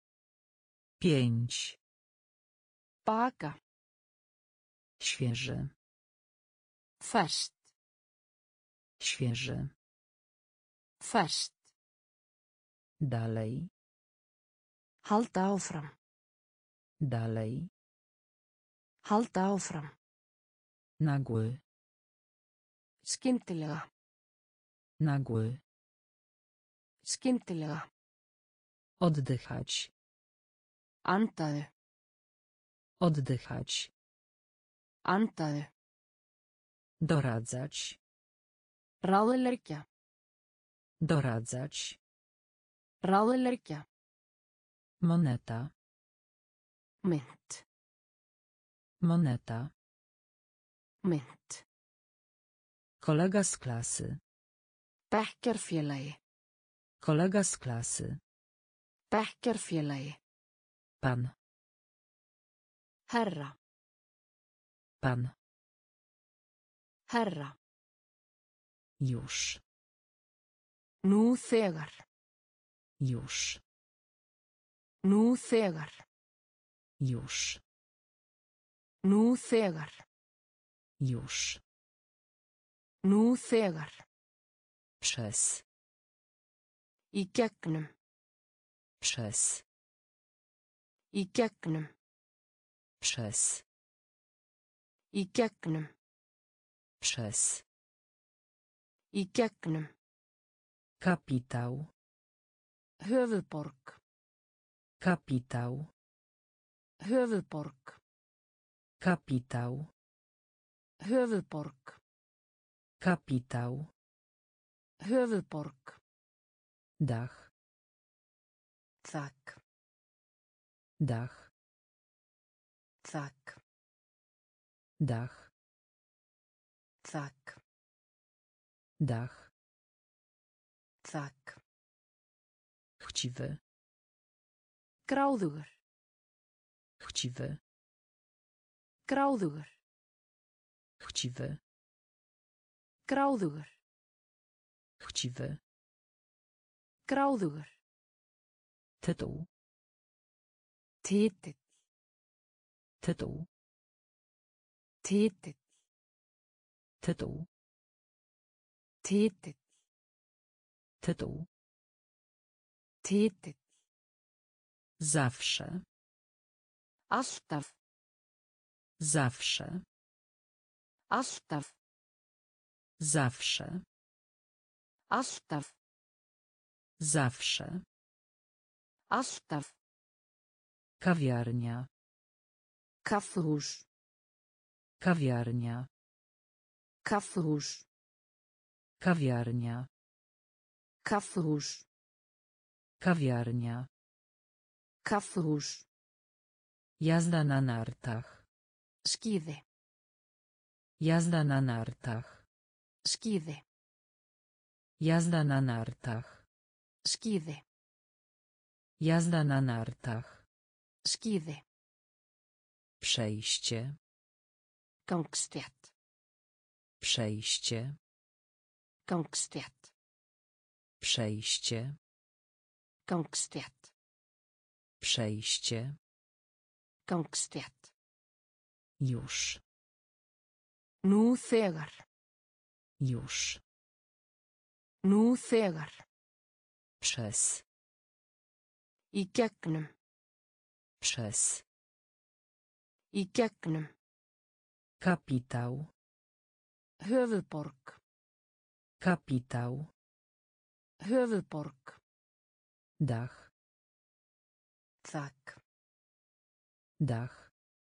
5. Baka. Świeży. Ferskt. Świeży. Ferskt. Dalej. Halda áfram. Dalej. Halda áfram. Nagły. Skyndilega. Nagły. Skyndilega. Oddychać. Andaðu. Oddychać. Andaðu. Doradzać. Ráðleggja. Doradzać. Ráðleggja. Moneta. Mynt. Moneta. Mynt. Kolega z klasy. Bekkjarfélagi. Kolega z klasy. Bekkjarfélagi. Pan. Herra. Pan. Herra. Już. Nú þegar. Już. Nú þegar. Już. Nú þegar. Już. Nú þegar. Przez. Í gegnum. Przez. Í gegnum. Przez. Í gegnum. Przez. Í gegnum. Kapitał. Höfuðborg. Kapitał. Höfuðborg. Kapitał. Höfuðborg. Kapitał. Höfuðborg. Dach. Þak. Dach. Þak. Dach. Þak. Dach. Þak. Chciwy. Gráðugur. Chciwy. Gráðugur. Chciwy. Gráðugur. Chciwy. Gráðugur. Tytuł. Titill. Tytuł. Titill. Tytuł. Titill. Tytuł. Titill. Zawsze. Alltaf. Zawsze. Alltaf. Zawsze. Alltaf. Zawsze. Alltaf. Kawiarnia. Kaffihús. Kawiarnia. Kaffihús. Kawiarnia. Kaffihús. Kawiarnia. Kaffihús. Jazda na nartach. Skíði. Jazda na nartach. Skíði. Jazda na nartach. Skíði. Jazda na nartach. Skíði. Przejście. Gangstétt. Przejście. Gangstétt. Przejście. Gangstétt. Przejście. Gangstétt. Już. Nú þegar. Już. Nú þegar. Przez. Í gegnum. Przez. Í gegnum. Kapitał. Höfuðborg. Kapitał. Höfuðborg. Dach. Þak. Dach.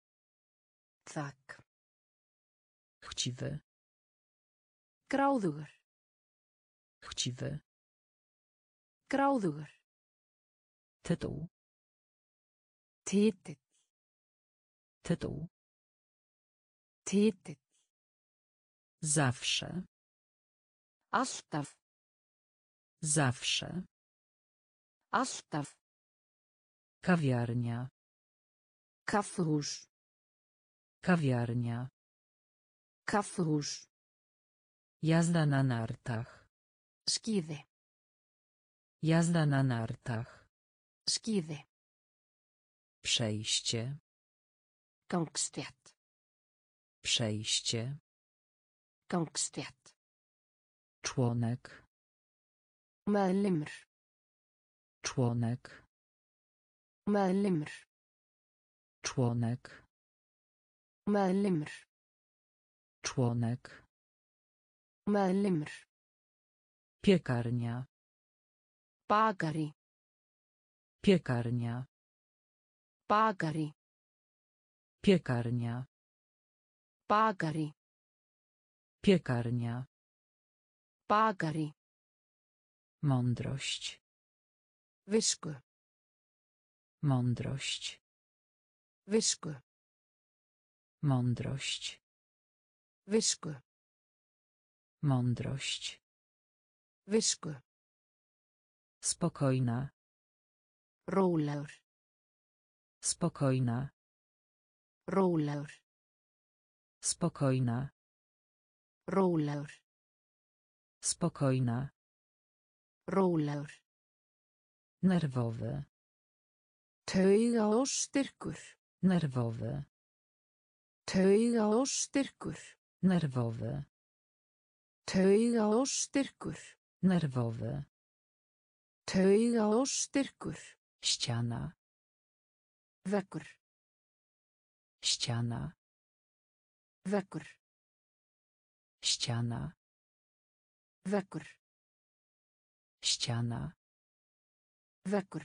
Þak. Chciwy. Gráðugur. Chciwy. Gráðugur. Tytuł. Titill. Tytuł. Titill. Zawsze. Alltaf. Zawsze. Alltaf. Kawiarnia. Kaffihús. Kawiarnia. Kaffihús. Jazda na nartach. Skíði. Jazda na nartach. Skíði. Przejście. Gangstétt. Przejście. Gangstétt. Członek. Meðlimur. Członek. Meðlimur. Członek. Meðlimur. Członek. Meðlimur. Piekarnia. Bakari. Piekarnia. Bakari. Piekarnia. Bakari. Piekarnia. Bakari. Mądrość. Visku. Mądrość. Visku. Mądrość. Visku. Mądrość. Visku. Spokojna. Rólegur. Spokojna. Rólegur. Spokojna. Rólegur. Spokojna. Rólegur. Nerwowy. Taugaóstyrkur. Nerwowy. Taugaóstyrkur. Nerwowy. Taugaóstyrkur. Nerwowy. Taugaóstyrkur. Ściana. Veggur. Ściana. Veggur. Ściana. Veggur. Ściana. Veggur.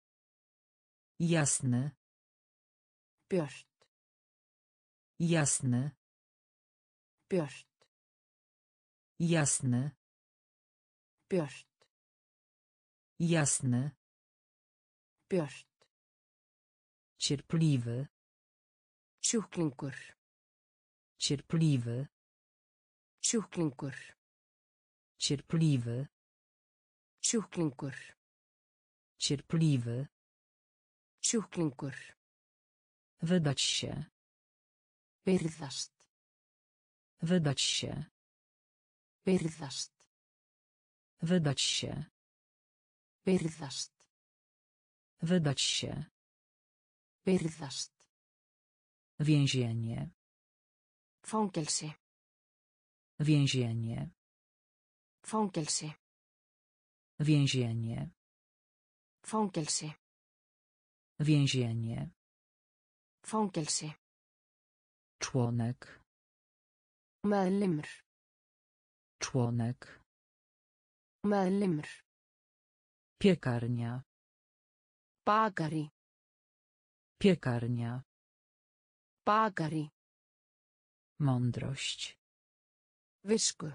Jasny. Björt. Jasny. Björt. Jasny. Björt. Jasny. Björt. Cierpliwy. Sjúklingur. Cierpliwy. Sjúklingur. Cierpliwy. Sjúklingur. Cierpliwy. Sjúklingur. Wydać się. Virðast. Wydać się. Virðast. Wydać się. Virðast. Wydać się. Virðast. Więzienie. Fangelsi. Więzienie. Fangelsi. Więzienie. Fangelsi. Więzienie. Fangelsi. Członek. Meðlimur. Członek. Meðlimur. Piekarnia. Bakari. Piekarnia. Bakari. Mądrość. Visku.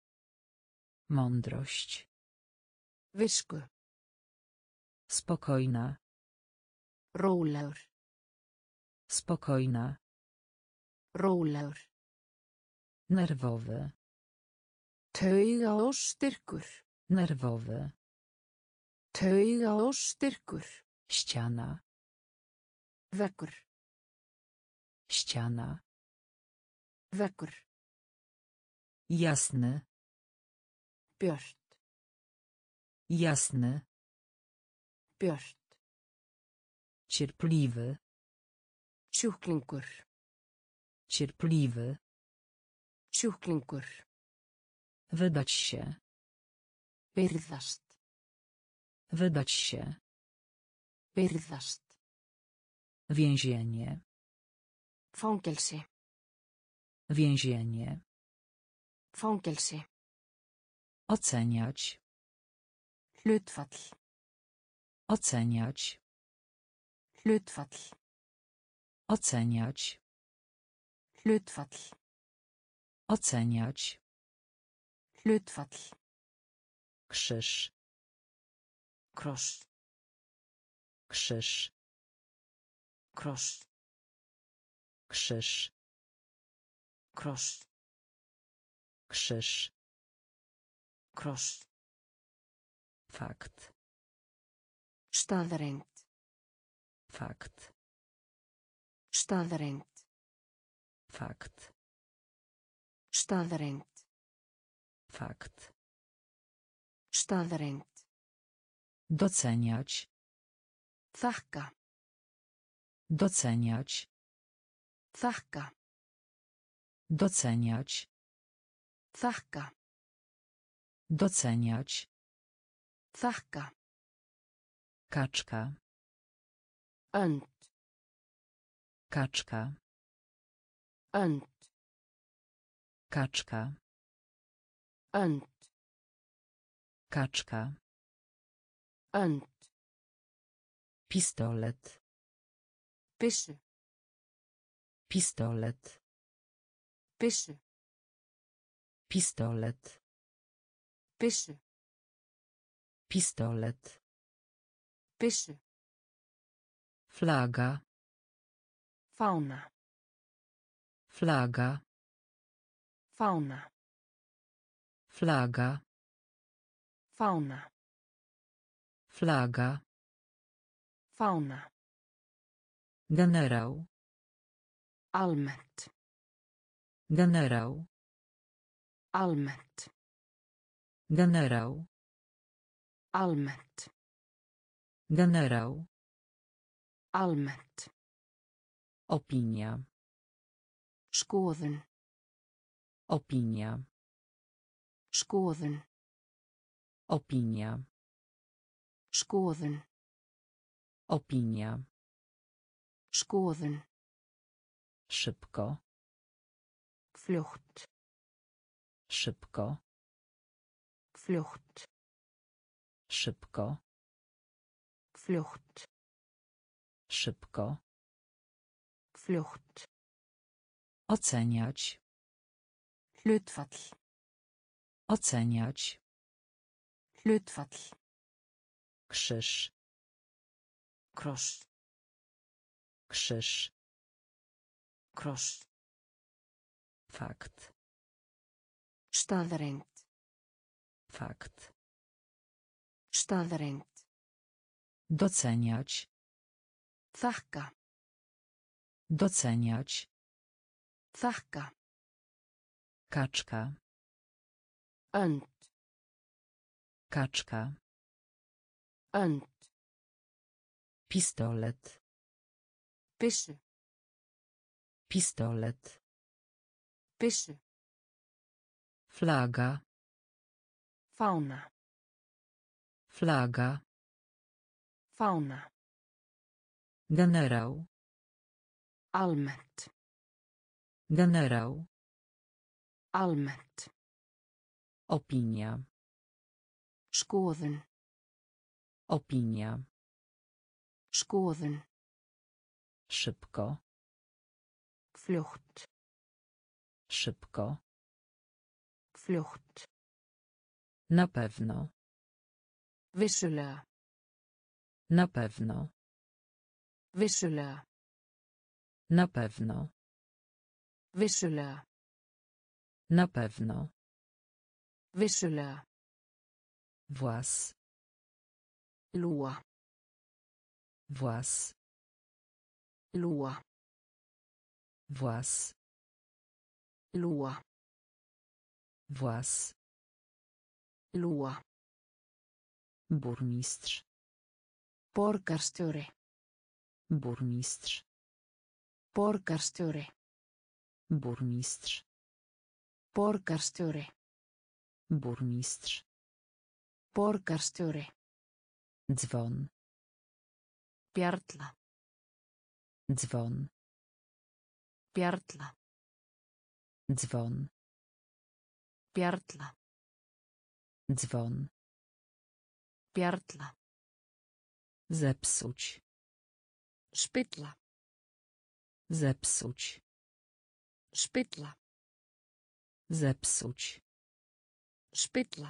Mądrość. Visku. Spokojna. Rólegur. Spokojna. Rólegur. Nerwowy. Taugaóstyrkur. Nerwowy. Taugaóstyrkur. Ściana. Veggur. Ściana. Veggur. Jasny. Björt. Jasny. Björt. Cierpliwy. Sjúklingur. Cierpliwy. Sjúklingur. Wydać się. Virðast. Wydać się. Virðast. Więzienie. Fangelsi. Więzienie. Fangelsi. Oceniać. Hlutfall. Oceniać. Hlutfall. Oceniać. Hlutfall. Oceniać. Hlutfall. Krzyż. Kross. Krzyż. Kross. Krzyż. Kross. Krzyż. Kross. Fakt. Staðreynd. Fakt. Staðreynd. Fakt. Staðreynd. Fakt. Staðreynd. Doceniać. Þakka. Doceniać. Þakka. Doceniać. Þakka. Doceniać. Þakka. Kaczka. Önd. Kaczka. Önd. Kaczka. Önd. Kaczka. Önd. Pistolet. Byssu. Pistolet. Byssu. Pistolet. Byssu. Pistolet. Byssu. Flaga. Fána. Flaga. Fána. Flaga. Fána. Flaga. Fána. Generał. Almennt. Generał. Almennt. Generał. Almennt. Generał. Almennt. Opinia. Skoðun. Opinia. Skoðun. Opinia. Skoðun. Opinia. Skoðun. Szybko. Flucht. Szybko. Flucht. Szybko. Flucht. Szybko. Flucht. Oceniać. Hlutfall. Oceniać. Hlutfall. Krzyż. Kross. Krzyż. Kross. Fakt. Staðreynd. Fakt. Staðreynd. Doceniać. Þakka. Doceniać. Þakka. Kaczka. Önd. Kaczka. Önd. Pistolet. Byssu. Pistolet. Byssu. Flaga. Fána. Flaga. Fána. Generał. Almennt. Generał. Almennt. Opinia. Skoðun. Opinia. Skoðun. Szybko. Fljótt. Szybko. Fljótt. Na pewno. Vissulega. Na pewno. Vissulega. Na pewno. Vissulega. Na pewno. Vissulega. Włas. Lúa. Włas. Lúa. Włas. Lúa. Włas. Lúa. Burmistrz. Borgarstjóri. Burmistrz. Borgarstjóri. Burmistrz. Borgarstjóri. Burmistrz. Borgarstjóri. Dzwon. Bjarla. Dzwon. Bjarla. Dzwon. Bjarla. Dzwon. Bjarla. Zepsuć. Spilla. Zepsuć. Spilla. Zepsuć. Spilla.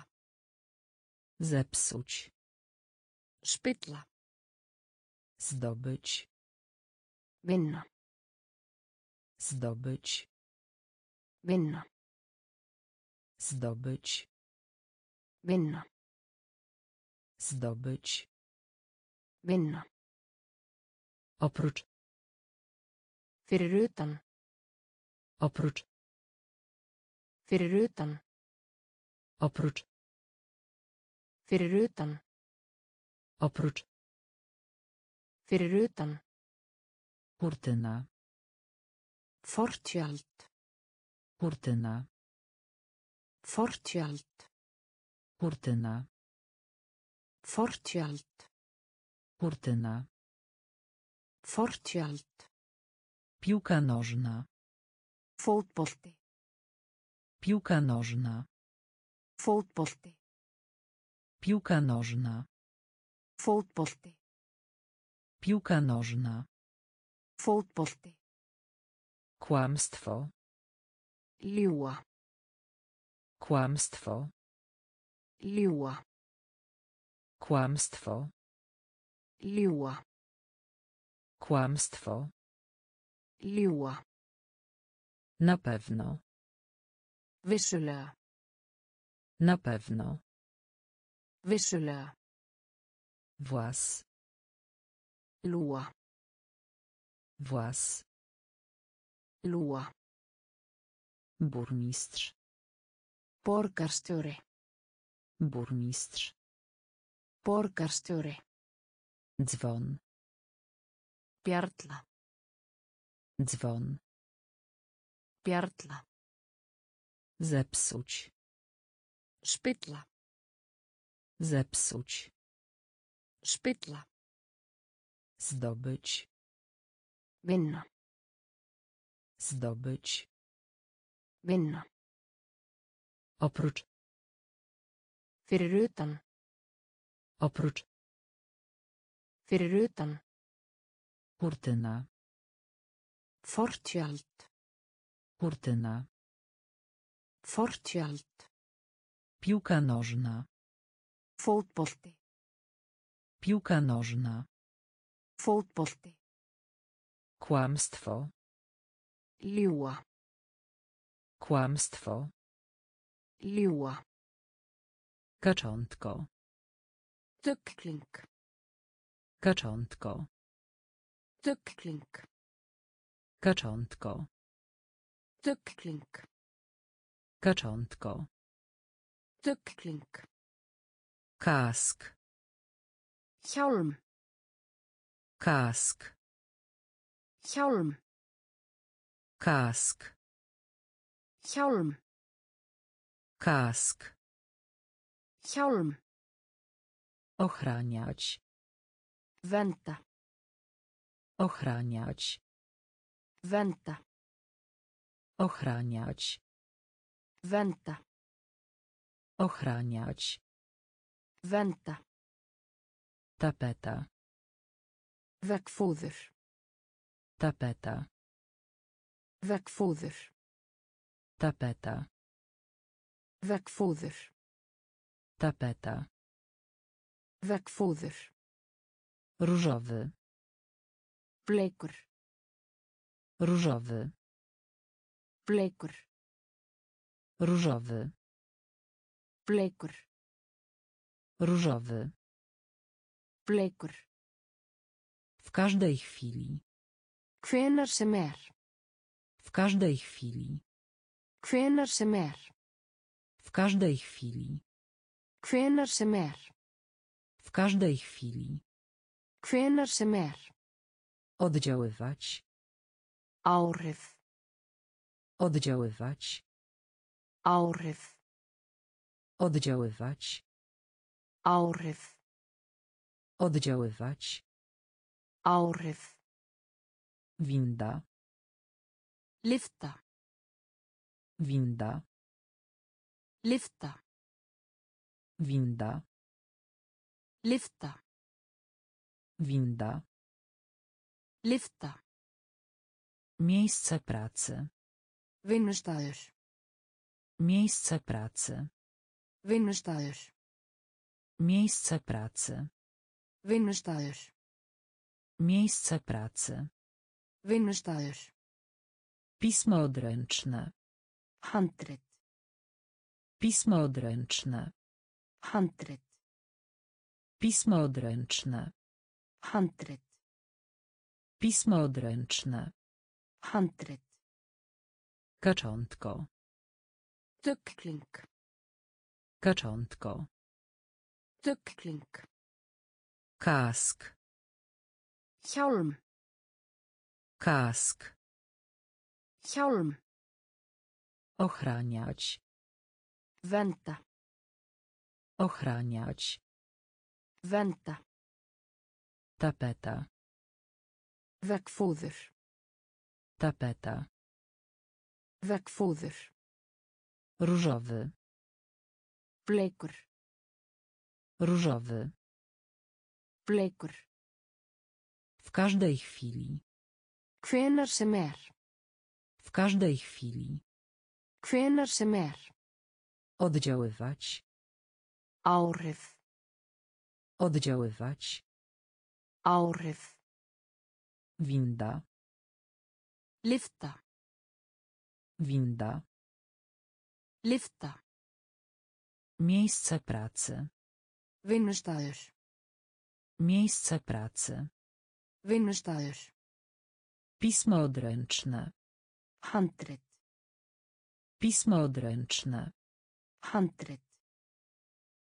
Zepsuć. Spilla. Zdobyć. Vinna. Zdobyć. Vinna. Zdobyć. Vinna. Zdobyć. Vinna. Oprócz. Fyrir utan. Oprócz. Fyrir utan. Oprócz. Fyrir utan. Oprócz. Fyrir utan. Kurtyna. Fortjöld. Kurtyna. Fortjöld. Kurtyna. Fortjöld. Kurtyna. Fortjöld. Piłka nożna. Fótbolti. Piłka nożna. Fótbolti. Piłka nożna. Fótbolti. Piłka nożna. Fótbolti. Kłamstwo. Ljúga. Kłamstwo. Ljúga. Kłamstwo. Ljúga. Kłamstwo. Ljúga. Na pewno. Vissulega. Na pewno. Vissulega. Włas. Lúa. Włas. Lúa. Burmistrz. Borgarstjóri. Burmistrz. Borgarstjóri. Dzwon. Bjarla. Dzwon. Bjarla. Zepsuć. Spilla. Zepsuć. Spilla. Zdobyć. Vinna. Zdobyć. Vinna. Oprócz. Fyrir utan. Oprócz. Fyrir utan. Kurtyna. Fortjöld. Kurtyna. Fortjöld. Piłka nożna. Fótbolti. Piłka nożna. Fótbolti. Kłamstwo. Ljúga. Kłamstwo. Ljúga. Kaczątko. Dugkling. Kaczątko. Dugkling. Kaczątko. Dugkling. Kaczątko. Dugkling. Kask. Hjálm. Kask. Hjálm. Kask. Hjálm. Kask. Hjálm. Ochraniać. Vernda. Ochraniać. Vernda. Ochraniać. Vernda. Ochraniać. Vernda. Tapeta. Veggfóður. Tapeta. Veggfóður. Tapeta. Veggfóður. Tapeta. Veggfóður. Różowy. Bleikur. Różowy. Bleikur. Różowy. Bleikur. Różowy. Bleikur. W każdej chwili. Hvenær sem W każdej chwili. Hvenær sem W każdej chwili. Hvenær sem W każdej chwili. Hvenær sem Oddziaływać. Áhrif. Oddziaływać. Áhrif. Oddziaływać. Áhrif. Oddziaływać. Áhrif. Winda. Lyfta. Winda. Lyfta. Winda. Lyfta. Winda. Lyfta. Miejsce pracy. Vinnustaður. Miejsce pracy. Vinnustaður. Miejsce pracy. Vinnustaður. Miejsce pracy. Vinnustaður. Pismo odręczne. Handrit. Pismo odręczne. Handrit. Pismo odręczne. Handrit. Pismo odręczne. Handrit. Kaczątko. Dugkling. Kaczątko. Dugkling. Kask. Hjálm. Kask. Hjálm. Ochraniać. Vernda. Ochraniać. Vernda. Tapeta. Veggfóður. Tapeta. Veggfóður. Różowy. Bleikur. Różowy. Bleikur. W każdej chwili. Hvenær sem W każdej chwili. Hvenær sem Oddziaływać. Áhrif. Oddziaływać. Áhrif. Winda. Lyfta. Winda. Lyfta. Miejsce pracy. Vinnustaður. Miejsce pracy. Vinnustaður. Pismo odręczne. Handrit. Pismo odręczne. Handrit.